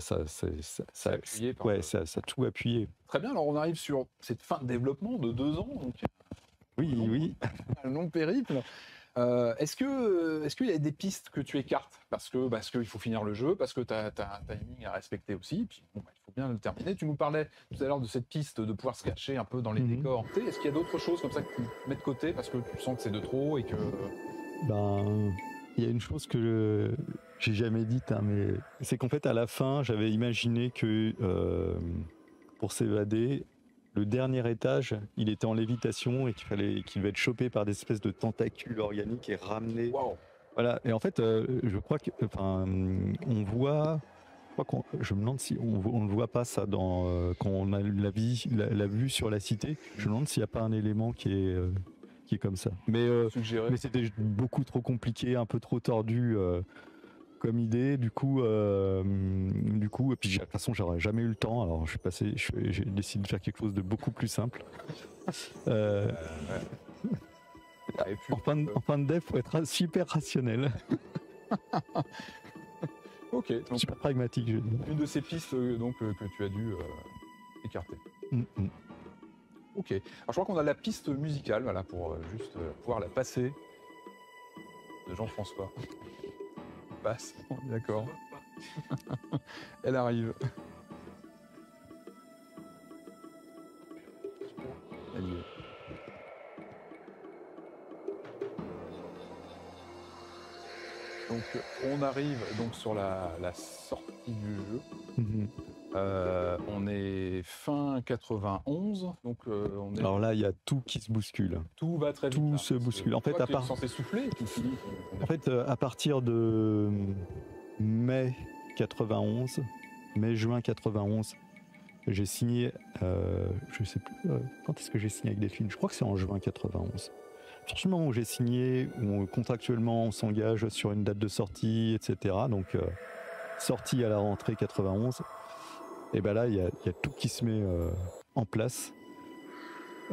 a tout appuyé. Très bien, alors on arrive sur cette fin de développement de 2 ans. Donc... Oui. Un long périple. Est-ce qu'il y a des pistes que tu écartes parce qu'il faut finir le jeu, parce que tu as un timing à respecter aussi, puis il faut bien le terminer. Tu nous parlais tout à l'heure de cette piste de pouvoir se cacher un peu dans les décors. Est-ce qu'il y a d'autres choses comme ça que tu mets de côté parce que tu sens que c'est de trop et que... Il y a une chose que j'ai jamais dite, mais c'est qu'en fait à la fin j'avais imaginé que pour s'évader, le dernier étage, il était en lévitation et qu'il devait être chopé par des espèces de tentacules organiques et ramené. Wow. Voilà. Et en fait, je crois que, on voit. Je me demande si on ne voit pas ça quand on a la vue sur la cité. Je me demande s'il n'y a pas un élément qui est comme ça. Mais c'était beaucoup trop compliqué, un peu trop tordu. Comme idée, du coup, et puis de toute façon, j'aurais jamais eu le temps. Alors, j'ai décidé de faire quelque chose de beaucoup plus simple. En fin de dev, faut être super rationnel. Ok. Donc, super pragmatique. Une de ces pistes que tu as dû écarter. Ok. Alors, je crois qu'on a la piste musicale, voilà, pour juste pouvoir la passer de Jean-François. Passe, d'accord. Elle arrive. Elle y est. Donc on arrive donc sur la sortie du jeu. On est fin 91, donc on est... Alors là, il y a tout qui se bouscule. Tout va très vite. Tout se bouscule. En fait, censé souffler. À partir de mai 91, mai-juin 91, j'ai signé, je sais plus, quand est-ce que j'ai signé avec Delphine? Je crois que c'est en juin 91. Franchement, où j'ai signé, où contractuellement on s'engage sur une date de sortie, etc. Donc, sortie à la rentrée 91. Et ben là, il y a tout qui se met en place. Il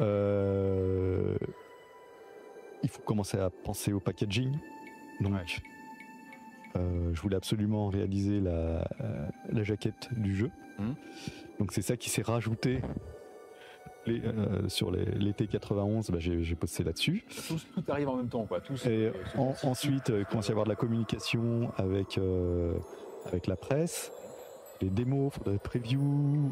faut commencer à penser au packaging. Donc, je voulais absolument réaliser la jaquette du jeu. Donc c'est ça qui s'est rajouté sur l'été 91. J'ai posté là-dessus. Tout arrive en même temps, quoi. Ensuite, il commence à y avoir de la communication avec la presse, les démos, des previews,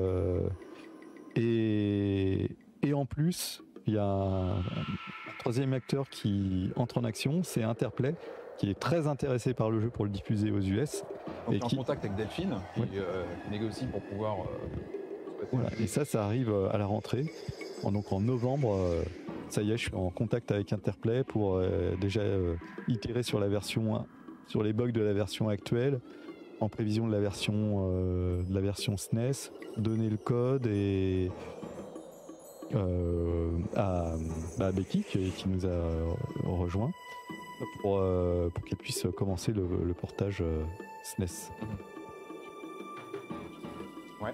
et en plus, il y a un troisième acteur qui entre en action, c'est Interplay, qui est très intéressé par le jeu pour le diffuser aux US. Donc en contact avec Delphine, qui négocie pour pouvoir... Voilà. Et ça arrive à la rentrée. Donc en novembre, ça y est, je suis en contact avec Interplay pour déjà itérer sur la version, sur les bugs de la version actuelle, en prévision de la version SNES, donner le code et à Becky qui nous a rejoint pour qu'elle puisse commencer le portage SNES. Ouais.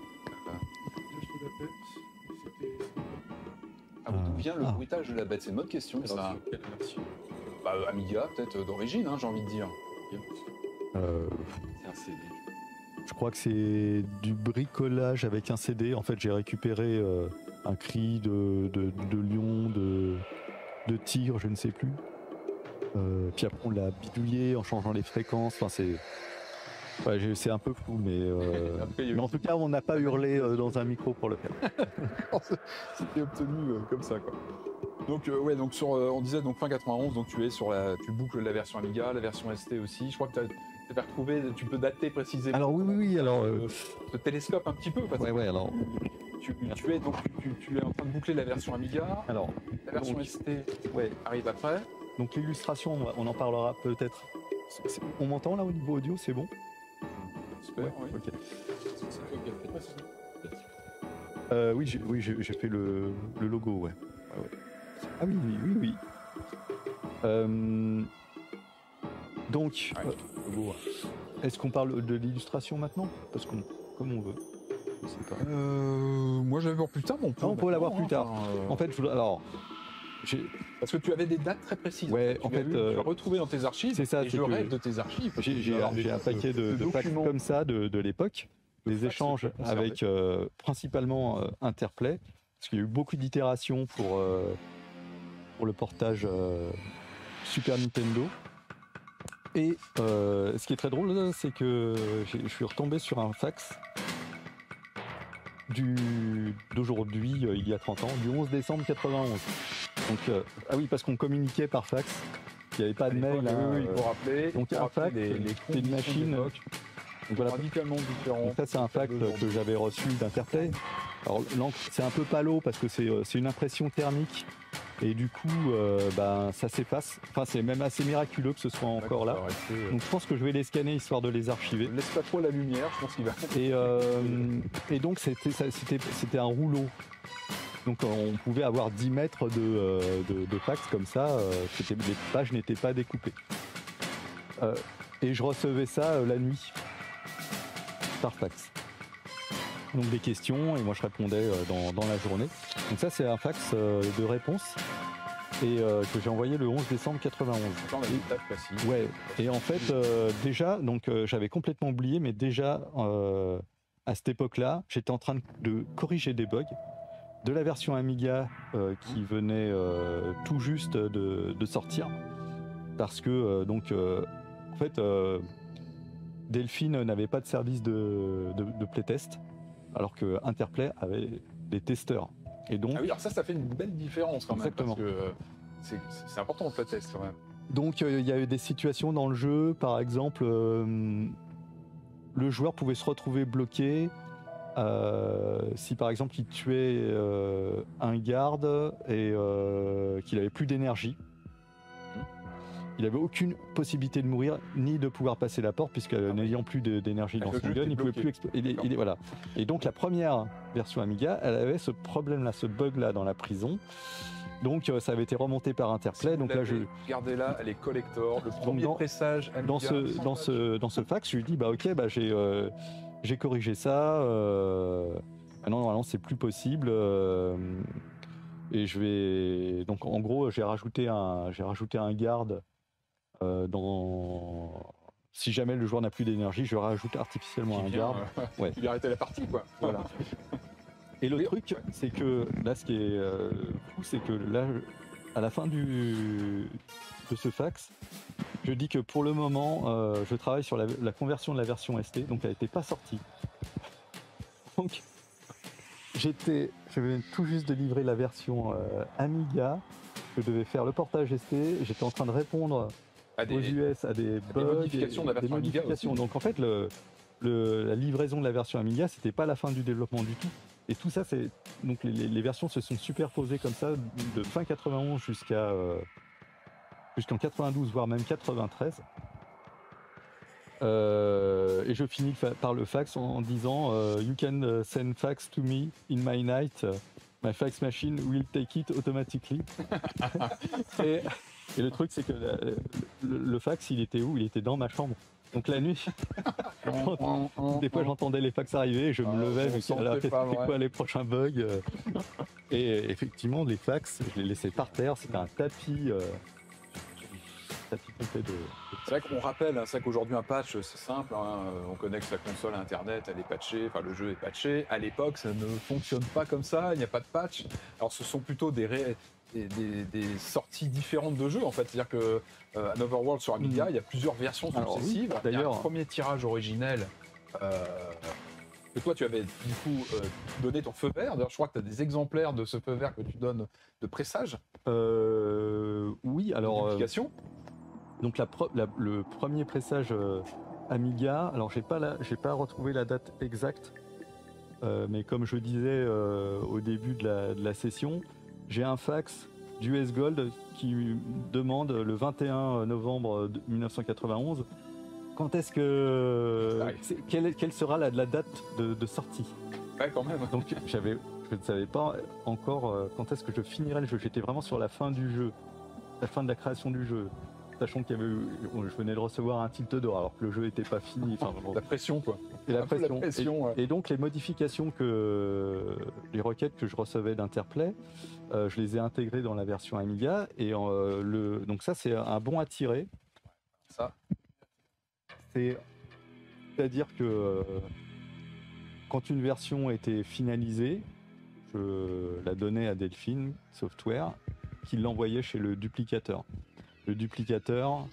D'où vient le bruitage de la bête? C'est une bonne question. Ça. Amiga, peut-être d'origine, j'ai envie de dire. C'est un CD. Je crois que c'est du bricolage avec un CD. En fait, j'ai récupéré un cri de lion, de tigre, je ne sais plus. Puis après, on l'a bidouillé en changeant les fréquences. Enfin, c'est un peu fou, mais en tout cas, on n'a pas hurlé dans un micro pour le faire. C'était obtenu comme ça, quoi. Donc on disait donc fin 91, donc tu boucles la version Amiga, la version ST aussi. Je crois que tu as retrouvé, tu peux dater précisément. Alors oui. Alors le télescope un petit peu. Parce que alors. Tu es en train de boucler la version Amiga. Alors la version ST arrive après. Donc l'illustration, on en parlera peut-être. On m'entend là au niveau audio, c'est bon? Super, oui. Ok. Oui, j'ai fait le logo, ouais. Ah oui. Donc, est-ce qu'on parle de l'illustration maintenant? Parce qu'on, comme on veut. Je sais pas. Moi, je vais voir plus tard. On peut l'avoir plus tard. En fait, parce que tu avais des dates très précises. Ouais, tu as retrouvé dans tes archives. C'est ça. Et je rêve de tes archives. J'ai un paquet de packs comme ça de l'époque. Des échanges avec principalement Interplay, parce qu'il y a eu beaucoup d'itérations pour le portage Super Nintendo. Et ce qui est très drôle, c'est que je suis retombé sur un fax d'aujourd'hui, il y a 30 ans, du 11 décembre 91. Donc, parce qu'on communiquait par fax, il n'y avait pas de mail. Il faut rappeler. Donc un fax, c'est une machine. Donc voilà, radicalement différent. Donc ça, c'est un fax que j'avais reçu d'Interplay. Alors l'encre, c'est un peu palo parce que c'est une impression thermique. Et du coup, ça s'efface. Enfin, c'est même assez miraculeux que ce soit encore là. Donc je pense que je vais les scanner histoire de les archiver. Laisse pas trop la lumière, je pense qu'il va. Et donc c'était un rouleau. Donc on pouvait avoir 10 mètres de fax comme ça. Les pages n'étaient pas découpées. Et je recevais ça la nuit par fax. Donc des questions et moi je répondais dans la journée. Donc ça c'est un fax de réponse et que j'ai envoyé le 11 décembre 91. Ouais. Et en fait déjà donc j'avais complètement oublié, mais déjà à cette époque-là j'étais en train de corriger des bugs de la version Amiga qui venait tout juste de sortir parce que en fait Delphine n'avait pas de service de playtest, alors que Interplay avait des testeurs. Et donc, alors ça fait une belle différence quand même. Exactement. Parce que c'est important le playtest quand même. Donc il y a eu des situations dans le jeu, par exemple, le joueur pouvait se retrouver bloqué si par exemple il tuait un garde et qu'il avait plus d'énergie, il n'avait aucune possibilité de mourir ni de pouvoir passer la porte, puisque n'ayant plus d'énergie dans son gun, il ne pouvait plus exploser. Voilà. Et donc la première version Amiga, elle avait ce problème-là, ce bug-là dans la prison. Donc ça avait été remonté par Interplay. Si donc là, regardez là, elle est collector. Le premier pressage Amiga. Dans ce fax, je lui dis bah ok, bah j'ai corrigé ça. Maintenant normalement c'est plus possible. Et je vais donc en gros j'ai rajouté un garde. Si jamais le joueur n'a plus d'énergie, je rajoute artificiellement un garde. Ouais. Il a arrêté la partie, quoi. Voilà. Et le truc, c'est que là, ce qui est fou, c'est que là, à la fin de ce fax, je dis que pour le moment, je travaille sur la conversion de la version ST, donc elle n'était pas sortie. Donc, je venais tout juste de livrer la version Amiga, je devais faire le portage ST, j'étais en train de répondre aux US à des bugs, des modifications de la version Amiga aussi. Donc en fait, la livraison de la version Amiga, c'était pas la fin du développement du tout. Et tout ça, donc les versions se sont superposées comme ça de fin 91 jusqu'en 92, voire même 93. Et je finis par le fax en disant You can send fax to me in my night. My fax machine will take it automatically. Et le truc, c'est que le fax, il était où? Il était dans ma chambre. Donc la nuit, des fois j'entendais les fax arriver et je me levais, mais c'était quoi les prochains bugs? Et effectivement, les fax, je les laissais par terre, c'était un tapis complet de... C'est vrai qu'on rappelle, c'est vrai qu'aujourd'hui un patch c'est simple, on connecte sa console à internet, elle est patchée, enfin le jeu est patché. À l'époque ça ne fonctionne pas comme ça, il n'y a pas de patch. Alors ce sont plutôt des sorties différentes de jeux en fait, c'est-à-dire que Another World sur Amiga, il y a plusieurs versions successives. Il y a un premier tirage originel que toi tu avais du coup donné ton feu vert. D'ailleurs je crois que tu as des exemplaires de ce feu vert que tu donnes de pressage. Oui, alors donc le premier pressage Amiga, alors j'ai pas retrouvé la date exacte, mais comme je disais au début de la session, j'ai un fax d'US Gold qui demande le 21 novembre 1991 quand est-ce que quelle sera la date de sortie. Ouais, quand même. Donc je ne savais pas encore quand est-ce que je finirais le jeu. J'étais vraiment sur la fin du jeu, la fin de la création du jeu, sachant qu'il y avait je venais de recevoir un tilt d'or alors que le jeu n'était pas fini. Enfin, la pression quoi. Et la pression. Et donc les modifications les requêtes que je recevais d'Interplay, je les ai intégrées dans la version Amiga et donc ça c'est un bon à tirer. Ça. C'est-à-dire que quand une version était finalisée, je la donnais à Delphine Software qui l'envoyait chez le duplicateur. Le duplicateur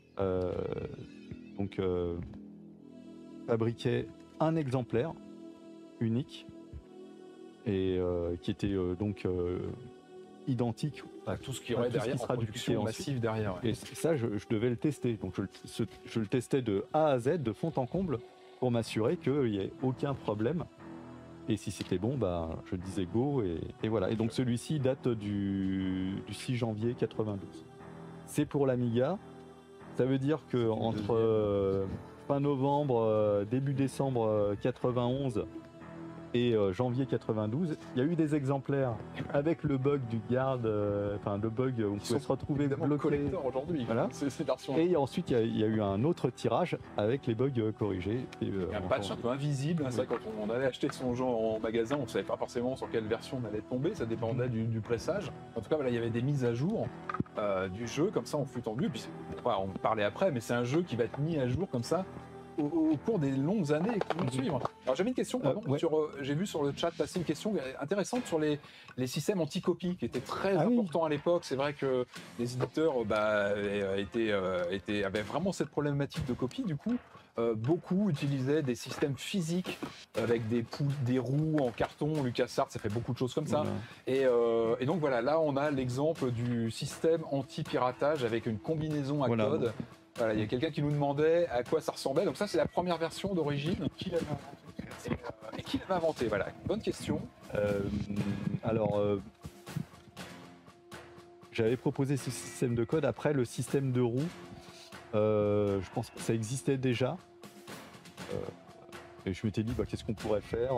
fabriquait un exemplaire unique et qui était identique à tout ce qui aurait derrière, qui sera dupliqué massif derrière. Ouais. Et ça, je devais le tester. Donc je le testais de A à Z, de fond en comble, pour m'assurer qu'il n'y ait aucun problème. Et si c'était bon, bah, je disais go et voilà. Et donc celui-ci date du 6 janvier 92. C'est pour l'Amiga. Ça veut dire que entre fin novembre, début décembre 91 et janvier 92, il y a eu des exemplaires avec le bug du garde, le bug où on pouvait se retrouver bloqué aujourd'hui. Voilà. Et ensuite il y a eu un autre tirage avec les bugs corrigés. Un patch un peu invisible, c'est vrai, quand on allait acheter son jeu en magasin, on ne savait pas forcément sur quelle version on allait tomber, ça dépendait du pressage. En tout cas, voilà, il y avait des mises à jour du jeu comme ça en flux tendu. Puis on parlait après, mais c'est un jeu qui va être mis à jour comme ça au cours des longues années qui vont suivre. Alors j'avais une question, j'ai vu sur le chat passer une question intéressante sur les systèmes anti-copie qui étaient très importants à l'époque. C'est vrai que les éditeurs avaient vraiment cette problématique de copie. Du coup, beaucoup utilisaient des systèmes physiques avec des roues en carton. LucasArts, ça fait beaucoup de choses comme ça. Et donc voilà, là on a l'exemple du système anti-piratage avec une combinaison à code. Voilà, il y a quelqu'un qui nous demandait à quoi ça ressemblait. Donc ça, c'est la première version d'origine. Qui l'avait inventé ? qui l'avait inventé? Voilà, bonne question. Alors, j'avais proposé ce système de code. Après, le système de roue, je pense que ça existait déjà. Et je m'étais dit, qu'est-ce qu'on pourrait faire?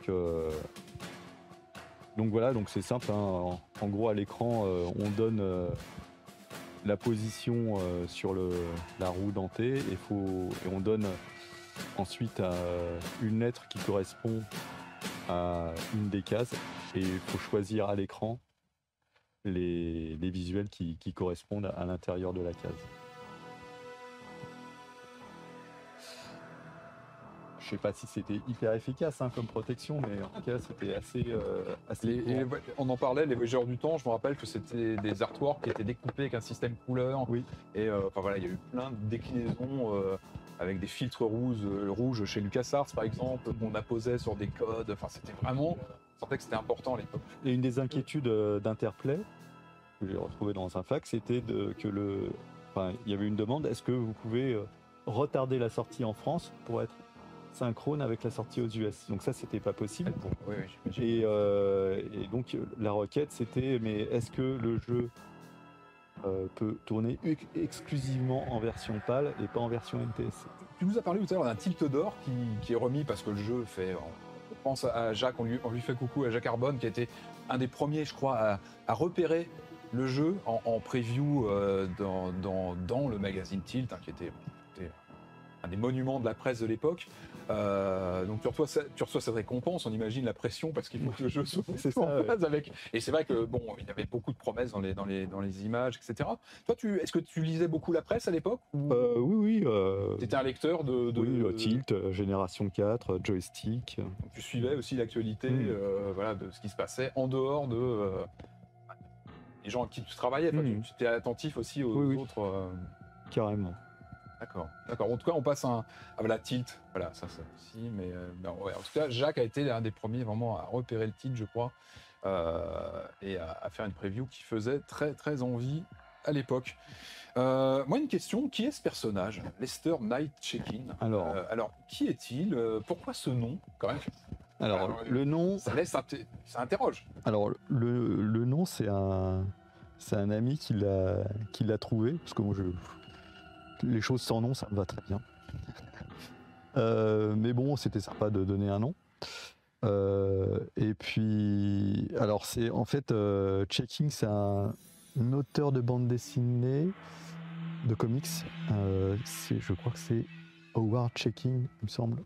Donc voilà, donc c'est simple. Hein. En gros, à l'écran, on donne la position sur la roue dentée et on donne ensuite une lettre qui correspond à une des cases et il faut choisir à l'écran les visuels qui correspondent à l'intérieur de la case. Je sais pas si c'était hyper efficace comme protection, mais en tout cas c'était assez on en parlait, les Voyageurs du Temps, je me rappelle que c'était des artworks qui étaient découpés avec un système couleur. Oui. Et voilà, il y a eu plein de déclinaisons avec des filtres rouges chez LucasArts par exemple, qu'on apposait sur des codes. Enfin, c'était vraiment, on sentait que c'était important à l'époque. Et une des inquiétudes d'Interplay, que j'ai retrouvé dans un fax, c'était il y avait une demande, est-ce que vous pouvez retarder la sortie en France pour être synchrone avec la sortie aux US. Donc ça, c'était pas possible. Oui, et donc la requête, c'était, mais est-ce que le jeu peut tourner exclusivement en version PAL et pas en version NTSC? Tu nous as parlé tout à l'heure d'un tilt d'or qui est remis parce que le jeu fait... On pense à Jacques, on lui fait coucou à Jacques Arbonne, qui a été un des premiers, je crois, à repérer le jeu en preview dans le magazine Tilt, qui était un des monuments de la presse de l'époque. Donc tu reçois cette récompense, on imagine la pression parce qu'il faut que le jeu soit en phase avec. Et c'est vrai que il y avait beaucoup de promesses dans les images, etc. Toi, est-ce que tu lisais beaucoup la presse à l'époque? Oui. Tu étais un lecteur de Tilt, Génération 4, Joystick. Donc, tu suivais aussi l'actualité de ce qui se passait en dehors de les gens avec qui tu travaillais. Tu étais attentif aussi aux autres. Carrément. D'accord. En tout cas, on passe à la Tilt. Voilà, ça aussi. Mais en tout cas, Jacques a été l'un des premiers vraiment à repérer le Tilt, je crois, et à faire une preview qui faisait très très envie à l'époque. Moi, une question, qui est ce personnage, Lester Night Check-In? Alors, qui est-il? Pourquoi ce nom, quand même? Alors, le nom... Ça interroge. Alors, le nom, c'est un ami qui l'a trouvé, parce que moi, les choses sans nom, ça me va très bien. Mais bon, c'était sympa de donner un nom. Et puis, alors c'est en fait, Checking, c'est un auteur de bande dessinée, de comics. Je crois que c'est Howard Checking, il me semble.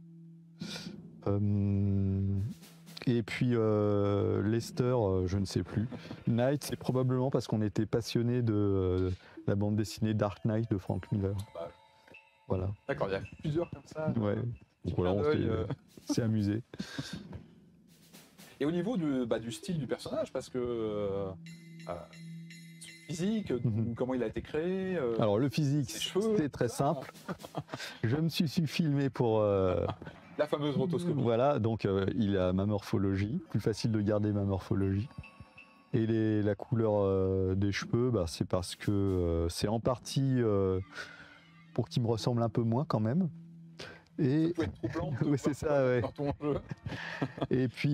Et puis Lester, je ne sais plus. Knight, c'est probablement parce qu'on était passionné de la bande dessinée Dark Knight de Frank Miller. Voilà. D'accord, il y a plusieurs comme ça. Ouais. Donc voilà, on s'est amusé. Et au niveau du style du personnage, parce que son physique, comment il a été créé. Alors le physique, c'est très simple. Je me suis filmé pour. La fameuse rotoscopie. Voilà, donc il a ma morphologie, plus facile de garder ma morphologie. Et la couleur des cheveux, c'est parce que c'est en partie pour qu'il me ressemble un peu moins quand même. Et ça peut être troublant. Oui, c'est ça, ouais. Dans ton jeu. Et puis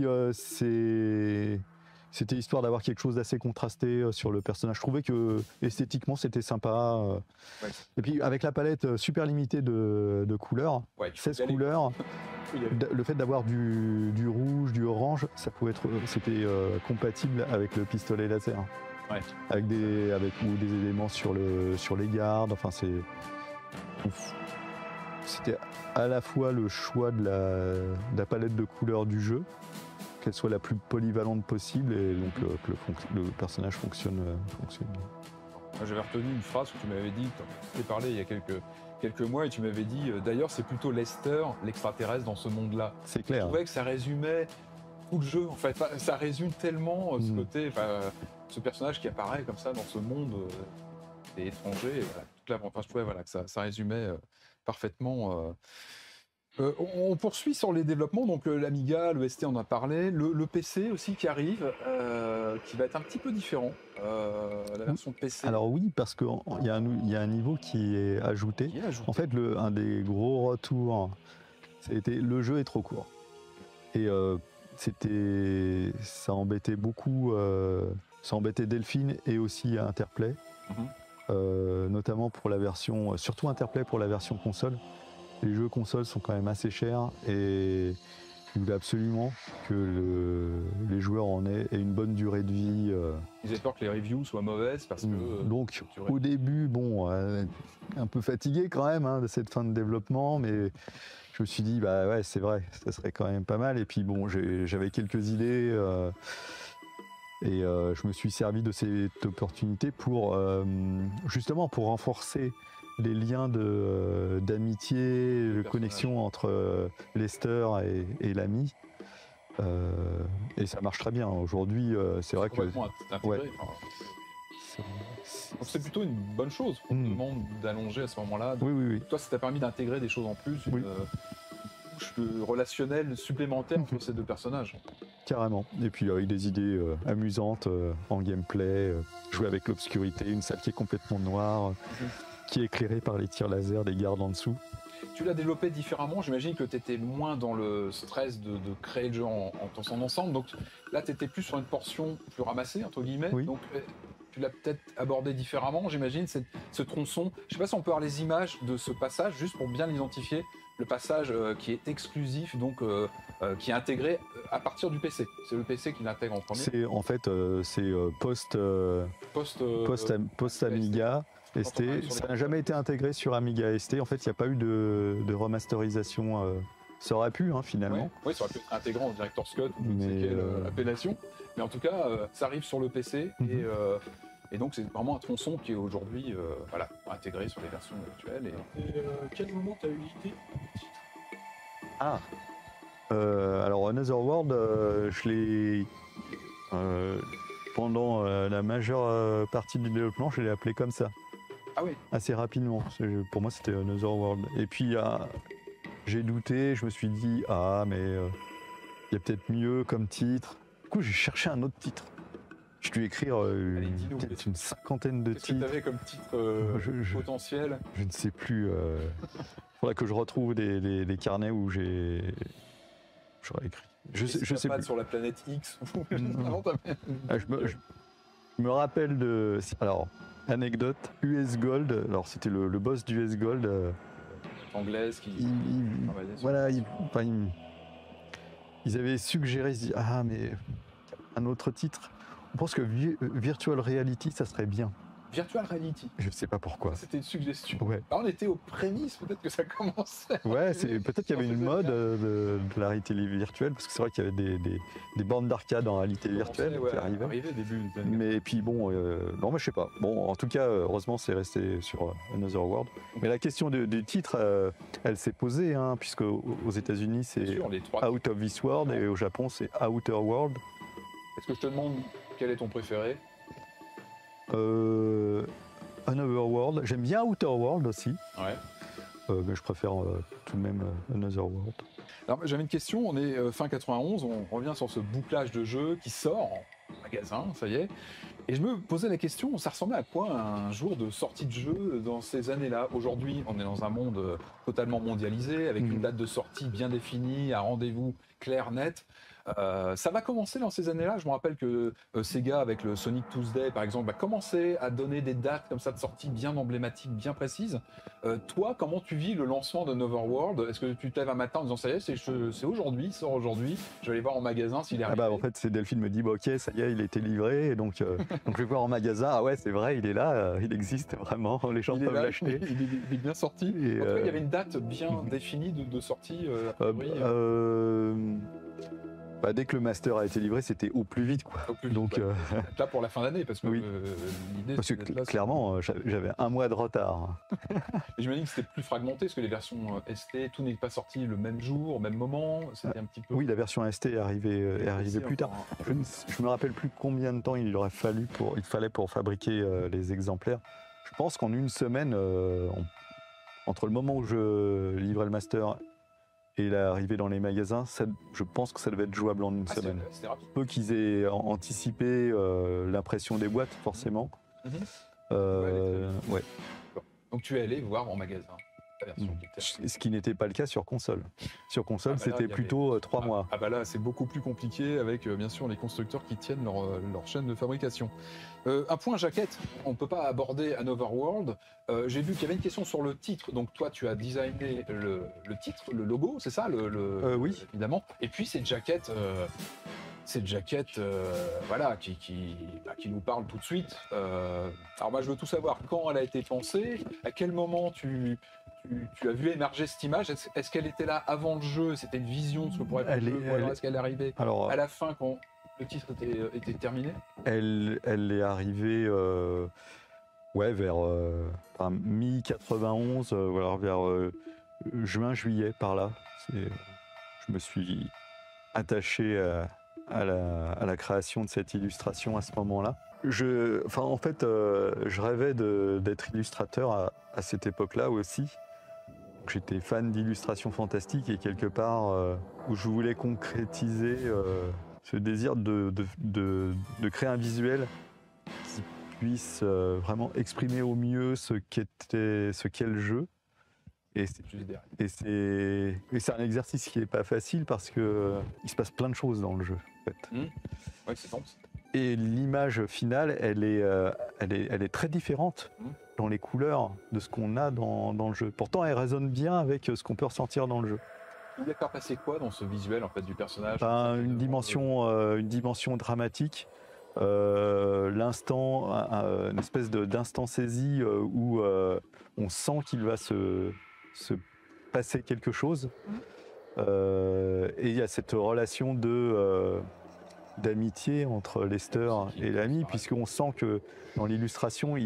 c'était histoire d'avoir quelque chose d'assez contrasté sur le personnage. Je trouvais que esthétiquement c'était sympa. Ouais. Et puis avec la palette super limitée de couleurs, 16 couleurs, le fait d'avoir du rouge, du orange, c'était compatible avec le pistolet laser. Ouais. Avec des éléments sur les gardes. Enfin c'était à la fois le choix de la palette de couleurs du jeu, qu'elle soit la plus polyvalente possible, et donc que le personnage fonctionne bien. Moi, j'avais retenu une phrase que tu m'avais dit, tu t'es parlé il y a quelques mois, et tu m'avais dit, d'ailleurs c'est plutôt Lester, l'extraterrestre dans ce monde-là. C'est clair. Je trouvais que ça résumait tout le jeu, en fait. Ça résume tellement ce côté, ce personnage qui apparaît comme ça dans ce monde étranger. Je trouvais que ça résumait parfaitement. On poursuit sur les développements, donc l'Amiga, le ST, on en a parlé, le PC aussi qui arrive, qui va être un petit peu différent, la version PC. Alors oui, parce qu'il y a un niveau qui est ajouté. En fait, un des gros retours, c'était le jeu est trop court. Et ça embêtait beaucoup, ça embêtait Delphine et aussi Interplay, notamment pour la version, surtout Interplay pour la version console. Les jeux consoles sont quand même assez chers et il voulait absolument que les joueurs en aient une bonne durée de vie. Ils avaient peur que les reviews soient mauvaises parce que... Donc au début, bon, un peu fatigué quand même de cette fin de développement, mais je me suis dit, bah ouais, c'est vrai, ça serait quand même pas mal. Et puis bon, j'avais quelques idées et je me suis servi de cette opportunité pour justement pour renforcer les liens d'amitié, de connexion entre Lester et l'ami. Et ça marche très bien. Aujourd'hui, c'est vrai que... Ouais. C'est plutôt une bonne chose pour tout le monde d'allonger à ce moment-là. Oui. Toi, ça t'a permis d'intégrer des choses en plus, une couche relationnelle supplémentaire entre ces deux personnages. Carrément. Et puis avec des idées amusantes en gameplay, jouer avec l'obscurité, une salle qui est complètement noire, qui est éclairée par les tirs laser des gardes en dessous. Tu l'as développé différemment, j'imagine que tu étais moins dans le stress de créer le jeu en son ensemble, donc là tu étais plus sur une portion plus ramassée, entre guillemets, donc tu l'as peut-être abordé différemment, j'imagine, ce tronçon. Je sais pas si on peut avoir les images de ce passage, juste pour bien l'identifier, le passage qui est exclusif, donc qui est intégré à partir du PC. C'est le PC qui l'intègre en premier. C'est post Amiga. ST, ça n'a jamais été intégré sur Amiga ST. En fait, il n'y a pas eu de remasterisation. Ça aurait pu, finalement. Oui, ça aurait pu être intégré en Director's Cut, ou je ne sais quelle appellation. Mais en tout cas, ça arrive sur le PC. Et donc, c'est vraiment un tronçon qui est aujourd'hui intégré sur les versions actuelles. Et quel moment tu as eu l'idée alors, Another World, je l'ai... pendant la majeure partie du développement, je l'ai appelé comme ça. Ah oui. Assez rapidement. Pour moi, c'était Another World. Et puis, j'ai douté, je me suis dit, mais il y a peut-être mieux comme titre. Du coup, j'ai cherché un autre titre. Je dû écrire peut-être une cinquantaine de titres. Qu'est-ce que tu avais comme titre potentiel? Je ne sais plus. Il faudrait que je retrouve les carnets où j'aurais écrit. Je sais pas plus. Sur la planète X. Je me rappelle de... Alors, anecdote, US Gold. Alors, c'était le boss d'US Gold. Anglaise qui... Ils avaient suggéré, ils se disent, mais un autre titre. On pense que Virtual Reality, ça serait bien. Virtual Reality. Je ne sais pas pourquoi. C'était une suggestion. Ouais. Alors, on était aux prémices, peut-être que ça commençait. Ouais, peut-être qu'il y avait une mode de la réalité virtuelle, parce que c'est vrai qu'il y avait des bornes d'arcade en réalité virtuelle qui arrivaient. Début mais puis bon, non, mais je sais pas. Bon, en tout cas, heureusement, c'est resté sur Another World. Mais la question du titre, elle s'est posée, puisque aux États-Unis c'est Out of This World et au Japon c'est Outer World. Est-ce que je te demande quel est ton préféré? Another World. J'aime bien Outer World aussi. Ouais. Mais je préfère tout de même Another World. Alors j'avais une question, on est fin 91, on revient sur ce bouclage de jeu qui sort en magasin, ça y est. Et je me posais la question, ça ressemblait à quoi un jour de sortie de jeu dans ces années-là? Aujourd'hui, on est dans un monde totalement mondialisé, avec une date de sortie bien définie, un rendez-vous clair, net. Ça va commencer dans ces années-là. Je me rappelle que Sega, avec le Sonic Tuesday, par exemple, va commencer à donner des dates comme ça de sortie bien emblématiques, bien précises. Toi, comment tu vis le lancement de World? Est-ce que tu te lèves un matin en disant ça y est, c'est aujourd'hui, il sort aujourd'hui, je vais aller voir en magasin s'il est arrivé? En fait, c'est Delphine me dit ok, ça y est, il a été livré, et donc je vais voir en magasin. Ah ouais, c'est vrai, il est là, il existe vraiment, les gens peuvent l'acheter. Il est bien sorti. Et en tout cas, il y avait une date bien définie de sortie. Dès que le master a été livré, c'était au plus vite, quoi. Donc là pour la fin d'année, parce que l'idée. Parce que clairement, j'avais un mois de retard. Et j'imagine que c'était plus fragmenté, parce que les versions ST, tout n'est pas sorti le même jour, au même moment. C'était un petit peu. Oui, la version ST est arrivée plus tard. Je me rappelle plus combien de temps il fallait pour fabriquer les exemplaires. Je pense qu'en une semaine, entre le moment où je livrais le master et l'arrivée dans les magasins, je pense que ça devait être jouable en une semaine. C'était rapide. Peu qu'ils aient anticipé l'impression des boîtes, forcément. Ouais. Donc tu es allé voir en magasin. la version qui était... Ce qui n'était pas le cas sur console. Sur console, c'était plutôt 3 mois. Ah bah là, c'est beaucoup plus compliqué avec, bien sûr, les constructeurs qui tiennent leur chaîne de fabrication. Un point jaquette, on ne peut pas aborder un Overworld. J'ai vu qu'il y avait une question sur le titre. Donc toi, tu as designé le titre, le logo, c'est ça Oui. Évidemment. Et puis cette jaquette... voilà, qui nous parle tout de suite. Alors moi, je veux tout savoir. Quand elle a été pensée, à quel moment tu as vu émerger cette image? Est-ce qu'elle était là avant le jeu? C'était une vision de ce que pourrait être le jeu? Ou alors est-ce qu'elle est arrivée à la fin quand le titre était terminé? Elle est arrivée vers mi-91, ou alors vers juin-juillet, par là. Je me suis attaché à la création de cette illustration à ce moment-là. Je rêvais d'être illustrateur à cette époque-là aussi. J'étais fan d'illustration fantastique et quelque part où je voulais concrétiser ce désir de créer un visuel qui puisse vraiment exprimer au mieux ce qu'est le jeu. Et c'est un exercice qui n'est pas facile parce qu'il se passe plein de choses dans le jeu. En fait. Ouais, c'est dense. Et l'image finale, elle est très différente dans les couleurs de ce qu'on a dans le jeu. Pourtant, elle résonne bien avec ce qu'on peut ressentir dans le jeu. Il y a faire passer quoi dans ce visuel en fait, du personnage? Une dimension dramatique. L'instant, une espèce d'instant saisi où on sent qu'il va se passer quelque chose. Et il y a cette relation d'amitié entre Lester et l'ami, puisqu'on sent que dans l'illustration,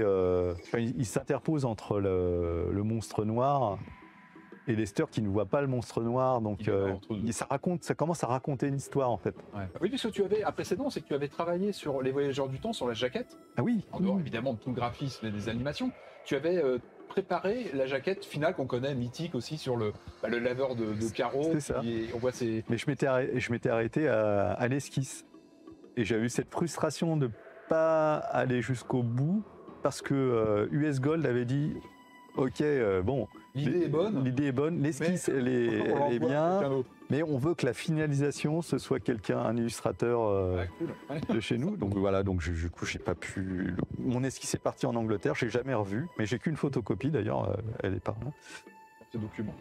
il s'interpose entre le monstre noir et Lester qui ne voit pas le monstre noir. Donc ça commence à raconter une histoire en fait. Ouais. Oui, puisque tu avais un précédent, c'est que tu avais travaillé sur les Voyageurs du Temps, sur la jaquette. Ah oui. En dehors évidemment de tout le graphisme et des animations. Tu avais préparé la jaquette finale qu'on connaît, mythique aussi, sur le laveur de carreaux. C'est ça. On voit Mais je m'étais arrêté à l'esquisse. Et j'avais eu cette frustration de ne pas aller jusqu'au bout parce que US Gold avait dit ok, bon, l'idée est bonne, l'esquisse elle est bien, mais on veut que la finalisation ce soit un illustrateur de chez nous. Donc voilà, du coup j'ai pas pu. Mon esquisse est parti en Angleterre, j'ai jamais revu, mais j'ai qu'une photocopie d'ailleurs, elle est par là. Ce document.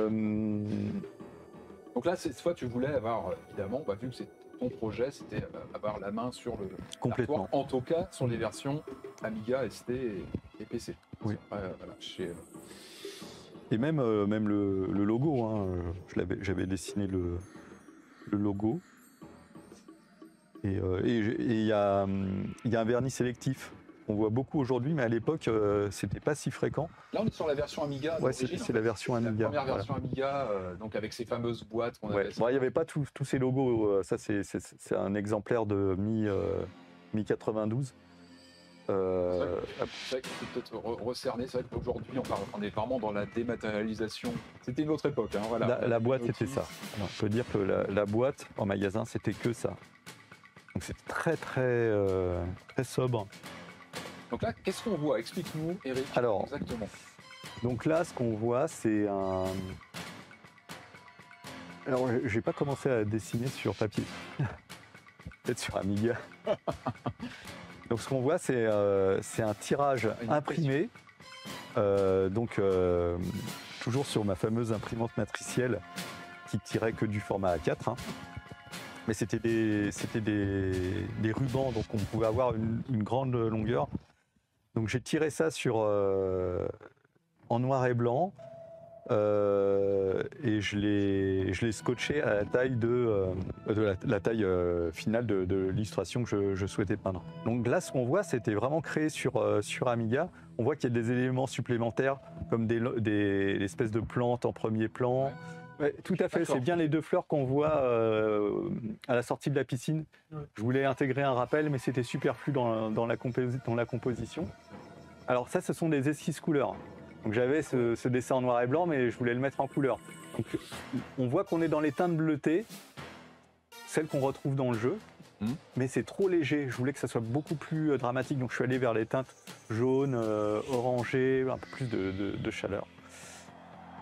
Donc là, cette fois, tu voulais avoir évidemment, vu que c'est ton projet, c'était avoir la main sur le complètement. En tout cas, sur les versions Amiga, ST et PC. Oui. Voilà, Et même le logo, j'avais dessiné le logo. Et il y a un vernis sélectif. On voit beaucoup aujourd'hui, mais à l'époque, c'était pas si fréquent. Là, on est sur la version Amiga. Ouais, c'est la version Amiga. La première version Amiga, donc avec ces fameuses boîtes qu'on avait. Il n'y avait pas tous ces logos. Ça, c'est un exemplaire de mi-92. C'est vrai qu'il faut peut-être recerner. C'est vrai qu'aujourd'hui, on est vraiment dans la dématérialisation. C'était une autre époque. Voilà. La boîte, c'était ça. On peut dire que la boîte en magasin, c'était que ça. Donc c'est très, très, très sobre. Donc là, qu'est-ce qu'on voit? Explique-nous, Eric. Alors, exactement. Donc là, ce qu'on voit, c'est un... Alors, j'ai pas commencé à dessiner sur papier. Peut-être sur Amiga. Donc ce qu'on voit, c'est un tirage imprimé. Toujours sur ma fameuse imprimante matricielle qui tirait que du format A4. Mais c'était des rubans, donc on pouvait avoir une grande longueur. Donc j'ai tiré ça en noir et blanc et je l'ai scotché à la taille la taille finale de l'illustration que je souhaitais peindre. Donc là, ce qu'on voit, c'était vraiment créé sur Amiga. On voit qu'il y a des éléments supplémentaires comme des espèces de plantes en premier plan. Ouais. Ouais, tout à fait, c'est bien les deux fleurs qu'on voit à la sortie de la piscine. Ouais. Je voulais intégrer un rappel, mais c'était superflu dans la composition. Alors ça, ce sont des esquisses couleurs. Donc j'avais ce dessin en noir et blanc, mais je voulais le mettre en couleur. Donc on voit qu'on est dans les teintes bleutées, celles qu'on retrouve dans le jeu, mais c'est trop léger. Je voulais que ça soit beaucoup plus dramatique, donc je suis allé vers les teintes jaunes, orangées, un peu plus de chaleur.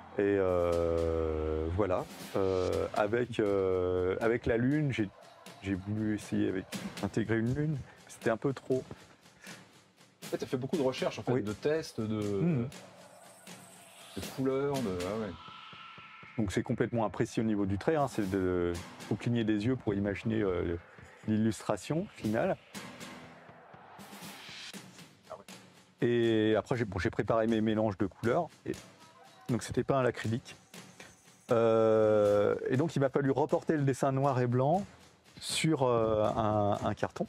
Et voilà. Avec la Lune, j'ai voulu essayer intégrer une Lune. C'était un peu trop. Tu as fait beaucoup de recherches, en fait, de tests, de couleurs. Ah ouais. Donc c'est complètement imprécis au niveau du trait. Faut cligner des yeux pour imaginer l'illustration finale. Et après, j'ai préparé mes mélanges de couleurs. Donc c'était pas à l'acrylique. Et donc il m'a fallu reporter le dessin noir et blanc sur un carton.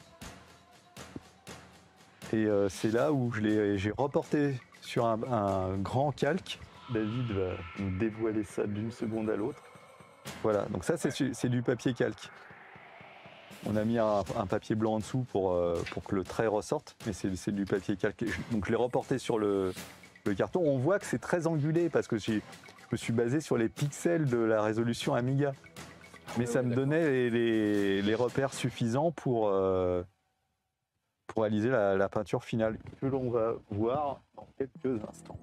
Et c'est là où j'ai reporté sur un grand calque. David va nous dévoiler ça d'une seconde à l'autre. Voilà, donc ça c'est du papier calque. On a mis un papier blanc en dessous pour que le trait ressorte, mais c'est du papier calque. Donc je l'ai reporté sur le carton. On voit que c'est très angulé parce que je me suis basé sur les pixels de la résolution Amiga. Mais ça me donnait les repères suffisants pour réaliser la peinture finale que l'on va voir dans quelques instants.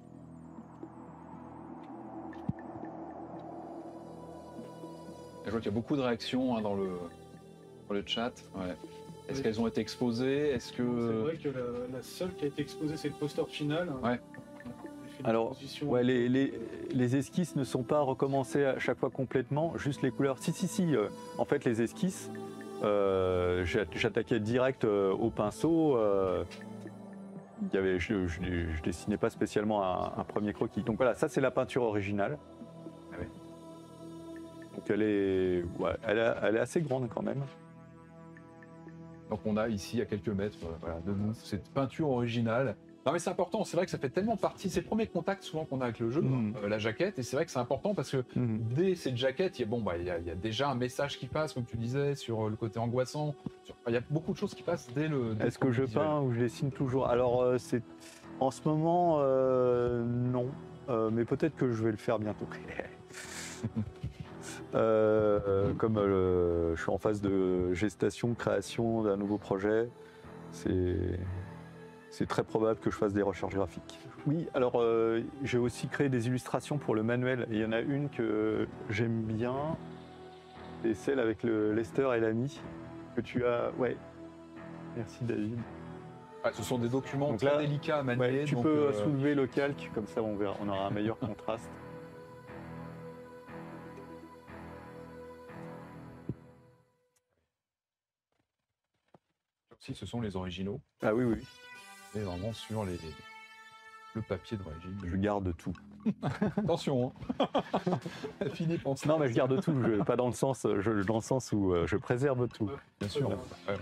Je vois qu'il y a beaucoup de réactions dans le chat. Ouais. Est-ce qu'elles ont été exposées? C'est vrai que la seule qui a été exposée, c'est le poster final. Ouais. Alors, les esquisses ne sont pas recommencées à chaque fois complètement, juste les couleurs. Si. En fait, les esquisses, j'attaquais direct au pinceau. Je dessinais pas spécialement un premier croquis. Donc voilà, ça c'est la peinture originale. Ah oui. Donc elle est assez grande quand même. Donc on a ici à quelques mètres de nous cette peinture originale. Non mais c'est important, c'est vrai que ça fait tellement partie, c'est le premier contact souvent qu'on a avec le jeu, la jaquette, et c'est vrai que c'est important parce que dès cette jaquette, il y a déjà un message qui passe, comme tu disais, sur le côté angoissant, il y a beaucoup de choses qui passent dès le... Est-ce que je peins ou je dessine toujours? Alors en ce moment, non, mais peut-être que je vais le faire bientôt. Comme je suis en phase de gestation, création d'un nouveau projet, c'est très probable que je fasse des recherches graphiques. Oui, alors j'ai aussi créé des illustrations pour le manuel. Il y en a une que j'aime bien, c'est celle avec le Lester et l'ami que tu as. Ouais, merci David. Ouais, ce sont des documents très délicats à manier. Tu peux soulever le calque, comme ça on aura un meilleur contraste. Si ce sont les originaux. Ah oui. Et vraiment sur le papier d'origine. Je garde tout. Attention, Philippe. Non, mais je garde tout, pas dans le sens, où je préserve tout. Bien sûr.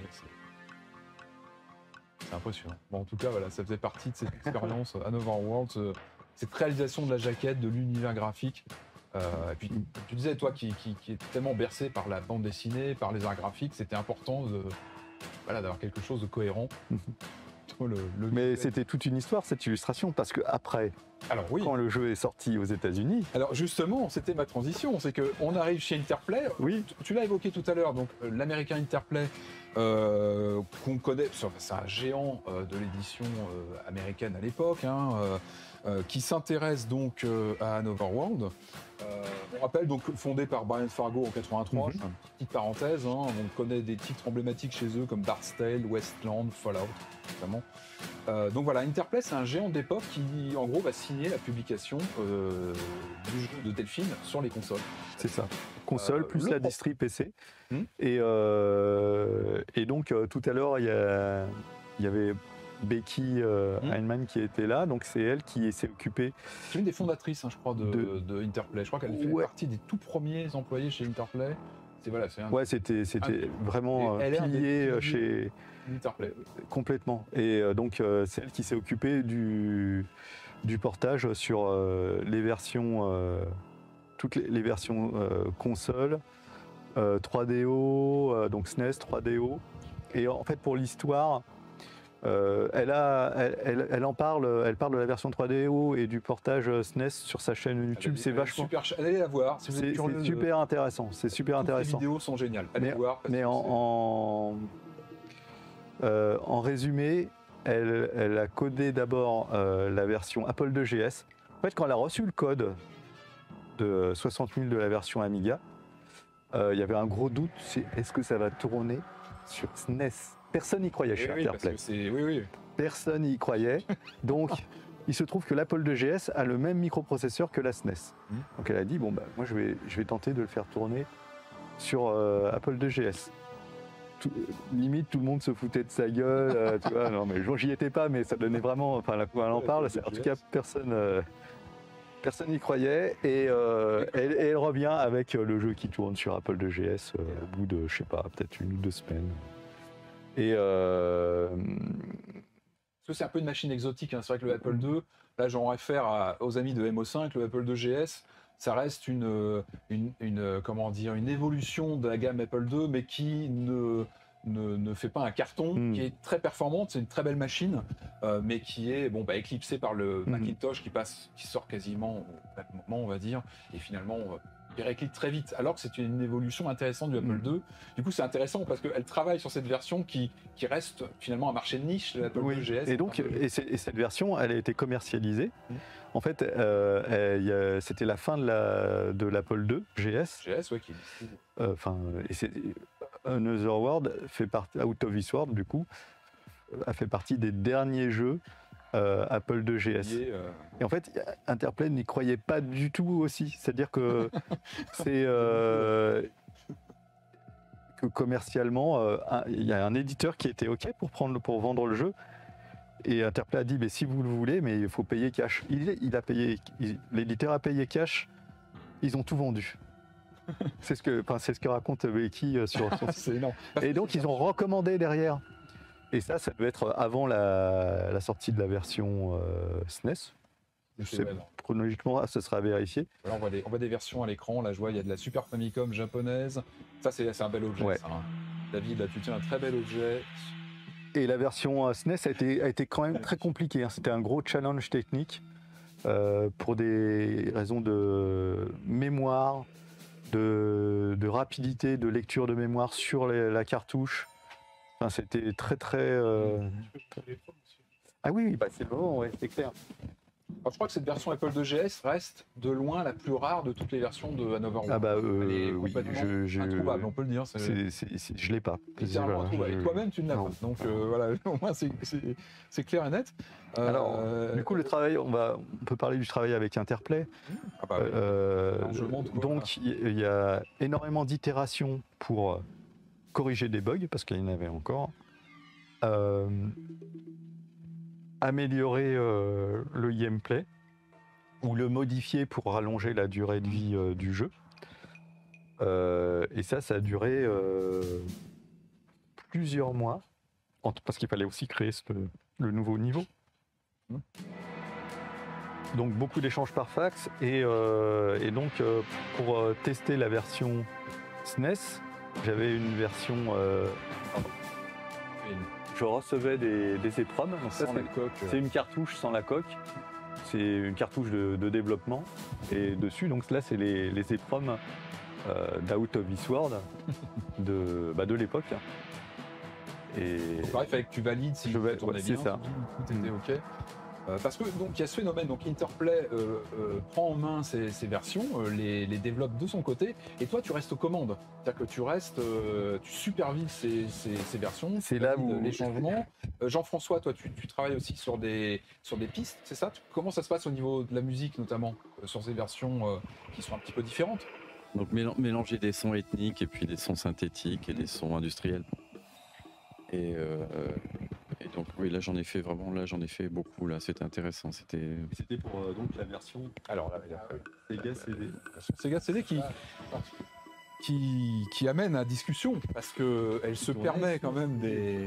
C'est impressionnant. Bon, en tout cas, voilà, ça faisait partie de cette expérience Hanover World, cette réalisation de la jaquette, de l'univers graphique. Et puis, tu disais, toi, qui est tellement bercé par la bande dessinée, par les arts graphiques, c'était important d'avoir quelque chose de cohérent. Mais c'était toute une histoire cette illustration, parce que après, quand le jeu est sorti aux États-Unis. Alors justement, c'était ma transition, c'est qu'on arrive chez Interplay. Oui. Tu l'as évoqué tout à l'heure, donc l'américain Interplay, qu'on connaît, c'est un géant de l'édition américaine à l'époque, qui s'intéresse donc à Hanover World. On rappelle, donc fondé par Brian Fargo en 83, je fais une petite parenthèse, on connaît des titres emblématiques chez eux comme Dark's Tale, Westland, Fallout, notamment. Donc voilà, Interplay, c'est un géant d'époque qui, en gros, va signer la publication du jeu de Delphine sur les consoles. C'est ça. Console plus la distri PC. Et donc, tout à l'heure, il y avait Becky Heinemann qui était là, donc c'est elle qui s'est occupée. C'est une des fondatrices, je crois, de Interplay. Je crois qu'elle fait partie des tout premiers employés chez Interplay. C'était vraiment pilier chez Interplay. Complètement. Et donc c'est elle qui s'est occupée du portage sur les versions, toutes les versions console, 3DO, donc SNES, 3DO. Et en fait, pour l'histoire, elle parle de la version 3DO et du portage SNES sur sa chaîne YouTube. C'est vachement. Allez la voir. Si c'est super intéressant. C'est super intéressant. Les vidéos sont géniales. Allez voir. Mais en résumé, elle a codé d'abord la version Apple IIgs. En fait, quand elle a reçu le code de 60 000 de la version Amiga. Il y avait un gros doute, c'est est-ce que ça va tourner sur SNES? Personne n'y croyait chez Interplay. Personne n'y croyait. Donc, il se trouve que l'Apple IIgs a le même microprocesseur que la SNES. Donc, elle a dit, bon, bah, moi, je vais tenter de le faire tourner sur Apple IIgs. Limite, tout le monde se foutait de sa gueule. Tu vois, non, mais j'y étais pas, mais ça donnait vraiment... Enfin, là, elle en parle. En tout cas, personne n'y croyait. Et elle revient avec le jeu qui tourne sur Apple IIgs au bout de, je sais pas, peut-être 1 ou 2 semaines. Et parce que c'est un peu une machine exotique, hein. C'est vrai que le Apple II, là j'en réfère aux amis de MO5, le Apple IIgs, ça reste une évolution de la gamme Apple II, mais qui ne fait pas un carton, qui est très performante, c'est une très belle machine, mais qui est éclipsée par le Macintosh qui sort quasiment au même moment, on va dire, et finalement il réclite très vite, alors que c'est une évolution intéressante du Apple II. Du coup, c'est intéressant parce qu'elle travaille sur cette version qui reste finalement un marché de niche de l'Apple IIgs. Et donc, cette version, elle a été commercialisée. En fait, c'était la fin de l'Apple II GS. GS, ouais, qui est Another World Out of This World, du coup, a fait partie des derniers jeux Apple IIgs. Et en fait, Interplay n'y croyait pas du tout aussi. C'est-à-dire que que commercialement, il y a un éditeur qui était OK pour vendre le jeu. Et Interplay a dit, si vous le voulez, mais il faut payer cash. L'éditeur a payé cash, ils ont tout vendu. C'est ce que raconte Becky sur son site. Et donc, ils ont recommandé derrière. Et ça devait être avant la sortie de la version SNES. Chronologiquement, ça sera vérifié. Là, on voit des versions à l'écran. Là, je vois, il y a de la Super Famicom japonaise. Ça, c'est un bel objet. Ça, hein. David, là, tu tiens un très bel objet. Et la version SNES a été quand même très compliquée. Hein. C'était un gros challenge technique pour des raisons de mémoire, de rapidité, de lecture de mémoire sur la cartouche. Enfin, c'était très... Ah oui, c'est le moment, c'est clair. Alors, je crois que cette version Apple IIgs reste de loin la plus rare de toutes les versions de Hanover World. Elle est complètement introuvable, on peut le dire. Je l'ai pas. Littéralement introuvable. Et toi-même, tu ne l'as pas. Donc voilà, au moins c'est clair et net. Alors, du coup, le travail, on peut parler du travail avec Interplay. Donc, il y a énormément d'itérations pour corriger des bugs, parce qu'il y en avait encore. Améliorer le gameplay ou le modifier pour rallonger la durée de vie du jeu. Et ça a duré plusieurs mois, parce qu'il fallait aussi créer le nouveau niveau. Donc beaucoup d'échanges par fax et donc pour tester la version SNES, j'avais une version... Je recevais des EPROM. C'est une cartouche sans la coque. C'est une cartouche de développement. Et dessus, donc là, c'est les EPROM d'Out of This World de l'époque. Et pareil, il fallait que tu valides si tu tournais bien. C'est ça. Tout était OK. Parce que donc il y a ce phénomène, donc Interplay prend en main ces versions, les développe de son côté, et toi tu restes aux commandes, c'est-à-dire que tu restes, tu supervises ces versions, c'est là où les changements. Jean-François, toi tu travailles aussi sur des pistes, c'est ça? Comment ça se passe au niveau de la musique notamment sur ces versions qui sont un petit peu différentes? Donc mélanger des sons ethniques et puis des sons synthétiques et des sons industriels. Et donc oui, là j'en ai fait beaucoup, là c'était intéressant. C'était pour donc la version. Alors là, Sega CD. Sega CD qui amène à discussion parce que elle se permet quand même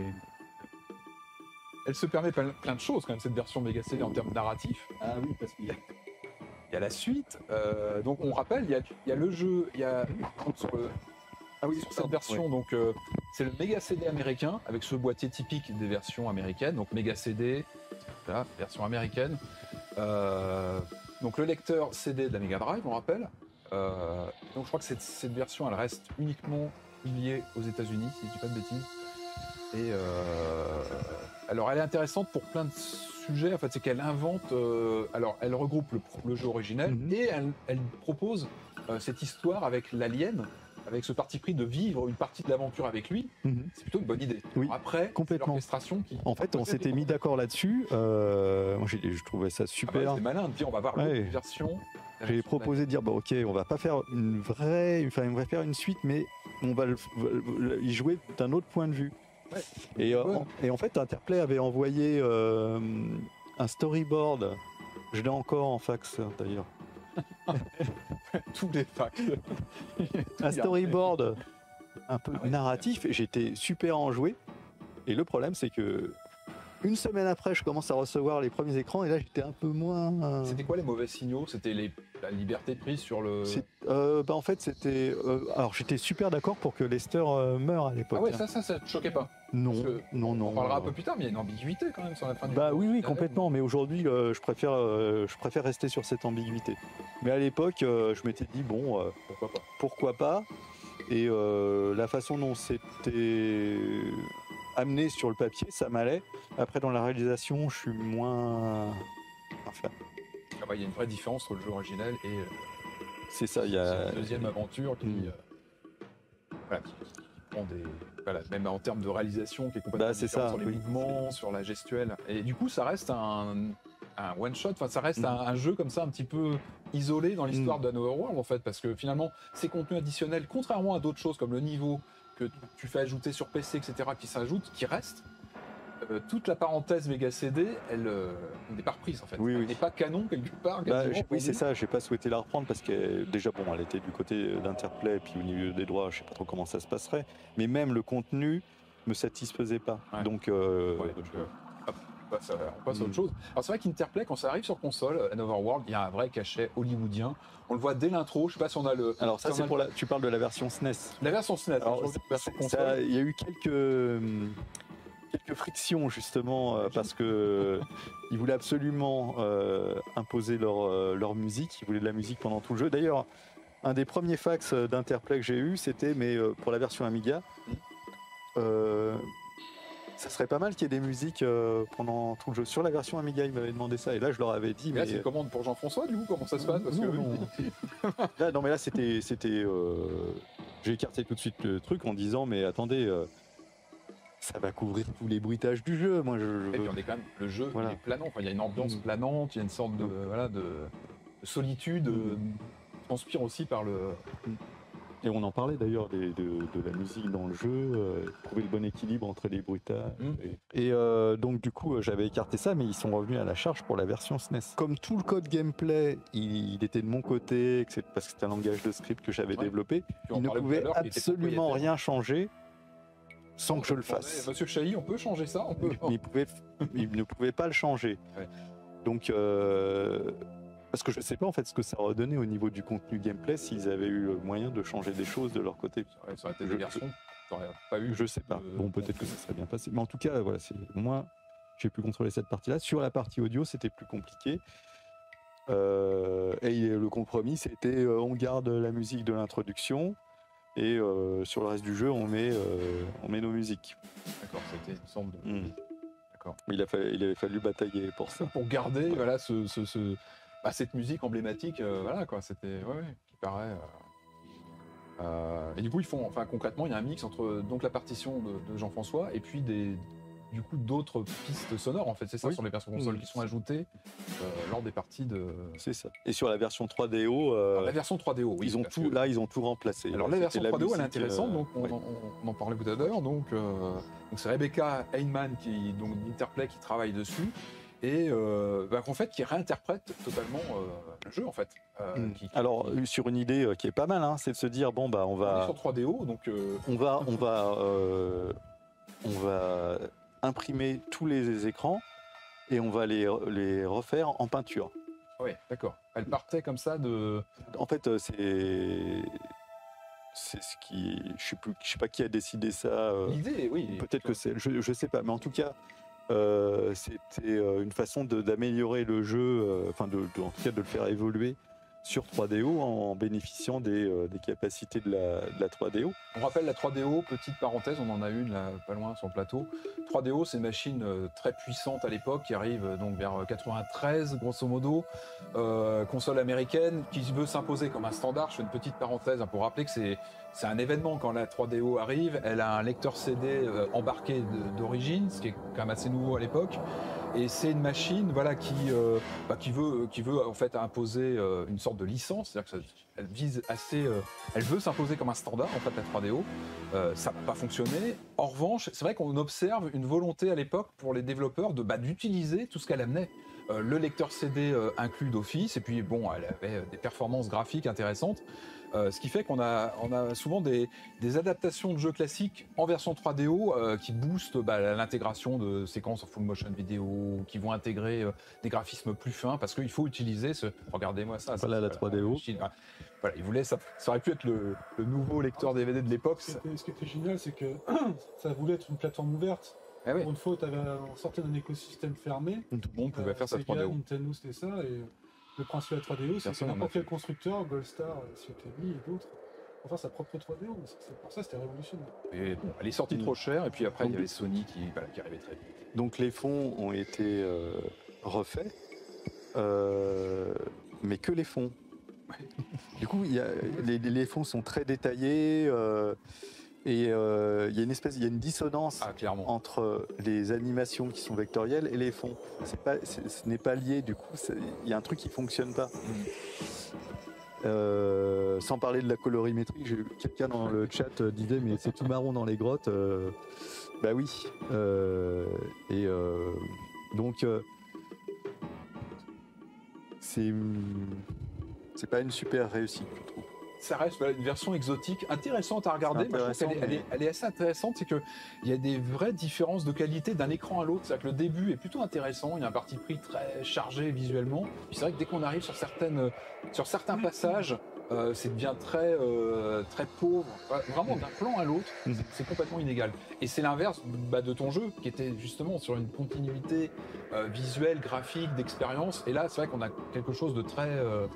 elle se permet plein de choses quand même cette version Mega CD en termes narratifs. Ah oui, parce qu'il y a la suite. Donc on rappelle, il y a le jeu, il y a sur cette version, donc c'est le Mega CD américain avec ce boîtier typique des versions américaines, donc Mega CD, voilà, version américaine. Donc le lecteur CD de la Mega Drive, on rappelle. Donc je crois que cette version, elle reste uniquement publiée aux États-Unis, si je dis pas de bêtises. Et alors elle est intéressante pour plein de sujets. En fait, c'est qu'elle invente. Alors, elle regroupe le jeu originel et elle propose cette histoire avec l'alien, avec ce parti pris de vivre une partie de l'aventure avec lui. C'est plutôt une bonne idée. Oui, alors après, complètement. L'orchestration qui. En fait, on s'était mis d'accord là-dessus. Moi, je trouvais ça super. C'est malin de dire on va voir l'autre version. J'ai proposé de dire bon, ok, on va pas faire on va faire une suite, mais on va y jouer d'un autre point de vue. Et en fait, Interplay avait envoyé un storyboard. Je l'ai encore en fax d'ailleurs. Tous les fax. Un storyboard un peu narratif. J'étais super enjoué. Et le problème, c'est que une semaine après, je commence à recevoir les premiers écrans et là, j'étais un peu moins. C'était quoi les mauvais signaux? C'était la liberté prise sur le. En fait, c'était. Alors, j'étais super d'accord pour que Lester meure à l'époque. Ah ouais, ça te choquait pas? Non, non. On parlera un peu plus tard, mais il y a une ambiguïté quand même sur la fin du. Oui, complètement. Mais aujourd'hui, je préfère rester sur cette ambiguïté. Mais à l'époque, je m'étais dit bon, pourquoi pas. Et la façon dont c'était amené sur le papier, ça m'allait. Après, dans la réalisation, je suis moins. Enfin. Il y a une vraie différence entre le jeu original et. C'est ça, il y a. Une deuxième aventure qui prend des. Voilà, même en termes de réalisation, qui est complètement différente sur les mouvements, sur la gestuelle. Et du coup, ça reste un one-shot, enfin, ça reste un jeu comme ça, un petit peu isolé dans l'histoire d'Another World, en fait, parce que finalement, ces contenus additionnels, contrairement à d'autres choses comme le niveau que tu fais ajouter sur PC, etc., qui s'ajoutent, qui restent, toute la parenthèse Mega CD, elle n'est pas reprise en fait. Elle n'est pas canon quelque part. Oui, c'est ça, j'ai pas souhaité la reprendre parce que déjà, bon, elle était du côté d'Interplay, puis au niveau des droits, je sais pas trop comment ça se passerait, mais même le contenu me satisfaisait pas. Donc, on passe à autre chose. Alors c'est vrai qu'Interplay, quand ça arrive sur console, Another World, il y a un vrai cachet hollywoodien. On le voit dès l'intro, je sais pas si on a le. Alors ça, c'est pour tu parles de la version SNES. La version SNES. Alors, il y a eu quelques frictions justement parce que ils voulaient absolument imposer leur musique. Ils voulaient de la musique pendant tout le jeu. D'ailleurs, un des premiers fax d'Interplay que j'ai eu, c'était pour la version Amiga. Ça serait pas mal qu'il y ait des musiques pendant tout le jeu. Sur la version Amiga, ils m'avaient demandé ça et là je leur avais dit. Mais là, c'est une commande pour Jean-François, du coup, comment ça se passe? Parce que là, c'était. J'ai écarté tout de suite le truc en disant mais attendez. Ça va couvrir tous les bruitages du jeu. Moi, Et puis on est quand même, le jeu il est planant. Enfin, il y a une ambiance planante, il y a une sorte de solitude qui transpire aussi par le. Et on en parlait d'ailleurs de la musique dans le jeu, trouver le bon équilibre entre les bruitages. Et donc du coup, j'avais écarté ça, mais ils sont revenus à la charge pour la version SNES. Comme tout le code gameplay, il était de mon côté, parce que c'était un langage de script que j'avais développé, il ne pouvait absolument rien changer. Sans que je le fasse. Monsieur Chahi, on peut changer ça? Il ne pouvait pas le changer. Donc, parce que je ne sais pas en fait ce que ça aurait donné au niveau du contenu gameplay s'ils avaient eu le moyen de changer des choses de leur côté. Ça aurait été des versions, t'aurais pas eu. Je sais pas. Bon, peut-être que ça serait bien passé. Mais en tout cas, voilà, moi, j'ai pu contrôler cette partie-là. Sur la partie audio, c'était plus compliqué. Et le compromis, c'était on garde la musique de l'introduction. Et sur le reste du jeu, on met nos musiques. D'accord, c'était une sorte de. D'accord. Il avait fallu batailler pour ça. Pour garder voilà, cette musique emblématique, voilà quoi, c'était. Qui paraît. Et du coup, ils font. Enfin, concrètement, il y a un mix entre donc, la partition de Jean-François et puis du coup d'autres pistes sonores en fait, c'est ça sur les versions consoles qui sont ajoutées lors des parties de. C'est ça. Et sur la version 3DO. La version 3DO, oui. Ils ont tout remplacé. Alors la version 3DO, elle est intéressante, donc on en parlait tout à l'heure. Donc c'est Rebecca Heinemann donc d'Interplay qui travaille dessus et en fait qui réinterprète totalement le jeu en fait. Alors sur une idée qui est pas mal, hein, c'est de se dire bon bah on va. Sur 3DO, donc. On va imprimer tous les écrans et on va les refaire en peinture. Oui, d'accord. Elle partait comme ça de. En fait, c'est ce qui. Je sais pas qui a décidé ça. L'idée, oui. Peut-être que c'est. Je sais pas, mais en tout cas, c'était une façon d'améliorer le jeu, en tout cas de le faire évoluer sur 3DO en bénéficiant des capacités de la 3DO. On rappelle la 3DO, petite parenthèse, on en a une là, pas loin sur le plateau. 3DO, c'est une machine très puissante à l'époque qui arrive donc vers 93 grosso modo, console américaine qui veut s'imposer comme un standard. Je fais une petite parenthèse pour rappeler que c'est un événement quand la 3DO arrive. Elle a un lecteur CD embarqué d'origine, ce qui est quand même assez nouveau à l'époque. Et c'est une machine voilà, qui veut en fait imposer une sorte de licence, c'est-à-dire qu'elle vise assez, elle veut s'imposer comme un standard en fait la 3DO. Ça n'a pas fonctionné. En revanche, c'est vrai qu'on observe une volonté à l'époque pour les développeurs d'utiliser tout ce qu'elle amenait. Le lecteur CD inclus d'office, et puis bon, elle avait des performances graphiques intéressantes. Ce qui fait qu'on a souvent des adaptations de jeux classiques en version 3DO qui boostent l'intégration de séquences en full motion vidéo, qui vont intégrer des graphismes plus fins, parce qu'il faut utiliser ce... Regardez-moi ça. Voilà la 3DO. Voilà, ils voulaient ça aurait pu être le nouveau lecteur DVD de l'époque. Ce qui était génial, c'est que ça voulait être une plateforme ouverte. Ah oui. Pour une fois, on sortait d'un écosystème fermé. Tout le monde pouvait faire sa 3DO. Nintendo, c'était ça. Et le principe de la 3DO, c'est que n'importe quel constructeur, Goldstar, CTV et d'autres, pour faire sa propre 3DO. Pour ça, c'était révolutionnaire. Et bon, elle est sortie trop chère, et puis après, il y avait Sony qui arrivait très vite. Donc les fonds ont été refaits, mais que les fonds. Du coup, les fonds sont très détaillés. Et il y a une dissonance entre les animations qui sont vectorielles et les fonds. Ce n'est pas lié, du coup, il y a un truc qui ne fonctionne pas. Sans parler de la colorimétrie, j'ai eu quelqu'un dans le chat disait mais c'est tout marron dans les grottes. Bah oui. Donc c'est pas une super réussite, je trouve. Ça reste une version exotique intéressante à regarder. Elle est assez intéressante, c'est qu'il y a des vraies différences de qualité d'un écran à l'autre. C'est-à-dire que le début est plutôt intéressant, il y a un parti pris très chargé visuellement. Puis c'est vrai que dès qu'on arrive sur certains passages, ça devient très pauvre. Vraiment d'un plan à l'autre, c'est complètement inégal. Et c'est l'inverse de ton jeu, qui était justement sur une continuité visuelle, graphique, d'expérience. Et là, c'est vrai qu'on a quelque chose de très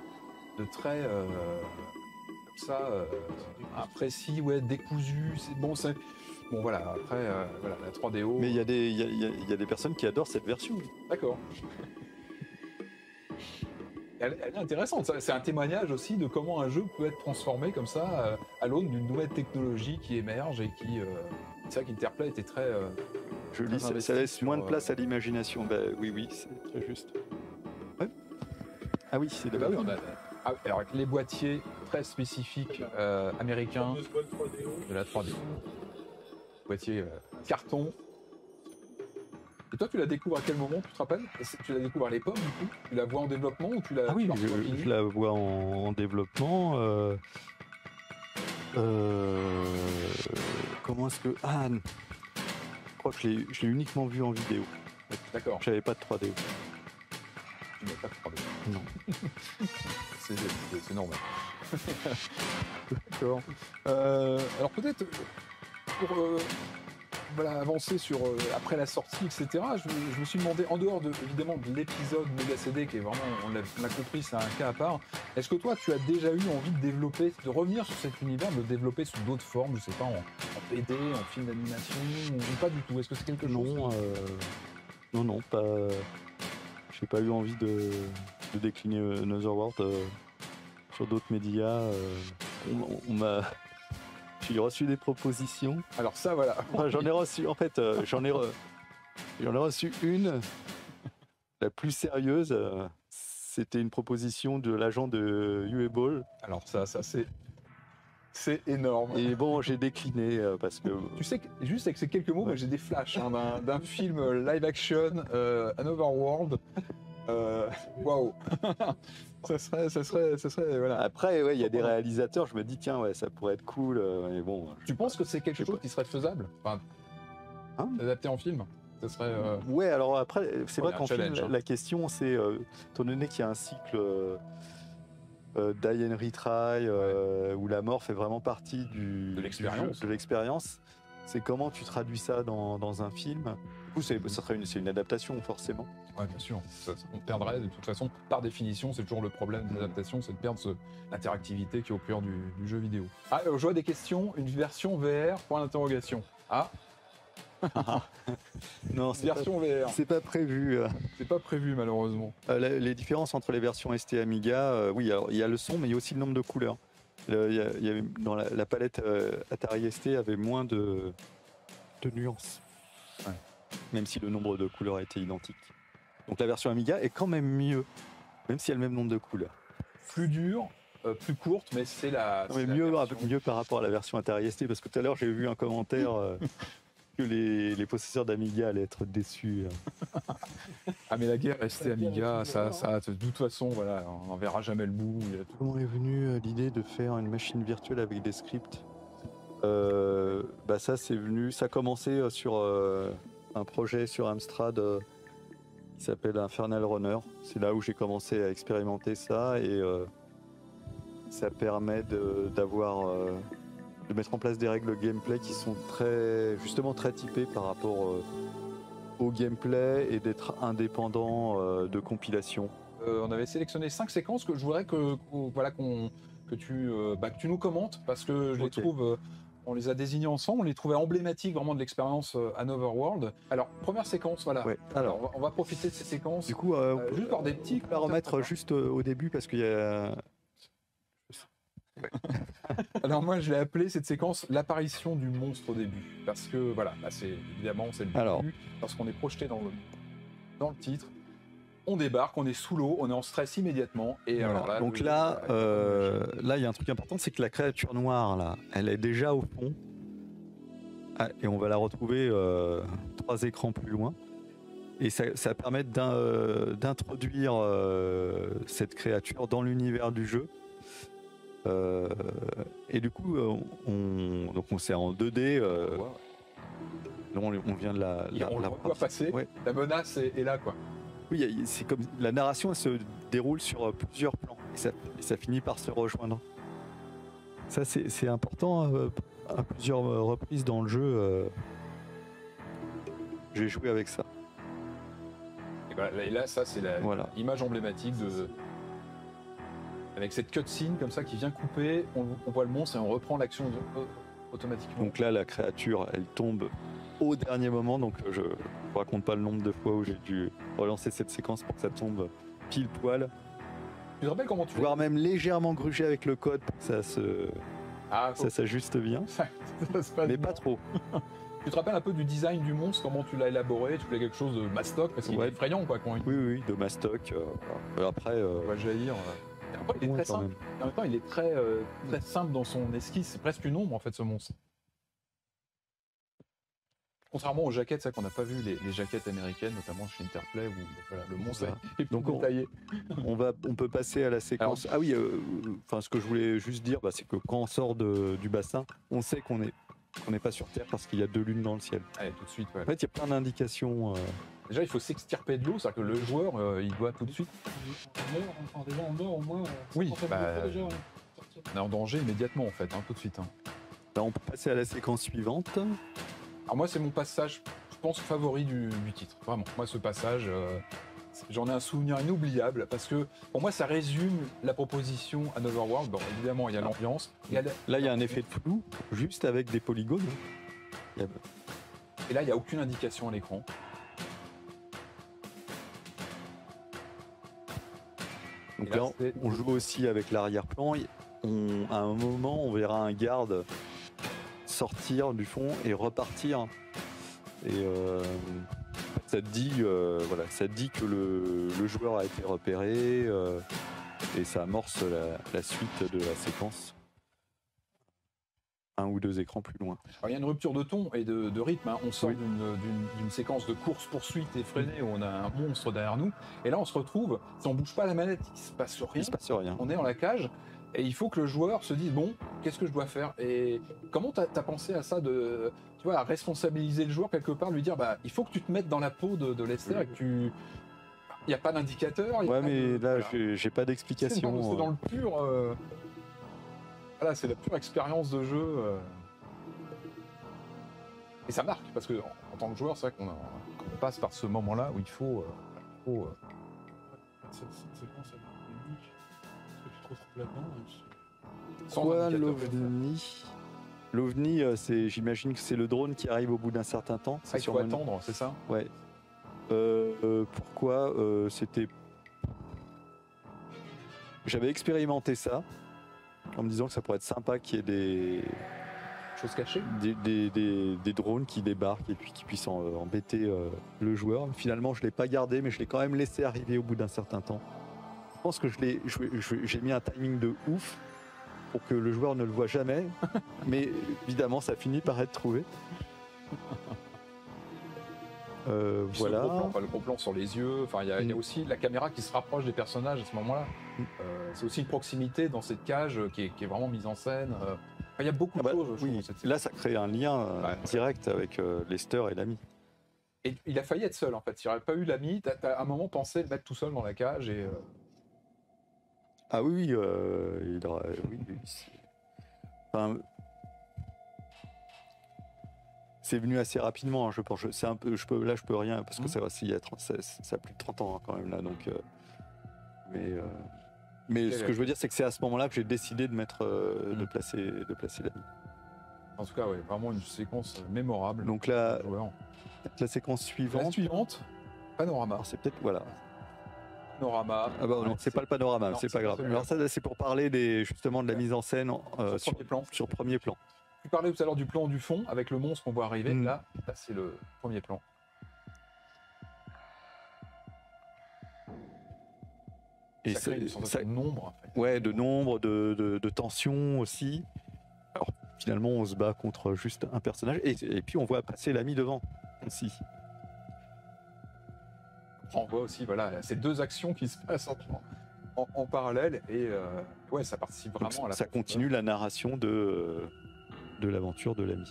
imprécis, décousu, c'est bon, bon voilà, après la 3DO. Mais il y a des personnes qui adorent cette version. D'accord. Elle est intéressante, c'est un témoignage aussi de comment un jeu peut être transformé comme ça à l'aune d'une nouvelle technologie qui émerge et qui... c'est vrai qu'Interplay était très... joli, ça laisse moins de place à l'imagination. Oui, c'est très juste. Ouais. Ah oui, c'est de oui, alors avec les boîtiers très spécifiques américains de la 3D. Boîtier carton. Et toi, tu la découvres à quel moment, tu te rappelles? Tu la découvres à l'époque, du coup? Tu la vois en développement ou tu la... Ah oui, je la vois en développement. Comment est-ce que... Ah, je crois que je l'ai uniquement vu en vidéo. D'accord. J'avais pas de 3D. Tu n'avais pas de 3D? Non. C'est normal. D'accord. Alors peut-être pour avancer sur après la sortie, etc. Je me suis demandé, en dehors évidemment de l'épisode Mega CD, qui est vraiment, on l'a compris, c'est un cas à part. Est-ce que toi, tu as déjà eu envie de revenir sur cet univers, de le développer sous d'autres formes, je sais pas, en BD, en film d'animation, ou pas du tout? Est-ce que c'est quelque chose? Non, pas. J'ai pas eu envie de décliner Another World sur d'autres médias. J'ai reçu des propositions. Alors ça, voilà. Enfin, j'en ai reçu, en fait, j'en ai reçu une, la plus sérieuse. C'était une proposition de l'agent de UA-Ball. Alors ça c'est énorme. Et bon, j'ai décliné parce que... Tu sais que, juste avec ces quelques mots, j'ai des flashs d'un film live action, Another World. Waouh. ça serait voilà. Après, il y a des réalisateurs, je me dis tiens, ça pourrait être cool. Mais bon. Tu penses que c'est quelque chose qui serait faisable, adapté en film? Ça serait. Ouais, alors après, c'est vrai qu'en film, la question c'est, étant donné qu'il y a un cycle die and retry, où la mort fait vraiment partie de l'expérience, c'est comment tu traduis ça dans un film. c'est une adaptation, forcément. Ouais, bien sûr. On perdrait, de toute façon, par définition, c'est toujours le problème des adaptations, c'est de perdre l'interactivité qui est au cœur du jeu vidéo. Ah, je vois des questions, une version VR, point d'interrogation. Ah non, version VR. C'est pas prévu. C'est pas prévu, malheureusement. Les différences entre les versions ST et Amiga, oui, il y a le son, mais il y a aussi le nombre de couleurs. Dans la palette Atari ST, avait moins de nuances. Ouais. Même si le nombre de couleurs était identique. Donc la version Amiga est quand même mieux, même s'il y a le même nombre de couleurs. Plus dur, plus courte, mais c'est la. Non, mais mieux par rapport à la version Atari ST, parce que tout à l'heure j'ai vu un commentaire que les possesseurs d'Amiga allaient être déçus. Ah mais la guerre ST Amiga, ça de toute façon, voilà, on n'en verra jamais le bout. Comment est venue l'idée de faire une machine virtuelle avec des scripts? Ça c'est venu, ça a commencé sur un projet sur Amstrad qui s'appelle Infernal Runner. C'est là où j'ai commencé à expérimenter ça et ça permet de mettre en place des règles gameplay qui sont très typées par rapport au gameplay et d'être indépendant de compilation. On avait sélectionné 5 séquences que je voudrais que tu nous commentes parce que je les trouve. On les a désignés ensemble, on les trouvait emblématiques vraiment de l'expérience Another World. Alors, première séquence, voilà. Ouais. Alors, on va profiter de ces séquences. Du coup, juste par des petits. On va remettre juste au début parce qu'il y a. Ouais. Alors moi, je l'ai appelé cette séquence l'apparition du monstre au début, parce que voilà, c'est le début. Lorsqu'on est projeté dans le titre. On débarque, on est sous l'eau, on est en stress immédiatement. Et voilà. Alors là, donc là, il y a un truc important, c'est que la créature noire, là, elle est déjà au fond. Et on va la retrouver 3 écrans plus loin. Et ça permet d'introduire cette créature dans l'univers du jeu. Et du coup, on c'est en 2D. On vient de la voit passer. Ouais. La menace est là, quoi. Oui, c'est comme la narration elle se déroule sur plusieurs plans et ça finit par se rejoindre. Ça c'est important à plusieurs reprises dans le jeu. J'ai joué avec ça. Et là ça c'est l'image emblématique avec cette cutscene comme ça qui vient couper, on voit le monstre et on reprend l'action automatiquement. Donc là la créature elle tombe au dernier moment, donc je ne raconte pas le nombre de fois où j'ai dû relancer cette séquence pour que ça tombe pile poil. Tu te rappelles comment tu voire même légèrement gruger avec le code pour que ça s'ajuste bien. Mais pas trop. Tu te rappelles un peu du design du monstre, comment tu l'as élaboré? Tu voulais quelque chose de mastoc, parce qu'il est effrayant quoi. Oui, de mastoc. Après, on va jaillir. Après, il est très simple. En même temps, il est très simple dans son esquisse. C'est presque une ombre en fait ce monstre. Contrairement aux jaquettes, ça qu'on n'a pas vu, les jaquettes américaines, notamment chez Interplay, où le monstre est plus détaillé. On peut passer à la séquence. Alors, ce que je voulais juste dire, c'est que quand on sort du bassin, on sait qu'on n'est pas sur Terre parce qu'il y a 2 lunes dans le ciel. Allez, tout de suite. Ouais. En fait, il y a plein d'indications. Déjà, il faut s'extirper de l'eau, c'est-à-dire que le joueur, il doit tout de suite. Déjà, on meurt au moins. Oui, on est en danger immédiatement, en fait, tout de suite. Là, on peut passer à la séquence suivante. Alors moi, c'est mon passage, je pense, favori du titre. Vraiment, moi, ce passage, j'en ai un souvenir inoubliable parce que pour moi, ça résume la proposition Another World. Bon, évidemment, il y a l'ambiance. Là, il y a un effet de flou, juste avec des polygones. Et là, il n'y a aucune indication à l'écran. Donc là, on joue aussi avec l'arrière-plan. À un moment, on verra un garde sortir du fond et repartir. Et ça dit que le joueur a été repéré et ça amorce la suite de la séquence. 1 ou 2 écrans plus loin. Alors, il y a une rupture de ton et de rythme. On sort d'une séquence de course-poursuite effrénée où on a un monstre derrière nous. Et là, on se retrouve, si on bouge pas la manette, il se passe rien. On est dans la cage. Et il faut que le joueur se dise, bon, qu'est-ce que je dois faire? Et comment t'as pensé à ça, à responsabiliser le joueur quelque part, lui dire, il faut que tu te mettes dans la peau de Lester et que tu... Il n'y a pas d'indicateur. Mais là, j'ai pas d'explication. C'est dans le pur... Voilà, c'est la pure expérience de jeu. Et ça marque, parce que en tant que joueur, c'est vrai qu'on passe par ce moment-là où il faut Cette séquence, elle est unique. Parce que tu te retrouves là-dedans. Quoi, l'OVNI? L'OVNI, j'imagine que c'est le drone qui arrive au bout d'un certain temps. Il faut attendre, c'est ça? Ouais. Pourquoi c'était... J'avais expérimenté ça, en me disant que ça pourrait être sympa qu'il y ait des... choses cachées, des drones qui débarquent et puis qui puissent embêter le joueur. Finalement, je ne l'ai pas gardé, mais je l'ai quand même laissé arriver au bout d'un certain temps. Je pense que j'ai mis un timing de ouf pour que le joueur ne le voit jamais, mais évidemment, ça finit par être trouvé. Voilà. Le gros plan sur les yeux, il y a aussi la caméra qui se rapproche des personnages à ce moment-là. C'est aussi une proximité dans cette cage qui est vraiment mise en scène. Il y a beaucoup de choses. Oui. Là, ça crée un lien direct avec Lester et l'ami. Et il a failli être seul en fait. S'il n'y aurait pas eu l'ami, t'as à un moment pensé le mettre tout seul dans la cage et. Ah oui, il aurait. Oui, enfin, c'est venu assez rapidement, je pense. C'est un peu, je peux rien parce que ça a plus de 30 ans quand même là, donc. Mais ce que je veux dire, c'est que c'est à ce moment-là que j'ai décidé de mettre, de placer l'ami. En tout cas, oui, vraiment une séquence mémorable. Donc là, la séquence suivante. La suivante, panorama. C'est peut-être voilà. Panorama. Ah bah non, c'est pas le panorama, c'est pas grave. Alors ça, c'est pour parler justement de la mise en scène sur premier plan. Tu parlais tout à l'heure du plan du fond avec le monstre qu'on voit arriver. Là c'est le premier plan. Et ça crée une sensation de nombre. En fait. Ouais, de nombre, de tension aussi. Alors finalement, on se bat contre juste un personnage et puis on voit passer l'ami devant aussi. On voit aussi ces deux actions qui se passent en parallèle et ça participe vraiment donc, à la. Ça continue la narration de l'aventure de l'ami.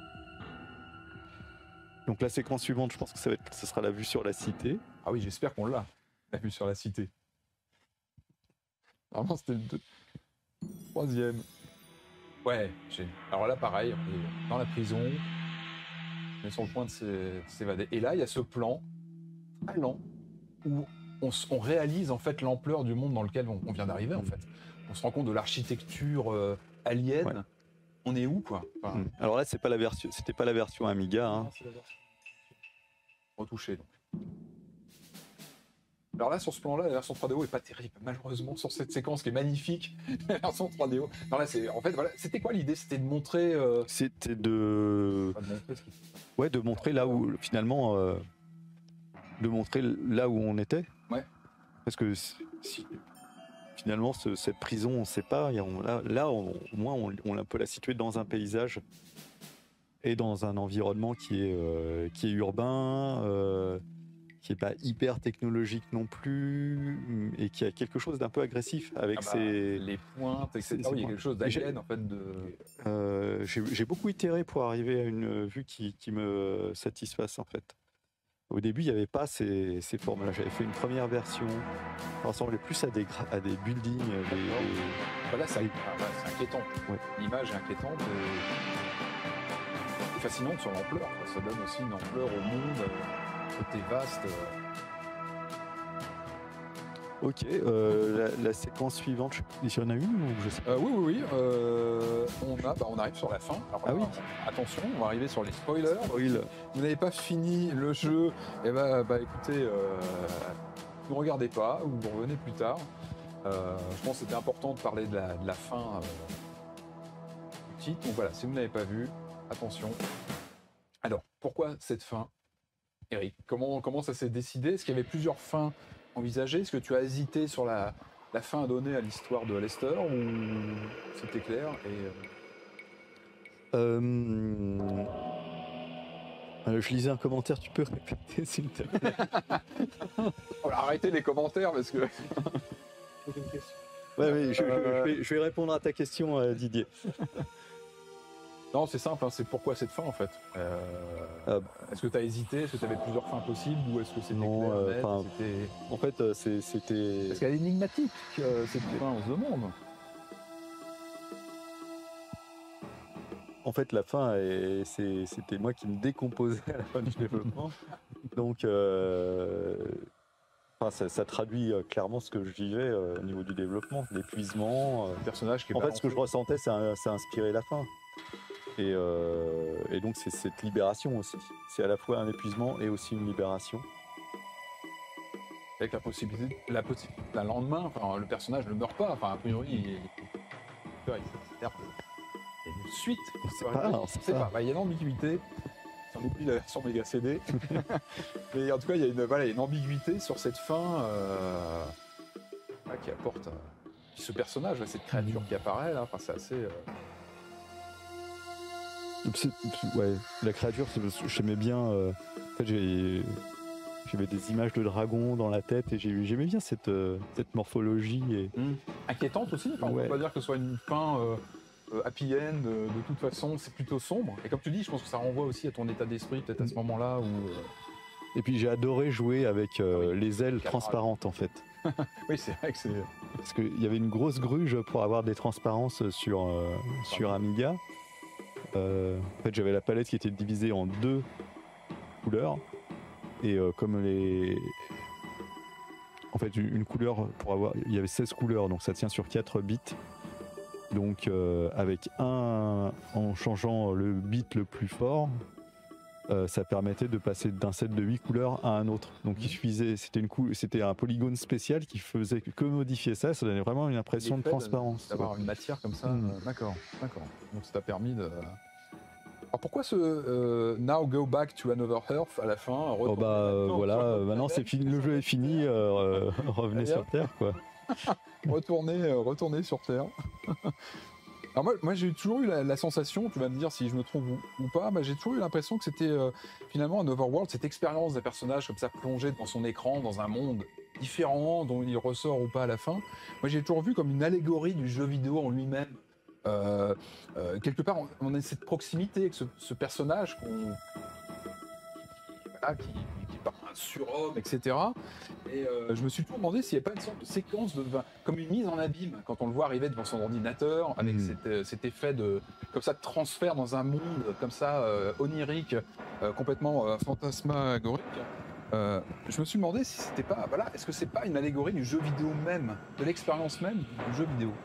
Donc la séquence suivante, je pense que ce sera la vue sur la cité. Ah oui, j'espère qu'on l'a, la vue sur la cité. Normalement, c'était le troisième. Ouais, alors là, pareil, on est dans la prison, on est sur le point de s'évader. Et là, il y a ce plan très lent où on réalise en fait l'ampleur du monde dans lequel on vient d'arriver en fait. On se rend compte de l'architecture alien. Ouais. On est où quoi? Alors là, c'était pas la version Amiga. Hein. Retouché donc. Alors là, sur ce plan-là, la version 3DO est pas terrible, malheureusement, sur cette séquence qui est magnifique, la version 3DO. Non, là, c'était quoi l'idée? C'était de montrer... C'était de montrer là où, finalement, de montrer là où on était. Ouais. Parce que finalement, cette prison, on ne sait pas. Là, au moins, on peut la situer dans un paysage et dans un environnement qui est urbain, qui n'est pas hyper technologique non plus, et qui a quelque chose d'un peu agressif avec les pointes, etc. Il y a quelque chose d'alien en fait. J'ai beaucoup itéré pour arriver à une vue qui me satisfasse en fait. Au début, il n'y avait pas ces formes-là. J'avais fait une première version, ça ressemblait plus à des buildings. Là, c'est inquiétant. Ouais. L'image est inquiétante. C'est fascinant sur l'ampleur. Ça donne aussi une ampleur au monde. Côté vaste. Ok, la séquence suivante, il y en a une ou je sais pas. Oui. On arrive sur la fin. Alors, oui. Attention, on va arriver sur les spoilers. Vous n'avez pas fini le jeu, et écoutez, ne regardez pas, ou vous revenez plus tard. Je pense que c'était important de parler de la fin du titre. Donc voilà, si vous n'avez pas vu, attention. Alors, pourquoi cette fin? Eric, comment ça s'est décidé? Est-ce qu'il y avait plusieurs fins envisagées? Est-ce que tu as hésité sur la fin à donner à l'histoire de Lester ou c'était clair Je lisais un commentaire, tu peux répéter s'il te plaît? On va arrêter les commentaires parce que... je vais répondre à ta question, Didier. Non, c'est simple, c'est pourquoi cette fin en fait. Est-ce que tu as hésité? Est-ce que tu avais plusieurs fins possibles? Ou est-ce que c'était clair, en fait, c'était... Parce qu'elle est énigmatique, cette fin, on se demande. en fait, la fin, c'était moi qui me décomposais à la fin du développement. Donc, ça traduit clairement ce que je vivais au niveau du développement, l'épuisement. Personnage qui est en fait, ce que je ressentais, ça inspirait la fin. Et donc, c'est cette libération aussi. C'est à la fois un épuisement et aussi une libération. Avec la possibilité, le lendemain, enfin, le personnage ne meurt pas. Enfin, a priori, il y a une suite. C'est pas. Il y a une ambiguïté. On oublie la version Mega CD. Mais en tout cas, il y a une ambiguïté sur cette fin qui apporte ce personnage, cette créature qui apparaît là. Enfin, c'est assez. Ouais, la créature, j'aimais bien. En fait, j'avais des images de dragons dans la tête et j'aimais bien cette morphologie. Inquiétante aussi. Enfin, on ne peut pas dire que ce soit une fin happy end. De toute façon, c'est plutôt sombre. Et comme tu dis, je pense que ça renvoie aussi à ton état d'esprit, peut-être à ce moment-là où. Et puis j'ai adoré jouer avec les ailes transparentes en fait. Oui, c'est vrai que c'est. Parce qu'il y avait une grosse gruge pour avoir des transparences sur Amiga. En fait, j'avais la palette qui était divisée en 2 couleurs. Et comme en fait, une couleur, il y avait 16 couleurs, donc ça tient sur 4 bits. Donc avec en changeant le bit le plus fort, ça permettait de passer d'un set de 8 couleurs à un autre. Donc il suffisait, c'était un polygone spécial qui faisait que modifier ça donnait vraiment une impression de transparence. D'avoir une matière comme ça, d'accord. Donc ça t'a permis de... Alors pourquoi ce Now Go Back to Another Earth à la fin? Voilà, maintenant c'est fini, le jeu est fini, revenez sur Terre quoi. Retourner sur Terre. Alors moi j'ai toujours eu la sensation, tu vas me dire si je me trompe ou pas, j'ai toujours eu l'impression que c'était finalement un Overworld, cette expérience d'un personnage comme ça plongé devant son écran dans un monde différent dont il ressort ou pas à la fin. Moi j'ai toujours vu comme une allégorie du jeu vidéo en lui-même. Quelque part on a cette proximité avec ce personnage qui part un surhomme, etc. Et je me suis toujours demandé s'il n'y avait pas une sorte de séquence comme une mise en abîme quand on le voit arriver devant son ordinateur avec cet effet de transfert dans un monde comme ça onirique, complètement fantasmagorique. Je me suis demandé si c'était pas, est-ce que c'est pas une allégorie du jeu vidéo même, de l'expérience même du jeu vidéo?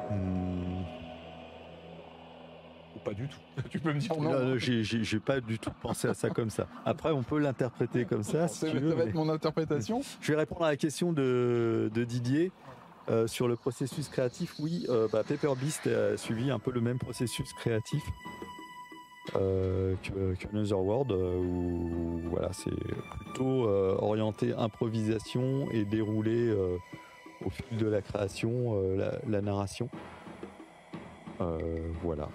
Pas du tout. Tu peux me dire non. Non, j'ai pas du tout pensé à ça comme ça. Après, on peut l'interpréter comme ça. Si tu veux, ça va être mon interprétation. Je vais répondre à la question de Didier sur le processus créatif. Oui, Paper Beast a suivi un peu le même processus créatif que Another World, où voilà, c'est plutôt orienté improvisation et déroulé au fil de la création, la narration. Voilà.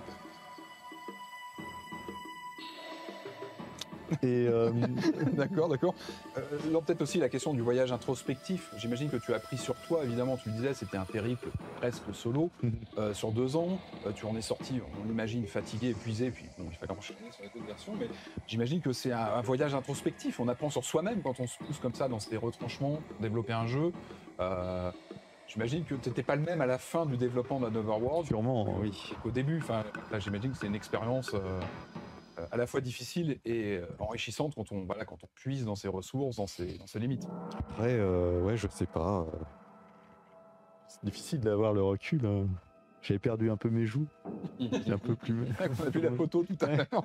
Et d'accord. Là, peut-être aussi la question du voyage introspectif. J'imagine que tu as pris sur toi, évidemment, tu le disais, c'était un périple presque solo sur 2 ans. Tu en es sorti, on l'imagine, fatigué, épuisé, puis bon, il fallait enchaîner sur les autres versions, mais j'imagine que c'est un voyage introspectif. On apprend sur soi-même quand on se pousse comme ça dans ces retranchements, développer un jeu. J'imagine que tu n'étais pas le même à la fin du développement d'Overworld. Sûrement, oui. Au début, là, j'imagine que c'est une expérience à la fois difficile et enrichissante quand on puise dans ses ressources, dans ses limites. Après, je sais pas. C'est difficile d'avoir le recul. J'avais perdu un peu mes joues. C'est un peu plus. On a vu la photo tout à l'heure.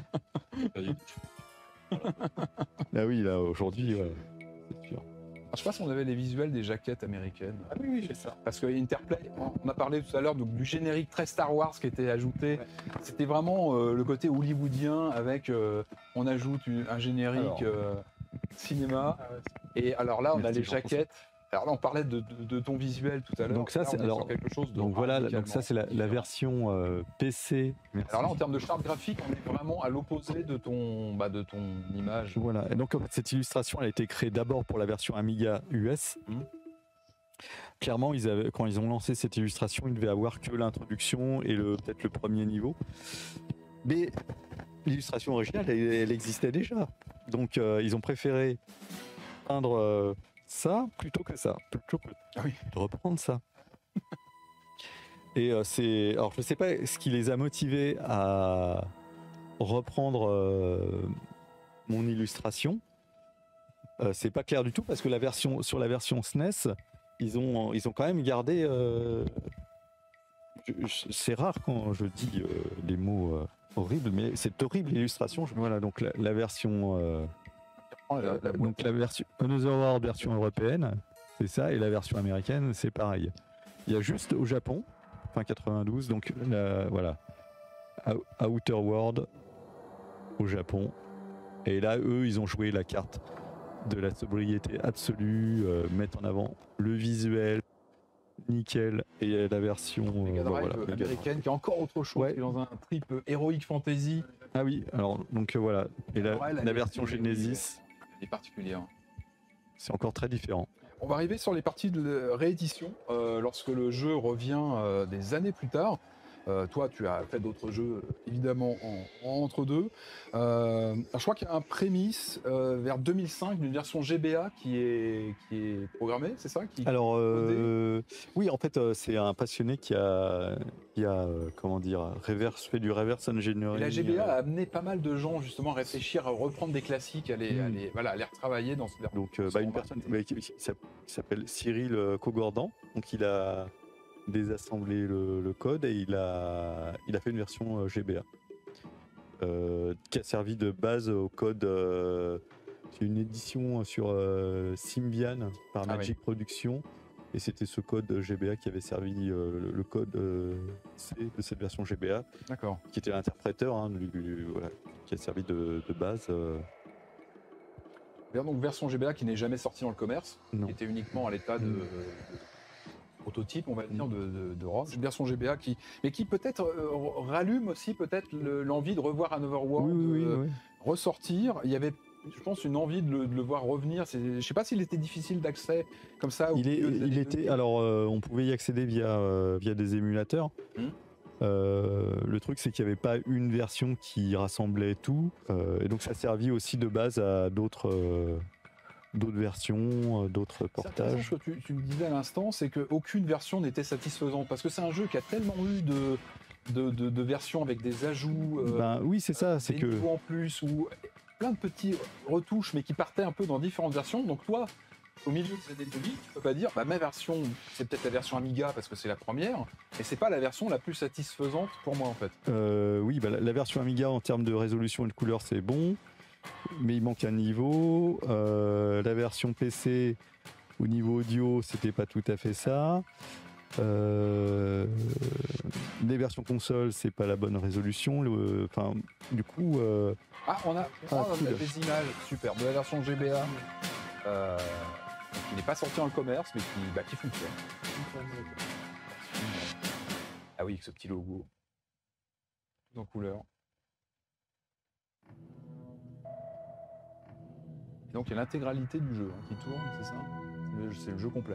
Ah oui, là, aujourd'hui, c'est sûr. Je sais pas si on avait les visuels des jaquettes américaines. Ah oui, j'ai ça. Parce que Interplay, on a parlé tout à l'heure du générique très Star Wars qui était ajouté. Ouais. C'était vraiment le côté hollywoodien avec on ajoute un générique cinéma. Ah ouais. Et alors là, on a les jaquettes. Alors là, on parlait de ton visuel tout à l'heure. Donc ça, c'est quelque chose de donc voilà. Donc ça, c'est la version PC. Merci. Alors là, en termes de charte graphique, on est vraiment à l'opposé de ton image. Voilà. Et donc cette illustration, elle a été créée d'abord pour la version Amiga US. Clairement, quand ils ont lancé cette illustration, ils devaient avoir que l'introduction et peut-être le premier niveau. Mais l'illustration originale, elle existait déjà. Donc ils ont préféré peindre ça plutôt que ça, plutôt que de reprendre ça. Et alors je sais pas ce qui les a motivés à reprendre mon illustration. C'est pas clair du tout parce que sur la version SNES, ils ont quand même gardé. C'est rare quand je dis des mots horribles, mais cette horrible illustration. Voilà, donc la version. Donc la version Another World version européenne, c'est ça, et la version américaine, c'est pareil. Il y a juste au Japon, fin 92, donc voilà, Outer World au Japon. Et là, eux, ils ont joué la carte de la sobriété absolue, mettre en avant le visuel, nickel, et la version américaine qui est encore autre chose, qui est dans un trip Heroic Fantasy. Ah oui, alors donc voilà, et la version Genesis est particulière. C'est encore très différent. On va arriver sur les parties de réédition, lorsque le jeu revient des années plus tard. Toi, tu as fait d'autres jeux, évidemment, entre deux. Je crois qu'il y a un prémisse vers 2005 d'une version GBA qui est programmée, c'est ça Alors, oui, en fait, c'est un passionné qui a comment dire, fait du reverse engineering. Et la GBA a amené pas mal de gens, justement, à réfléchir, à reprendre des classiques, à les retravailler dans ce... Donc, une personne qui s'appelle Cyril Cogordan, donc il a désassemblé le code et il a fait une version GBA qui a servi de base au code. C'est une édition sur Symbian par Magic Productions et c'était ce code GBA qui avait servi le code C de cette version GBA. D'accord. Qui était l'interpréteur qui a servi de base. Donc version GBA qui n'est jamais sortie dans le commerce, non. Qui était uniquement à l'état de prototype, on va dire, de ROM. Une version GBA qui peut-être rallume aussi peut-être l'envie de revoir un Overworld ressortir. Il y avait, je pense, une envie de le voir revenir. Je ne sais pas s'il était difficile d'accès comme ça. On pouvait y accéder via des émulateurs. Le truc, c'est qu'il n'y avait pas une version qui rassemblait tout, et donc ça servit aussi de base à d'autres versions, d'autres portages. Ce que tu me disais à l'instant, c'est qu'aucune version n'était satisfaisante, parce que c'est un jeu qui a tellement eu de versions avec des ajouts, oui, c'est ça, c'est des niveaux en plus, ou plein de petits retouches, mais qui partaient un peu dans différentes versions. Donc toi, au milieu de cette étude, tu peux pas dire, ma version, c'est peut-être la version Amiga parce que c'est la première, et c'est pas la version la plus satisfaisante pour moi en fait. Oui, la version Amiga en termes de résolution et de couleur, c'est bon. Mais il manque un niveau. La version PC au niveau audio, c'était pas tout à fait ça. Les versions console, c'est pas la bonne résolution. Du coup. On a des images super de la version GBA qui n'est pas sortie dans le commerce, mais qui fonctionne. Ah oui, ce petit logo en couleur. Et donc il y a l'intégralité du jeu qui tourne, c'est ça? C'est le jeu complet.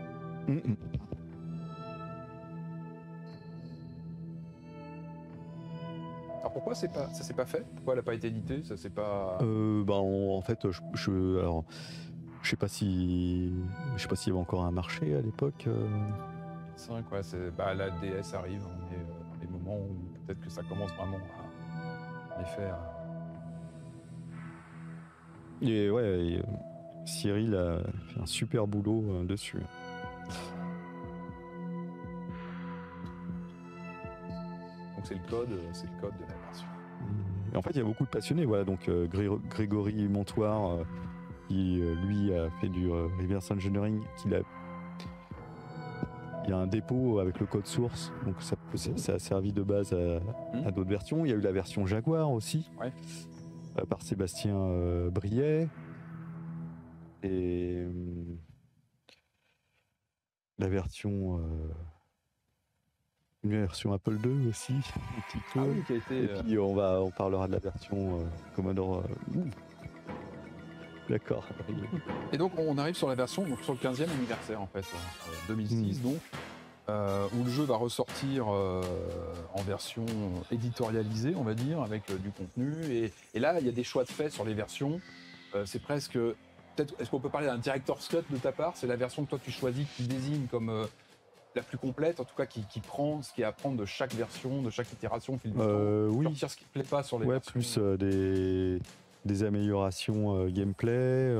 Alors pourquoi ça s'est pas fait? Pourquoi elle n'a pas été éditée? Ça c'est pas. En fait, alors, je sais pas s'il y avait encore un marché à l'époque. C'est vrai quoi. La DS arrive, on est dans les moments où peut-être que ça commence vraiment en effet à. Et Cyril a fait un super boulot dessus. Donc c'est le code de la version. Et en fait, il y a beaucoup de passionnés. Voilà, donc Grégory Montoire, qui lui a fait du reverse engineering, il y a un dépôt avec le code source, donc ça a servi de base à d'autres versions. Il y a eu la version Jaguar aussi. Ouais. Par Sébastien Briet et la version une version Apple II aussi un petit peu. Ah oui, qui a été, et puis on parlera de la version Commodore d'accord. Et donc on arrive sur la version sur le 15e anniversaire en fait 2006 donc où le jeu va ressortir en version éditorialisée, on va dire, avec du contenu. Et là, il y a des choix de fait sur les versions. C'est presque... Peut-être, est-ce qu'on peut parler d'un director's cut de ta part? C'est la version que toi tu choisis, que tu désignes comme la plus complète, en tout cas qui prend ce qu'il y a à prendre de chaque version, de chaque itération au fil du temps. Oui. Sortir ce qui ne plaît pas sur les Ouais, versions. plus des améliorations gameplay,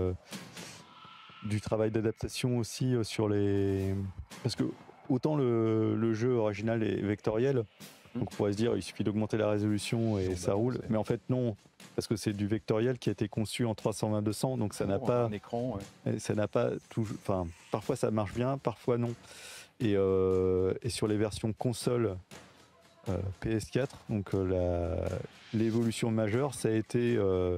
du travail d'adaptation aussi sur les... Parce que autant le jeu original est vectoriel, donc on pourrait se dire il suffit d'augmenter la résolution et ça roule, mais en fait non, parce que c'est du vectoriel qui a été conçu en 320-200, donc ça n'a pas... Un écran, ouais. Ça n'a pas toujours... Enfin, parfois ça marche bien, parfois non. Et sur les versions console PS4, donc l'évolution majeure, ça a été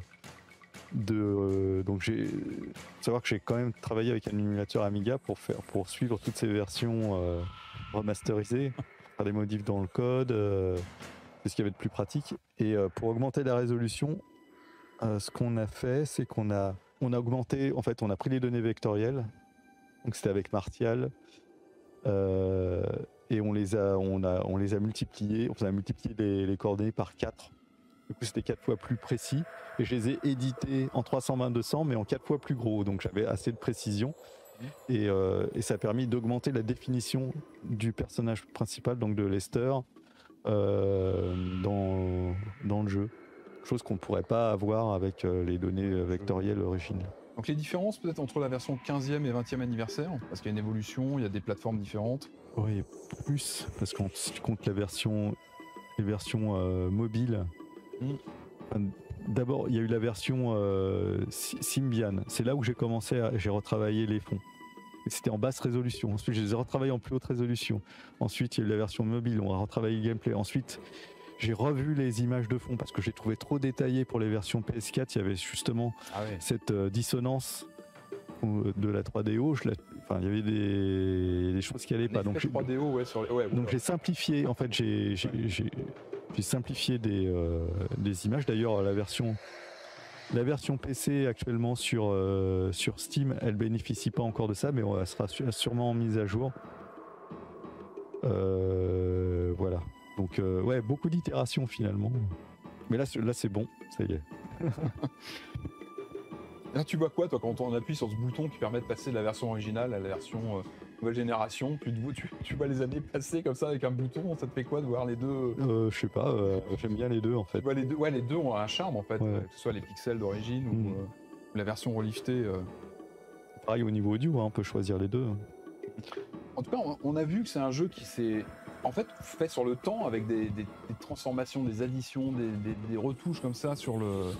donc j'ai savoir que j'ai quand même travaillé avec un émulateur Amiga pour suivre toutes ces versions remasterisées, faire des modifs dans le code, c'est ce qu'il y avait de plus pratique. Et pour augmenter la résolution, ce qu'on a fait, c'est qu'on a augmenté, en fait, on a pris les données vectorielles, donc c'était avec Martial. Et on les a multipliées, on a multiplié les coordonnées par 4. Du coup, c'était 4 fois plus précis. Et je les ai édités en 320-200, mais en 4 fois plus gros. Donc j'avais assez de précision. Et ça a permis d'augmenter la définition du personnage principal, donc de Lester, dans le jeu. Chose qu'on ne pourrait pas avoir avec les données vectorielles originales. Donc les différences peut-être entre la version 15e et 20e anniversaire, parce qu'il y a une évolution, il y a des plateformes différentes. Oui, plus, parce qu'on compte les versions mobiles. D'abord, il y a eu la version Symbian. C'est là où j'ai retravaillé les fonds. C'était en basse résolution. Ensuite, je les ai retravaillés en plus haute résolution. Ensuite, il y a eu la version mobile. On a retravaillé le gameplay. Ensuite, j'ai revu les images de fond parce que j'ai trouvé trop détaillé pour les versions PS4. Il y avait justement cette dissonance de la 3DO. Il y avait des choses qui allaient pas. Donc, 3DO, donc j'ai simplifié. En fait, j'ai simplifié des images. D'ailleurs, la version PC actuellement sur Steam, elle bénéficie pas encore de ça, mais elle sera sûrement mise à jour. Voilà. Donc beaucoup d'itérations finalement. Mais là c'est bon, ça y est. Là, tu vois quoi toi quand on appuie sur ce bouton qui permet de passer de la version originale à la version nouvelle génération, plus de vous, tu vois les années passer comme ça avec un bouton, ça te fait quoi de voir les deux? Je sais pas, j'aime bien les deux en fait. Tu vois, les deux ont un charme en fait, que ce soit les pixels d'origine ou la version reliftée. Pareil au niveau audio, on peut choisir les deux. En tout cas, on a vu que c'est un jeu qui s'est en fait fait sur le temps avec des transformations, des additions, des retouches comme ça sur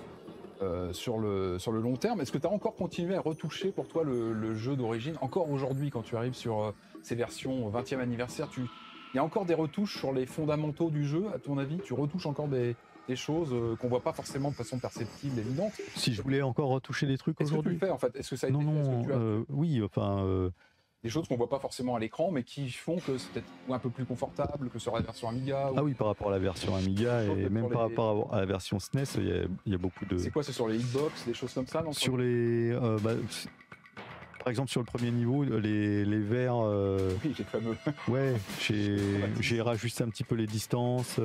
le long terme. Est-ce que tu as encore continué à retoucher pour toi le jeu d'origine? Encore aujourd'hui, quand tu arrives sur ces versions 20e anniversaire, il y a encore des retouches sur les fondamentaux du jeu, à ton avis? Tu retouches encore des choses qu'on voit pas forcément de façon perceptible, évidente? Si je voulais encore retoucher des trucs aujourd'hui. Est-ce que tu le fais en fait? Est-ce que ça a été fait? Oui, enfin... Des choses qu'on voit pas forcément à l'écran, mais qui font que c'est peut-être un peu plus confortable que sur la version Amiga. Ah oui, par rapport à la version Amiga et même par rapport à la version SNES, il y a beaucoup de... C'est quoi? C'est sur les hitbox, des choses comme ça, non? Sur les... par exemple, sur le premier niveau, les verts... Oui, les fameux. Ouais, j'ai rajusté un petit peu les distances.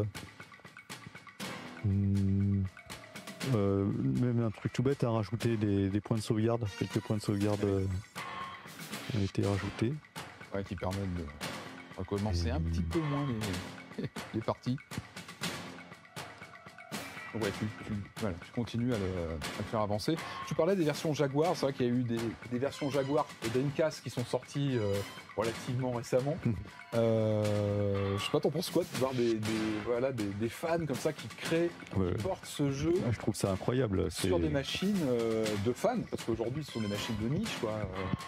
Même un truc tout bête, à rajouter des points de sauvegarde, quelques points de sauvegarde... ont été rajoutés. Ouais, qui permettent de recommencer un petit peu moins les parties. Donc ouais, tu continues à le faire avancer. Tu parlais des versions Jaguar, c'est vrai qu'il y a eu des versions Jaguar et Dreamcast qui sont sorties relativement récemment. Je sais pas, t'en penses quoi de voir des fans comme ça qui créent, qui portent ce jeu? Je trouve ça incroyable. Sur des machines de fans, parce qu'aujourd'hui ce sont des machines de niche, quoi.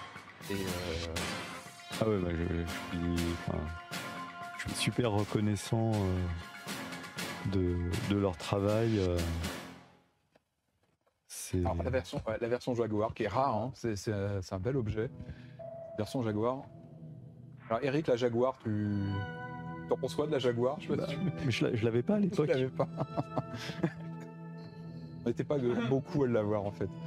Ah ouais, je suis super reconnaissant de leur travail. Alors, la version Jaguar qui est rare, hein, c'est un bel objet. Version Jaguar. Alors Eric, la Jaguar, t'en penses quoi de la Jaguar? Mais je l'avais pas à l'époque. Je l'avais pas. On n'était pas beaucoup à l'avoir en fait.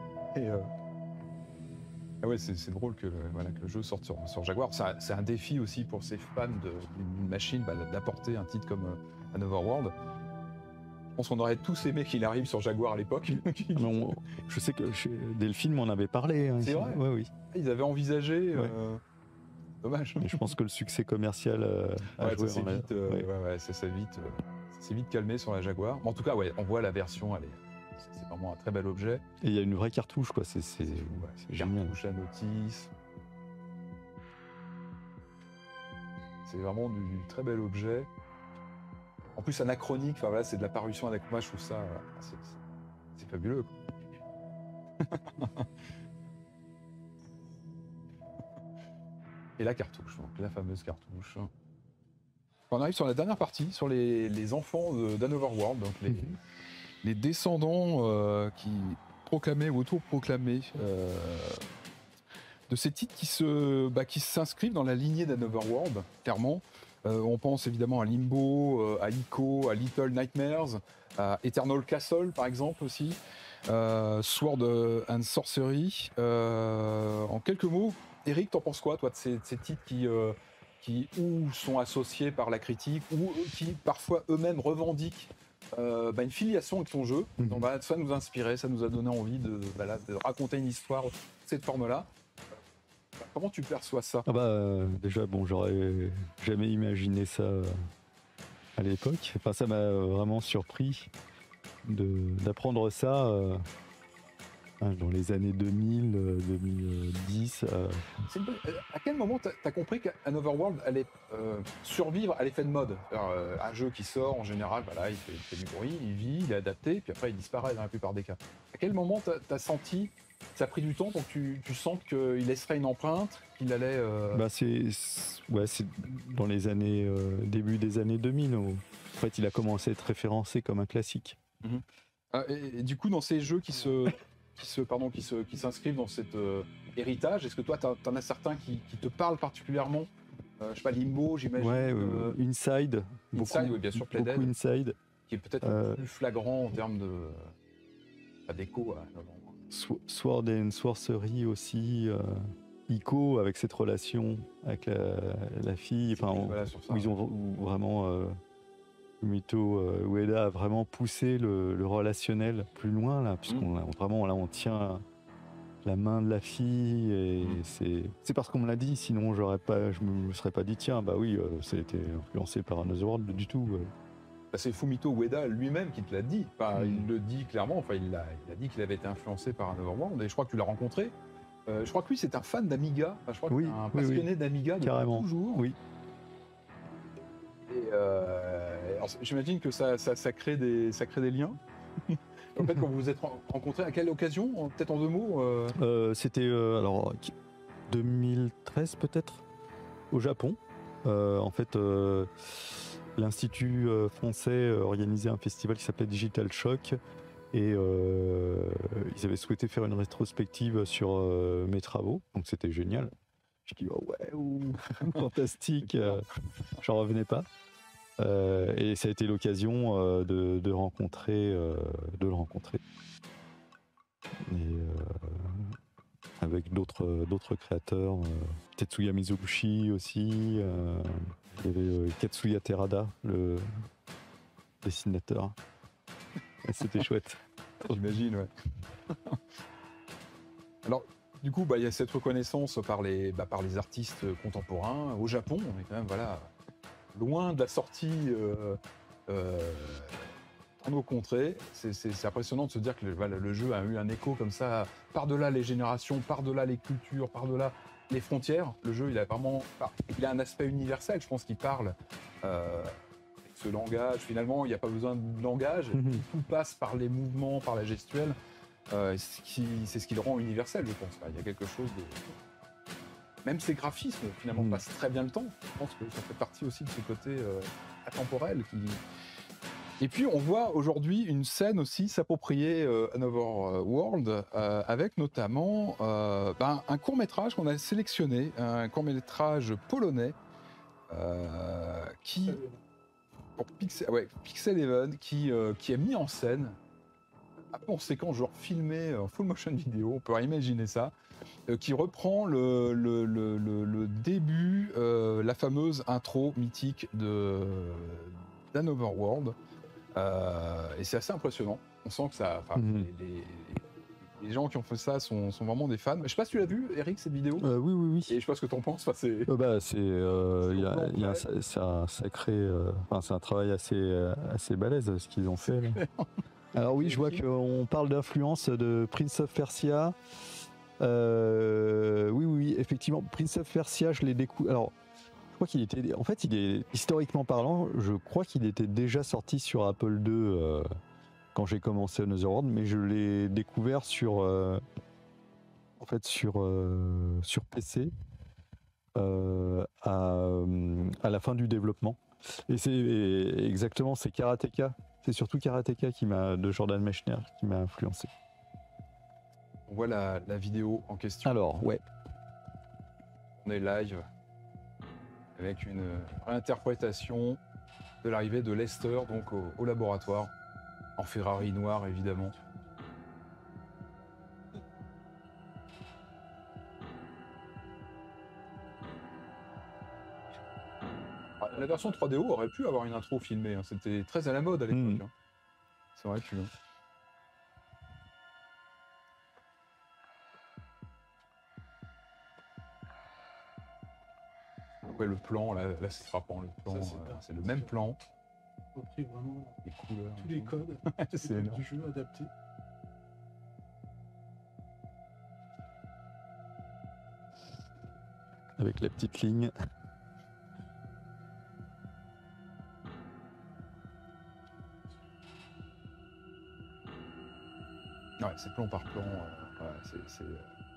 Ah ouais, c'est drôle que le jeu sorte sur Jaguar. C'est un défi aussi pour ces fans d'une machine d'apporter un titre comme Anotherworld. Je pense qu'on aurait tous aimé qu'il arrive sur Jaguar à l'époque. Je sais que Delphine m'en avait parlé. Hein, c'est vrai? Ouais, oui. Ils avaient envisagé Dommage. Et je pense que le succès commercial a joué ça s'est vite calmé sur la Jaguar. Mais en tout cas, on voit la version, c'est vraiment un très bel objet. Et il y a une vraie cartouche, quoi. C'est génial. Cartouche à notice. C'est vraiment du très bel objet. En plus, anachronique, c'est de la parution anachronique. Moi, je trouve ça, c'est fabuleux. Et la cartouche, donc la fameuse cartouche. On arrive sur la dernière partie, sur les enfants d'Hanover World, donc les descendants qui proclamaient ou autoproclamés de ces titres qui s'inscrivent dans la lignée d'Hanover World, clairement. On pense évidemment à Limbo, à Ico, à Little Nightmares, à Eternal Castle par exemple aussi, Sword and Sorcery. En quelques mots, Eric, t'en penses quoi, toi, de ces titres qui ou sont associés par la critique, ou qui parfois eux-mêmes revendiquent une filiation avec ton jeu? Donc, ça nous a inspiré, ça nous a donné envie de raconter une histoire de cette forme-là. Comment tu perçois ça? Déjà, j'aurais jamais imaginé ça à l'époque. Enfin, ça m'a vraiment surpris d'apprendre ça dans les années 2000, 2010. À quel moment tu as compris qu'Hanover World allait survivre à l'effet de mode? Un jeu qui sort, en général, il fait du bruit, il vit, il est adapté, puis après il disparaît dans la plupart des cas. À quel moment tu as senti, ça a pris du temps pour que tu sens qu'il laisserait une empreinte, qu'il allait... C'est dans les années, début des années 2000, où, en fait, il a commencé à être référencé comme un classique. Et du coup, dans ces jeux qui s'inscrivent dans cet héritage, est-ce que toi, t'en as certains qui te parlent particulièrement? Je sais pas, Limbo, j'imagine. Inside. Oui, bien sûr, Playdead. Beaucoup Inside. Qui est peut-être un peu plus flagrant en termes d'écho. Sword and Sorcery aussi. Ico, avec cette relation avec la fille. Où ils ont vraiment... Mito Ueda a vraiment poussé le relationnel plus loin là, puisqu'on on tient la main de la fille et c'est parce qu'on me l'a dit, sinon je me serais pas dit tiens c'était influencé par Another World du tout. C'est Fumito Ueda lui-même qui te l'a dit. Il le dit clairement. Il a dit qu'il avait été influencé par Another World et je crois que tu l'as rencontré. Je crois que lui c'est un fan d'Amiga. Je crois que c'est un passionné d'Amiga depuis toujours. Oui. Et j'imagine que ça crée des liens. En fait, quand vous vous êtes rencontrés, à quelle occasion? Peut-être en 2 mots C'était 2013 peut-être, au Japon. En fait, l'Institut français organisait un festival qui s'appelait Digital Shock. Et ils avaient souhaité faire une rétrospective sur mes travaux. Donc c'était génial. Je dis fantastique, j'en revenais pas. Et ça a été l'occasion de le rencontrer. Et avec d'autres créateurs, Tetsuya Mizoguchi aussi. Il y avait Katsuya Terada, le dessinateur. Et c'était chouette. J'imagine, ouais. Alors, du coup, il y a cette reconnaissance par les artistes contemporains. Au Japon, on est quand même loin de la sortie dans nos contrées. C'est impressionnant de se dire que le jeu a eu un écho comme ça, par-delà les générations, par-delà les cultures, par-delà les frontières. Le jeu, il a un aspect universel, je pense qu'il parle avec ce langage. Finalement, il n'y a pas besoin de langage, tout passe par les mouvements, par la gestuelle. C'est ce qui le rend universel, je pense. Il y a quelque chose de... Même ces graphismes, finalement, passent très bien le temps. Je pense que ça fait partie aussi de ce côté atemporel. Et puis, on voit aujourd'hui une scène aussi s'approprier Hanover World, avec notamment un court-métrage qu'on a sélectionné, un court-métrage polonais, pour Pixel Even, qui est mis en scène, un peu en séquence, genre filmé en full motion vidéo, on peut imaginer ça, qui reprend le début, la fameuse intro mythique d'Hanover World. Et c'est assez impressionnant. On sent que ça, les Les gens qui ont fait ça sont vraiment des fans. Je sais pas si tu l'as vu, Eric, cette vidéo. Oui. Et je sais pas ce que t'en penses. Enfin, c'est. C'est un sacré. C'est un travail assez balèze ce qu'ils ont fait. Là. Alors oui, je vois qu'on parle d'influence de Prince of Persia. Oui, effectivement, Prince of Persia, je l'ai découvert. Alors, je crois qu'il était. En fait, il est historiquement parlant, je crois qu'il était déjà sorti sur Apple II quand j'ai commencé Another World, mais je l'ai découvert sur PC à la fin du développement. Et c'est Karateka. C'est surtout Karateka de Jordan Mechner qui m'a influencé. On voit la vidéo en question. Alors, ouais. On est live avec une réinterprétation de l'arrivée de Lester donc au laboratoire, en Ferrari noir évidemment. La version 3DO aurait pu avoir une intro filmée, hein. C'était très à la mode à l'époque. Hein. Ça aurait pu. Hein. Ouais, le plan, là c'est frappant, le plan, c'est le même plan. Repris vraiment les couleurs, tous les codes c'est du jeu adaptés. Avec la petite ligne. Ouais, c'est plan par plan. C'est...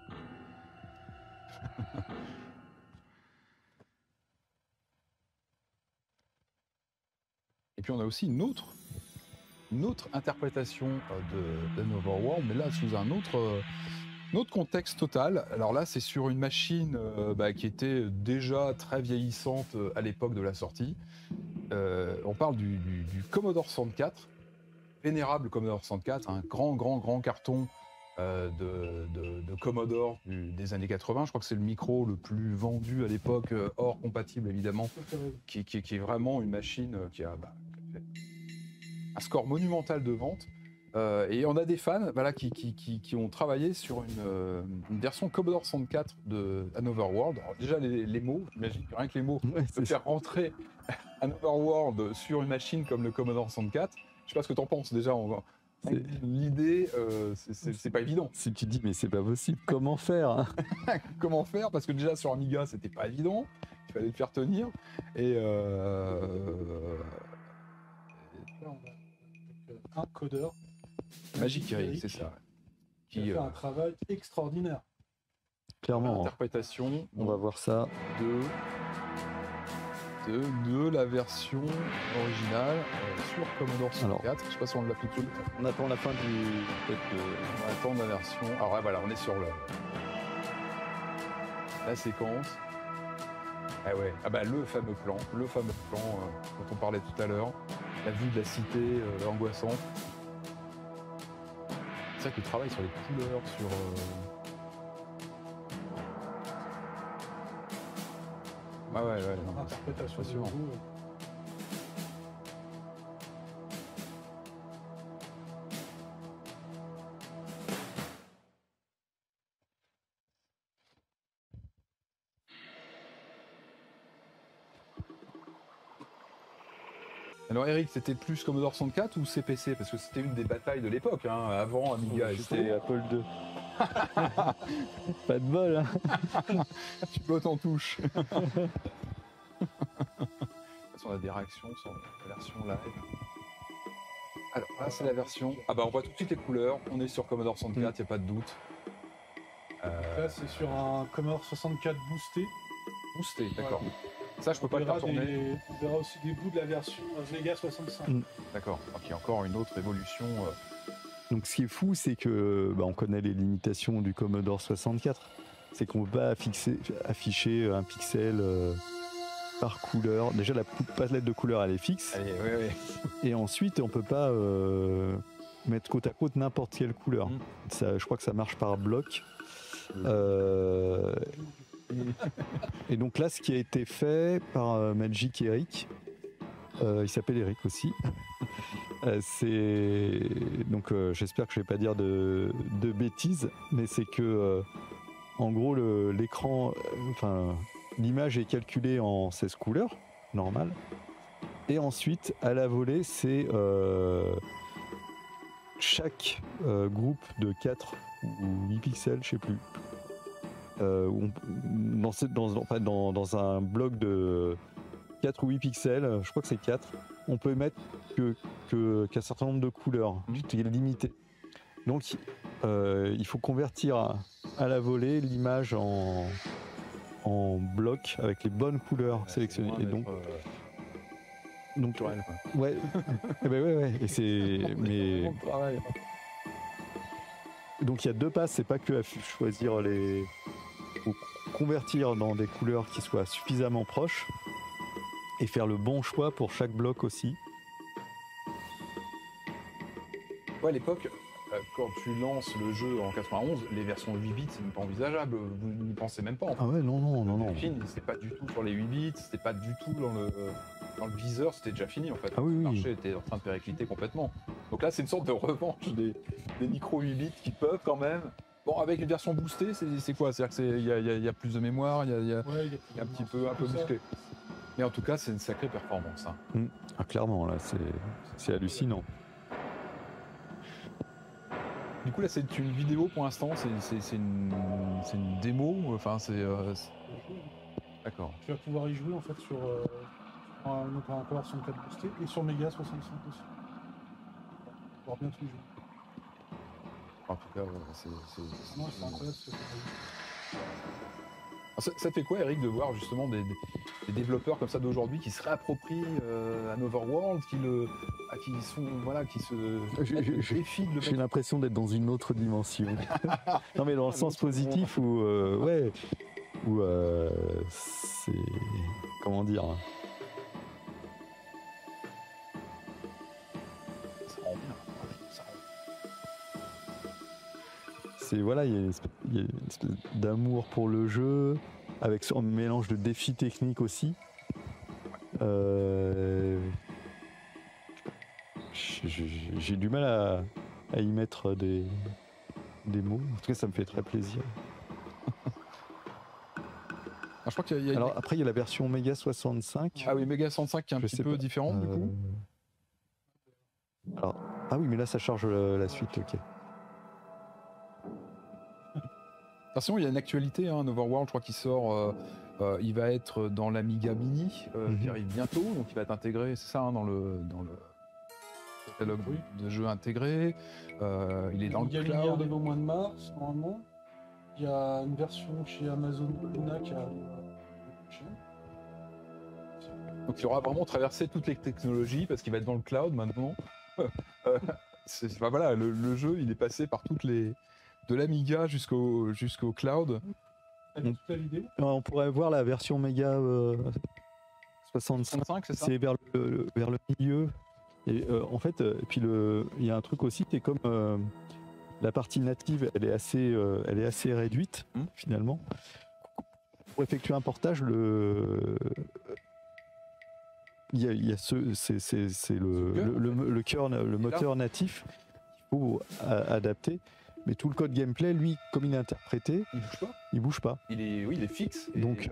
Et puis on a aussi une autre interprétation d'Another World, mais là sous un autre contexte total. Alors là, c'est sur une machine qui était déjà très vieillissante à l'époque de la sortie. On parle du Commodore 64, vénérable Commodore 64, un grand carton de Commodore des années 80. Je crois que c'est le micro le plus vendu à l'époque, hors compatible évidemment, qui est vraiment une machine qui a fait un score monumental de vente. Et on a des fans qui ont travaillé sur une version Commodore 64 de Another World. Alors déjà les mots, j'imagine que rien que les mots, de faire rentrer Another World sur une machine comme le Commodore 64. Je sais pas ce que t'en penses déjà. L'idée, c'est pas évident. Si tu dis mais c'est pas possible, comment faire hein? Comment faire? Parce que déjà sur Amiga c'était pas évident, il fallait le faire tenir. Et là on a un codeur. Magic Eric, c'est ça. Qui a fait un travail extraordinaire. Clairement. Interprétation. On va voir ça. De la version originale sur Commodore 64. Alors, je sais pas si on l'a fait tout de suite. On attend la fin On attend la version. Alors ouais, voilà, on est sur la séquence. Ah ouais, le fameux plan dont on parlait tout à l'heure. La vue de la cité angoissante. C'est vrai que le travail sur les couleurs, sur... ouais, non, interprétation c'est sûr. Alors Eric, c'était plus Commodore 64 ou CPC? Parce que c'était une des batailles de l'époque, hein, avant Amiga. C'était Apple II. Pas de bol, hein. Tu bottes en touche. On a des réactions sur la version live. Alors là, c'est la version... on voit tout de suite les couleurs. On est sur Commodore 64, il n'y a pas de doute. Là, c'est sur un Commodore 64 boosté. Boosté, d'accord. Voilà. Ça, je peux pas le faire tourner. On verra aussi des bouts de la version Vega 65. D'accord. Donc, il y a encore une autre évolution. Donc, ce qui est fou, c'est que on connaît les limitations du Commodore 64. C'est qu'on ne peut pas afficher un pixel par couleur. Déjà, la palette de couleurs, elle est fixe. Ouais. Et ensuite, on ne peut pas mettre côte à côte n'importe quelle couleur. Ça, je crois que ça marche par bloc. Et donc là, ce qui a été fait par Magic Eric, il s'appelle Eric aussi, Donc j'espère que je vais pas dire de bêtises, mais c'est que en gros l'écran, l'image est calculée en 16 couleurs, normal. Et ensuite, à la volée, c'est chaque groupe de 4 ou 8 pixels, je sais plus. Dans un bloc de 4 ou 8 pixels, je crois que c'est 4, on peut mettre qu'un certain nombre de couleurs. Tout est limité. Donc, il faut convertir à la volée l'image en bloc avec les bonnes couleurs sélectionnées. Et donc, naturel, quoi. Ouais. ouais. Et c'est. Mais. Donc il y a 2 passes, c'est pas que à choisir les. Faut convertir dans des couleurs qui soient suffisamment proches et faire le bon choix pour chaque bloc aussi. Ouais, à l'époque, quand tu lances le jeu en 91, les versions 8 bits, c'est même pas envisageable. Vous n'y pensez même pas. En fait. Ah ouais, non. C'était pas du tout sur les 8 bits, c'était pas du tout dans le viseur, c'était déjà fini en fait. Ah oui, le marché était en train de péricliter complètement. Donc là, c'est une sorte de revanche des micro 8 bits qui peuvent quand même. Bon, avec les versions boostées, c'est quoi? C'est-à-dire qu'il y a plus de mémoire, il y a un petit peu musclé. Mais en tout cas, c'est une sacrée performance. Hein. Ah, clairement, là, c'est hallucinant. Du coup, là, c'est une vidéo pour l'instant, c'est une démo, enfin, D'accord. Tu vas pouvoir y jouer en fait sur un Power 64 boosté et sur Mega 65 aussi. Tu vas pouvoir bien tout y jouer. En tout cas, c'est incroyable. Ça fait quoi, Eric, de voir justement des développeurs comme ça d'aujourd'hui qui se réapproprient un Overworld, qui se défient de J'ai l'impression d'être dans une autre dimension. Non, mais dans le sens positif où, c'est. Comment dire? C'est voilà, il y a une espèce d'amour pour le jeu, avec un mélange de défis techniques aussi. J'ai du mal à y mettre des mots. En tout cas, ça me fait très plaisir. Je crois qu'il y a Alors après, il y a la version Mega 65. Ah oui, Mega 65 qui est un petit peu différente du coup. Alors, ah oui, mais là, ça charge la suite, ok. Attention, il y a une actualité, un Overworld, je crois qu'il sort, il va être dans l'Amiga Mini, qui arrive bientôt, donc il va être intégré, c'est ça, dans le catalogue de jeux intégré. Il est dans le cloud. Il arrive au mois de mars, normalement. Il y a une version chez Amazon Luna qui arrive prochaine. Donc il aura vraiment traversé toutes les technologies, parce qu'il va être dans le cloud maintenant. Voilà, le jeu, il est passé par toutes les... de l'Amiga jusqu'au cloud. On pourrait voir la version Mega 65, c'est vers le milieu. Et en fait, puis il y a un truc aussi, c'est comme la partie native, elle est assez réduite finalement. Pour effectuer un portage, il y a le cœur, le moteur natif qu'il faut adapter. Mais tout le code gameplay, lui, comme il est interprété, il bouge pas. Il est fixe. Donc,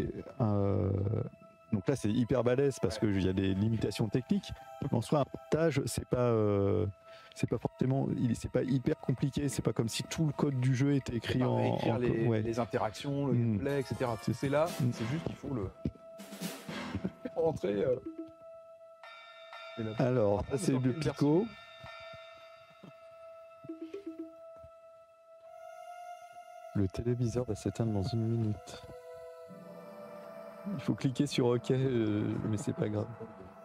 donc là, c'est hyper balèze parce qu'il y a des limitations techniques. En soi, un portage, c'est pas forcément, c'est pas hyper compliqué. C'est pas comme si tout le code du jeu était écrit en les interactions, le gameplay, etc. C'est là, c'est juste qu'il faut le rentrer. Alors, ça, c'est le Pico. Le téléviseur va s'éteindre dans 1 minute. Il faut cliquer sur OK, mais c'est pas grave.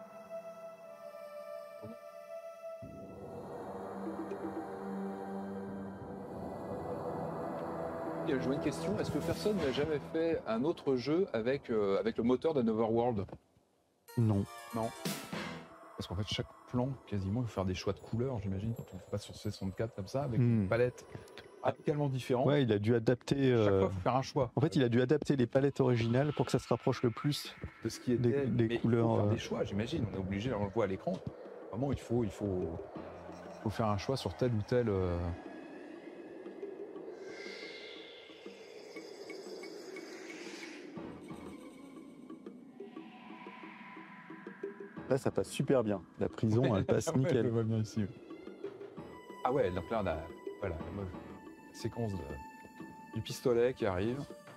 Je vois une question, est-ce que personne n'a jamais fait un autre jeu avec le moteur d'un Overworld? Non. Non. Parce qu'en fait, chaque plan, quasiment, il faut faire des choix de couleurs, j'imagine, quand on le fait pas sur C64 comme ça, avec une palette radicalement différente. Ouais, il a dû adapter. Chaque fois, il faut faire un choix. En fait, il a dû adapter les palettes originales pour que ça se rapproche le plus de ce qui était des couleurs. Il faut faire des choix, j'imagine. On est obligé, on le voit à l'écran. Vraiment, il faut faire un choix sur tel ou tel. Là, ça passe super bien. La prison, elle passe nickel. Je le vois bien ici. Ah ouais, donc là, on a voilà, la séquence du pistolet qui arrive.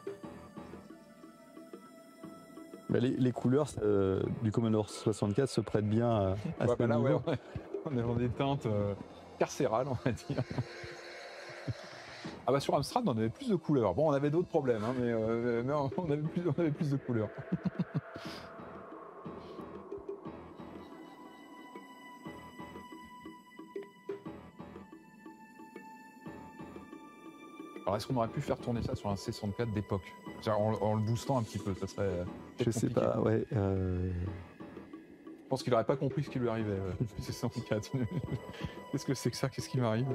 Bah, les couleurs du Commodore 64 se prêtent bien à ce là, niveau. on est dans des teintes carcérales, on va dire. Ah bah sur Amstrad, on avait plus de couleurs. Bon, on avait d'autres problèmes, hein, mais on avait plus de couleurs. Alors, est-ce qu'on aurait pu faire tourner ça sur un C64 d'époque, en le boostant un petit peu? Ça serait. Je sais pas, ouais. Je pense qu'il n'aurait pas compris ce qui lui arrivait, C64. Qu'est-ce que c'est que ça? Qu'est-ce qui m'arrive?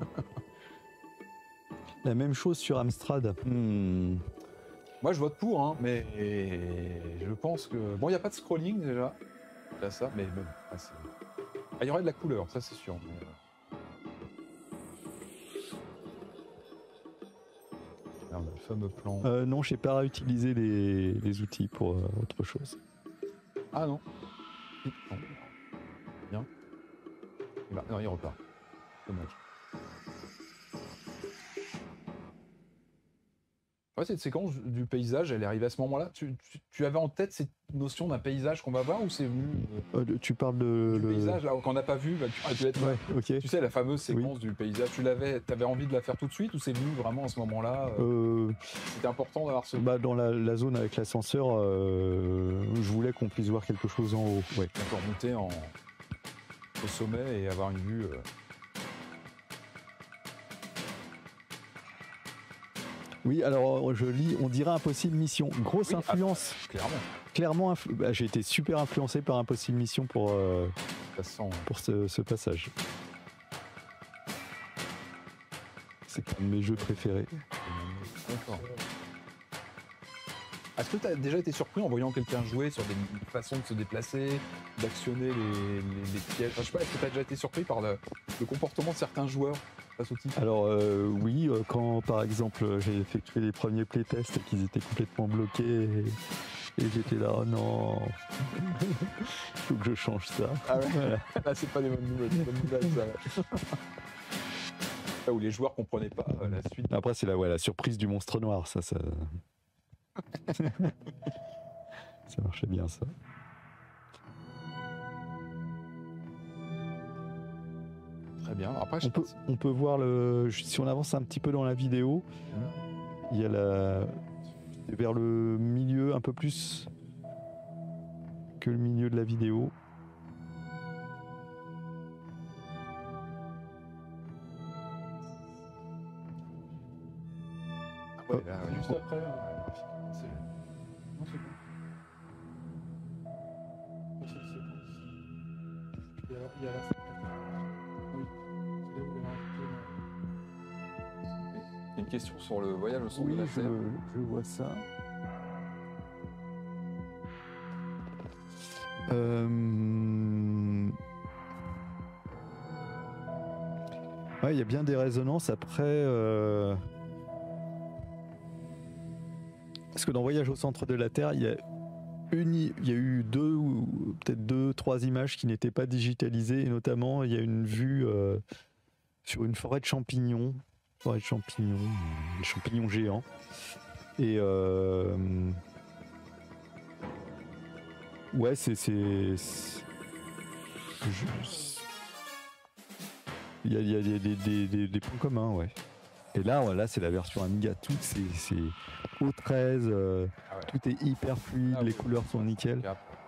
La même chose sur Amstrad. Moi, je vote pour, hein, mais je pense que. Bon, il n'y a pas de scrolling déjà. Là, ça, mais bon. Il y aurait de la couleur, ça c'est sûr. Mais... Merde, le fameux plan. Non, je n'ai pas réutilisé les outils pour autre chose. Ah non. Non. Bien. Non, il repart. Dommage. Ouais, cette séquence du paysage, elle est arrivée à ce moment-là. Tu avais en tête cette notion d'un paysage qu'on va voir ou c'est venu tu parles de du paysage là qu'on n'a pas vu, qui aurait pu être. Ouais, ok. Tu sais, la fameuse séquence du paysage. Tu avais envie de la faire tout de suite ou c'est venu vraiment à ce moment-là C'était important d'avoir ce. Dans la zone avec l'ascenseur, je voulais qu'on puisse voir quelque chose en haut. Ouais. D'accord, monter au sommet et avoir une vue. Oui, alors je lis, on dirait Impossible Mission. Grosse influence. Clairement. J'ai été super influencé par Impossible Mission pour ce passage. C'est un de mes jeux préférés. D'accord. Est-ce que tu as déjà été surpris en voyant quelqu'un jouer sur des façons de se déplacer, d'actionner les pièges? Je sais pas, est-ce que tu as déjà été surpris par le comportement de certains joueurs face au titre? Alors oui, quand par exemple j'ai effectué les premiers playtests et qu'ils étaient complètement bloqués et j'étais là, oh non, il faut que je change ça. Ah ouais. Voilà. Là, c'est pas des bonnes nouvelles, ça. Là où les joueurs comprenaient pas la suite. Après c'est la surprise du monstre noir, ça. Ça marchait bien ça. Très bien. Après, on peut voir si on avance un petit peu dans la vidéo, il y a vers le milieu, un peu plus que le milieu de la vidéo. Ouais, là, juste après. Non, c'est bon. Il y a la fin. Oui. C'est là où il y a une question sur le voyage au centre de la Terre. Je vois ça. Ouais, il y a bien des résonances après. Parce que dans Voyage au centre de la Terre, il y a eu peut-être deux, trois images qui n'étaient pas digitalisées, et notamment il y a une vue sur une forêt de champignons. Des champignons géants. Et ouais, il y a des points communs, ouais. Et là, c'est la version Amiga, tout c'est O13, tout est hyper fluide, les couleurs sont nickel.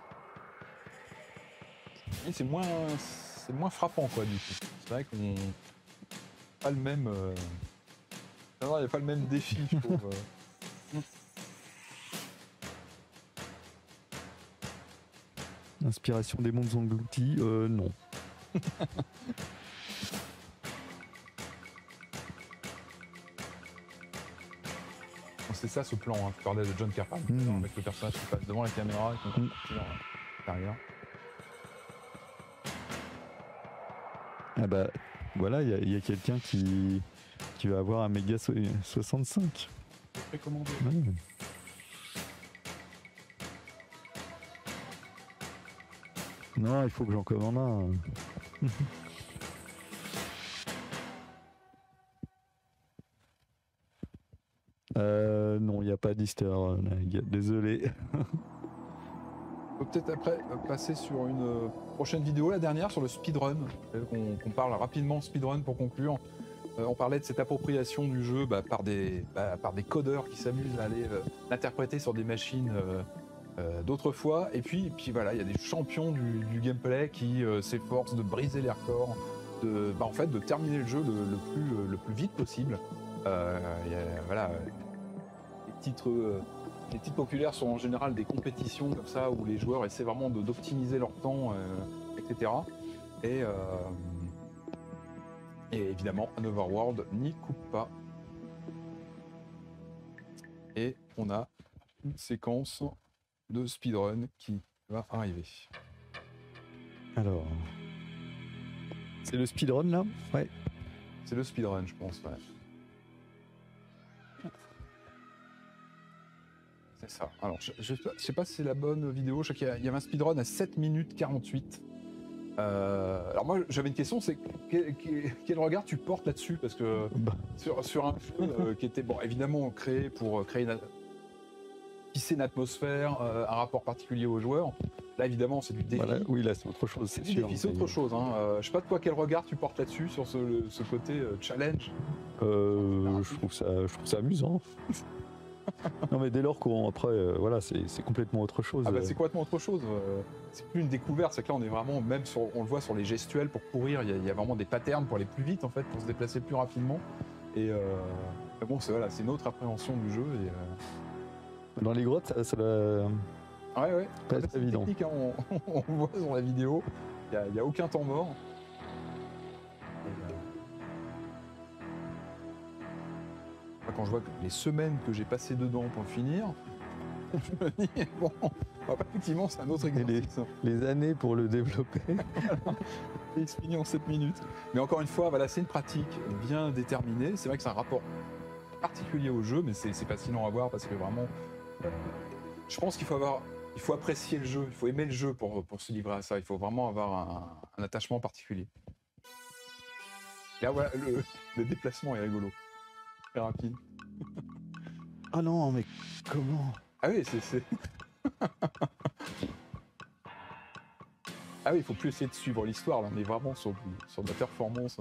Et c'est moins frappant, quoi, du coup. C'est vrai qu'on pas le même. Il n'y a pas le même défi, je trouve. Inspiration des mondes engloutis, non. C'est ça ce plan, hein. Tu parlais de John Carpenter avec le personnage qui passe devant la caméra et qui est derrière. Ah bah voilà, il y a quelqu'un qui va avoir un méga 65. Précommandé. Ouais. Non, il faut que j'en commande un. Non, il n'y a pas d'Easter egg, désolé. On peut peut-être après passer sur une prochaine vidéo, la dernière, sur le speedrun. Qu'on parle rapidement speedrun pour conclure. On parlait de cette appropriation du jeu par des codeurs qui s'amusent à aller l'interpréter sur des machines d'autrefois. Et puis voilà, il y a des champions du gameplay qui s'efforcent de briser les records, de terminer le jeu le plus vite possible. Les titres populaires sont en général des compétitions comme ça où les joueurs essaient vraiment d'optimiser leur temps, etc. Et évidemment, Another World n'y coupe pas. Et on a une séquence de speedrun qui va arriver. Alors, c'est le speedrun là? Ouais. C'est le speedrun, je pense, ouais. C'est ça. Alors, je sais pas si c'est la bonne vidéo. Je sais qu'il y avait un speedrun à 7 minutes 48. Alors moi, j'avais une question, c'est quel regard tu portes là-dessus? Parce que sur un jeu qui était, évidemment, créé pour tisser une atmosphère, un rapport particulier aux joueurs. Là, évidemment, c'est du défi. Voilà, oui, là, c'est autre chose. C'est du défi, c'est autre chose. Hein. Je sais pas de toi quel regard tu portes là-dessus, sur ce côté challenge. Je trouve ça amusant. Non mais dès lors qu'on après voilà c'est complètement autre chose. C'est complètement autre chose. C'est plus une découverte, c'est que là on est vraiment même on le voit sur les gestuels pour courir, il y a vraiment des patterns pour aller plus vite en fait, pour se déplacer plus rapidement. Et bon c'est une autre appréhension du jeu. Et, Dans les grottes ça va. Ouais. Pas être évident. Technique, hein, on le voit sur la vidéo. Il y a aucun temps mort. Quand je vois les semaines que j'ai passées dedans pour le finir, je me dis, bon, effectivement, c'est un autre exercice. Les années pour le développer. Il se finit en 7 minutes. Mais encore une fois, voilà, c'est une pratique bien déterminée. C'est vrai que c'est un rapport particulier au jeu, mais c'est fascinant à voir parce que vraiment, je pense qu'il faut apprécier le jeu, il faut aimer le jeu pour se livrer à ça. Il faut vraiment avoir un attachement particulier. Et là, voilà, le déplacement est rigolo. Très rapide. Ah non, mais comment? Ah oui, c'est... Ah oui, il faut plus essayer de suivre l'histoire, là. On est vraiment sur de la performance.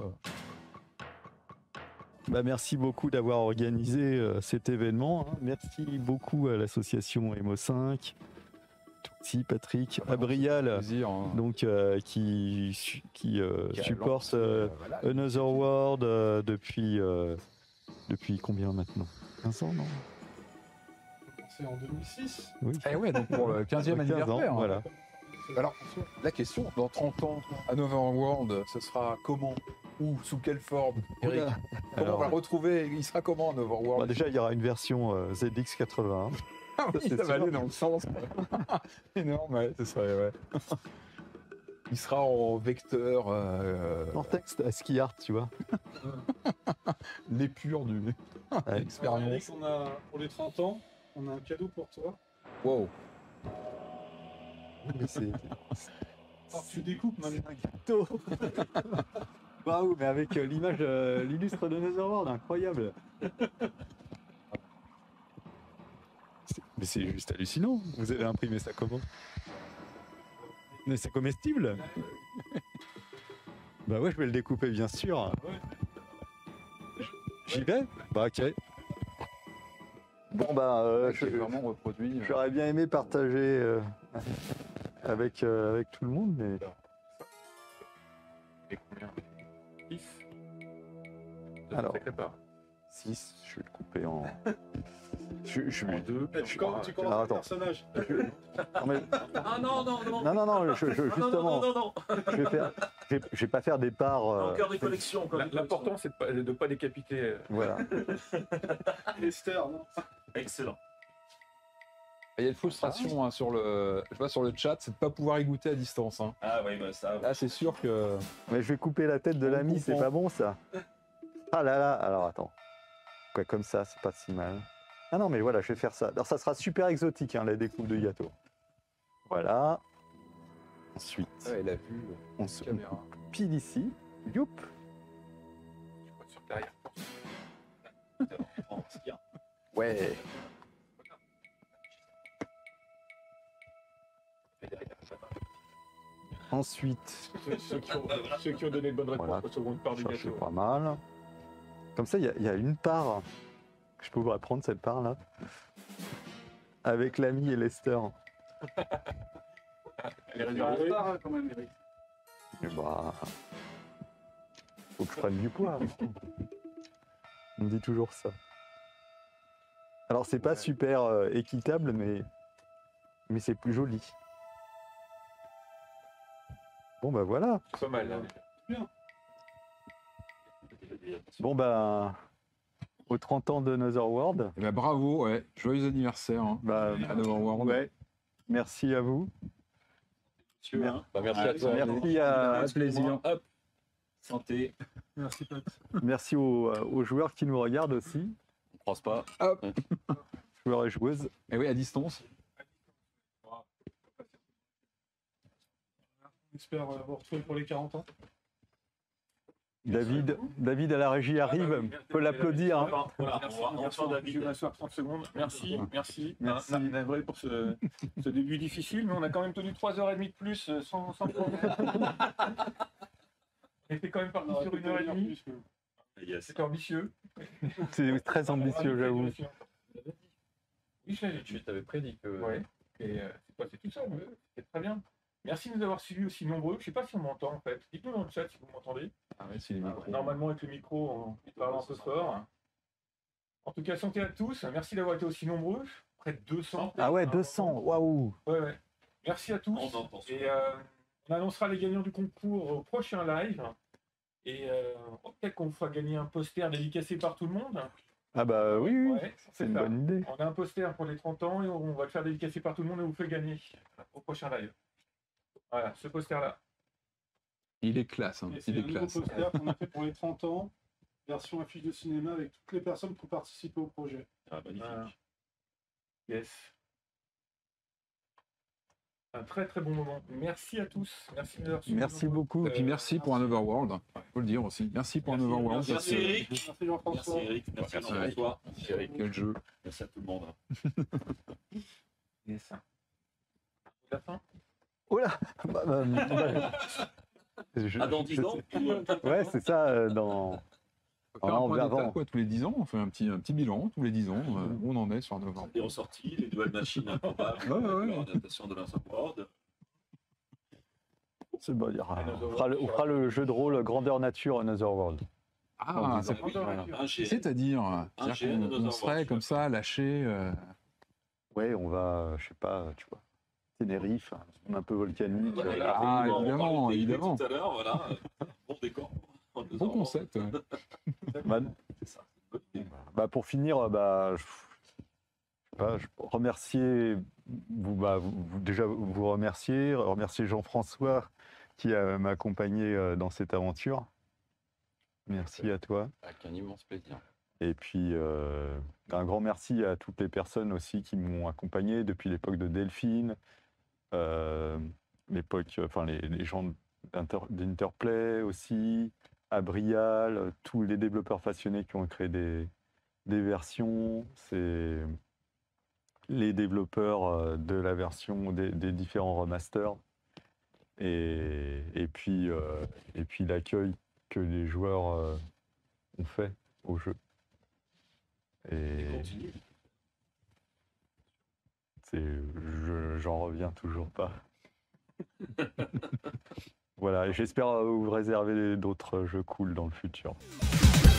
Merci beaucoup d'avoir organisé cet événement. Hein. Merci beaucoup à l'association Emo5, Tutsi, Patrick, Abrial, plaisir, hein. Donc qui supporte Another World depuis combien maintenant? 15 ans, non? C'est en 2006. Oui. Eh ouais, donc pour le 15e anniversaire. Ans, voilà. Alors, la question, dans 30 ans, Another World, ce sera comment? Où? Sous quelle forme, Eric? Comment on va le retrouver? Il sera comment, Another World? Déjà, il y aura une version ZX81. Ah oui, ça va aller dans le sens. Énorme, ouais, ce serait, ouais. Il sera en vecteur... En texte ASCII art, tu vois. L'épure du... l'expérience. Eric, pour les 30 ans, on a un cadeau pour toi. Wow. Mais c'est... Alors, tu découpes maintenant. Un gâteau. Waouh, mais avec l'image, l'illustre de Another World, incroyable. Mais c'est juste hallucinant. Vous avez imprimé ça comment? Mais c'est comestible? Bah ouais, je vais le découper bien sûr. J'y vais? Bah ok. Bon j'ai vraiment reproduit. J'aurais bien aimé partager avec tout le monde, mais... Et combien? 6. Alors, pas. 6, je vais le couper en... Je mets 2. Tu commences le personnage. Ah non, justement. Non. Je vais pas faire des parts. Encore des collections. L'important, c'est de ne pas décapiter. Voilà. Esther, non? Excellent. Il y a une frustration hein, sur le chat, c'est de ne pas pouvoir y goûter à distance. Hein. Ah oui, bah ça. Là, c'est sûr que. Mais je vais couper la tête de l'ami, c'est pas bon ça. Ah là là, alors attends. Quoi, comme ça, c'est pas si mal. Ah non, mais voilà, je vais faire ça. Alors ça sera super exotique, hein, la découpe de gâteau. Voilà. Ensuite, Ouais, il a vu on se pile ici. Youp. Ouais. Ensuite, Ceux qui ont donné de bonnes réponses Voilà. au second part du ça c'est gâteau. pas mal. Comme ça, il y a une part que je pourrais prendre, cette part là, avec l'ami et Lester. Elle est réservée quand même, Eric. Et bah, faut que je prenne du poids. On me dit toujours ça. Alors c'est pas super équitable, mais c'est plus joli. Bon bah voilà. C'est pas mal. Hein. Bon bah, aux 30 ans de Netherworld. Eh ben, bravo, ouais. Joyeux anniversaire hein, Bah, à Netherworld. ouais. Merci à vous. Merci à toi. Merci à plaisir. Hop. Santé. Merci, Pat. Merci aux joueurs qui nous regardent aussi, On croise pas. Hop. joueurs et joueuses. Et oui, à distance. On espère vous retrouver pour les 40 ans. David à la régie arrive, on peut l'applaudir. Hein. Voilà, on va David. Je vais m'asseoir 30 secondes. Merci. Merci. Navré pour ce début difficile, mais on a quand même tenu 3h30 de plus sans problème. On était quand même parti sur 1h30. C'était ambitieux. C'est très ambitieux, j'avoue. Oui, je l'avais dit. Tu t'avais prédit que. Ouais. Et c'est passé tout ça, mais c'était très bien. Merci de nous avoir suivis aussi nombreux. Je ne sais pas si on m'entend en fait. Dites-nous dans le chat si vous m'entendez. Ah ouais, c'est les micros. Normalement, avec le micro, on parle un peu fort. En tout cas, santé à tous. Merci d'avoir été aussi nombreux. Près de 200. Ah ouais, 200, waouh. Ouais. Merci à tous. Et on annoncera les gagnants du concours au prochain live. Et peut-être qu'on vous fera gagner un poster dédicacé par tout le monde. Ah bah oui, Ouais, c'est une ça. bonne idée. On a un poster pour les 30 ans et on va le faire dédicacer par tout le monde et vous fait gagner au prochain live. Voilà, ce poster-là. Il est classe. Hein. Et c'est Il un est nouveau classe. poster qu'on a fait pour les 30 ans, version affiche de cinéma avec toutes les personnes qui ont participé au projet. Ah, magnifique. Voilà. Yes. Un très très bon moment. Merci à tous. Merci de nous avoir suivis. Merci beaucoup. Et puis merci pour un Overworld. Il faut le dire aussi. Merci pour un Overworld. Merci Eric. Merci Jean-François. Merci Eric. Merci à Jean-François. Merci Eric. Quel jeu. Merci à tout le monde. Yes. La fin. Oh là Ah, dans 10 ans Ouais, c'est ça, dans... On va faire un point avant. d'état, quoi, tous les 10 ans. On fait un petit bilan tous les 10 ans. Où on en est sur un Overworld. Les ressorties, les nouvelles machines improbables, Ouais. l'adaptation de l'Interworld. C'est bon, on fera le jeu de rôle grandeur nature Netherworld. Ah, c'est Voilà. c'est-à-dire qu'on serait comme ça lâché. Ouais, on va, je sais pas, tu vois, Tenerife, un peu volcanique. Ah, évidemment. Tout à l'heure, voilà. Bon décor. Bon concept. Bah, pour finir, je remercier vous remercier Jean-François qui m'a accompagné dans cette aventure. Merci à toi. Avec un immense plaisir. Et puis un grand merci à toutes les personnes aussi qui m'ont accompagné depuis l'époque de Delphine, les gens d'Interplay aussi, à Brial, tous les développeurs passionnés qui ont créé des versions, c'est les développeurs de la version des différents remasters, et puis l'accueil que les joueurs ont fait au jeu. Et j'en reviens toujours pas. Voilà, et j'espère vous réserver d'autres jeux cool dans le futur.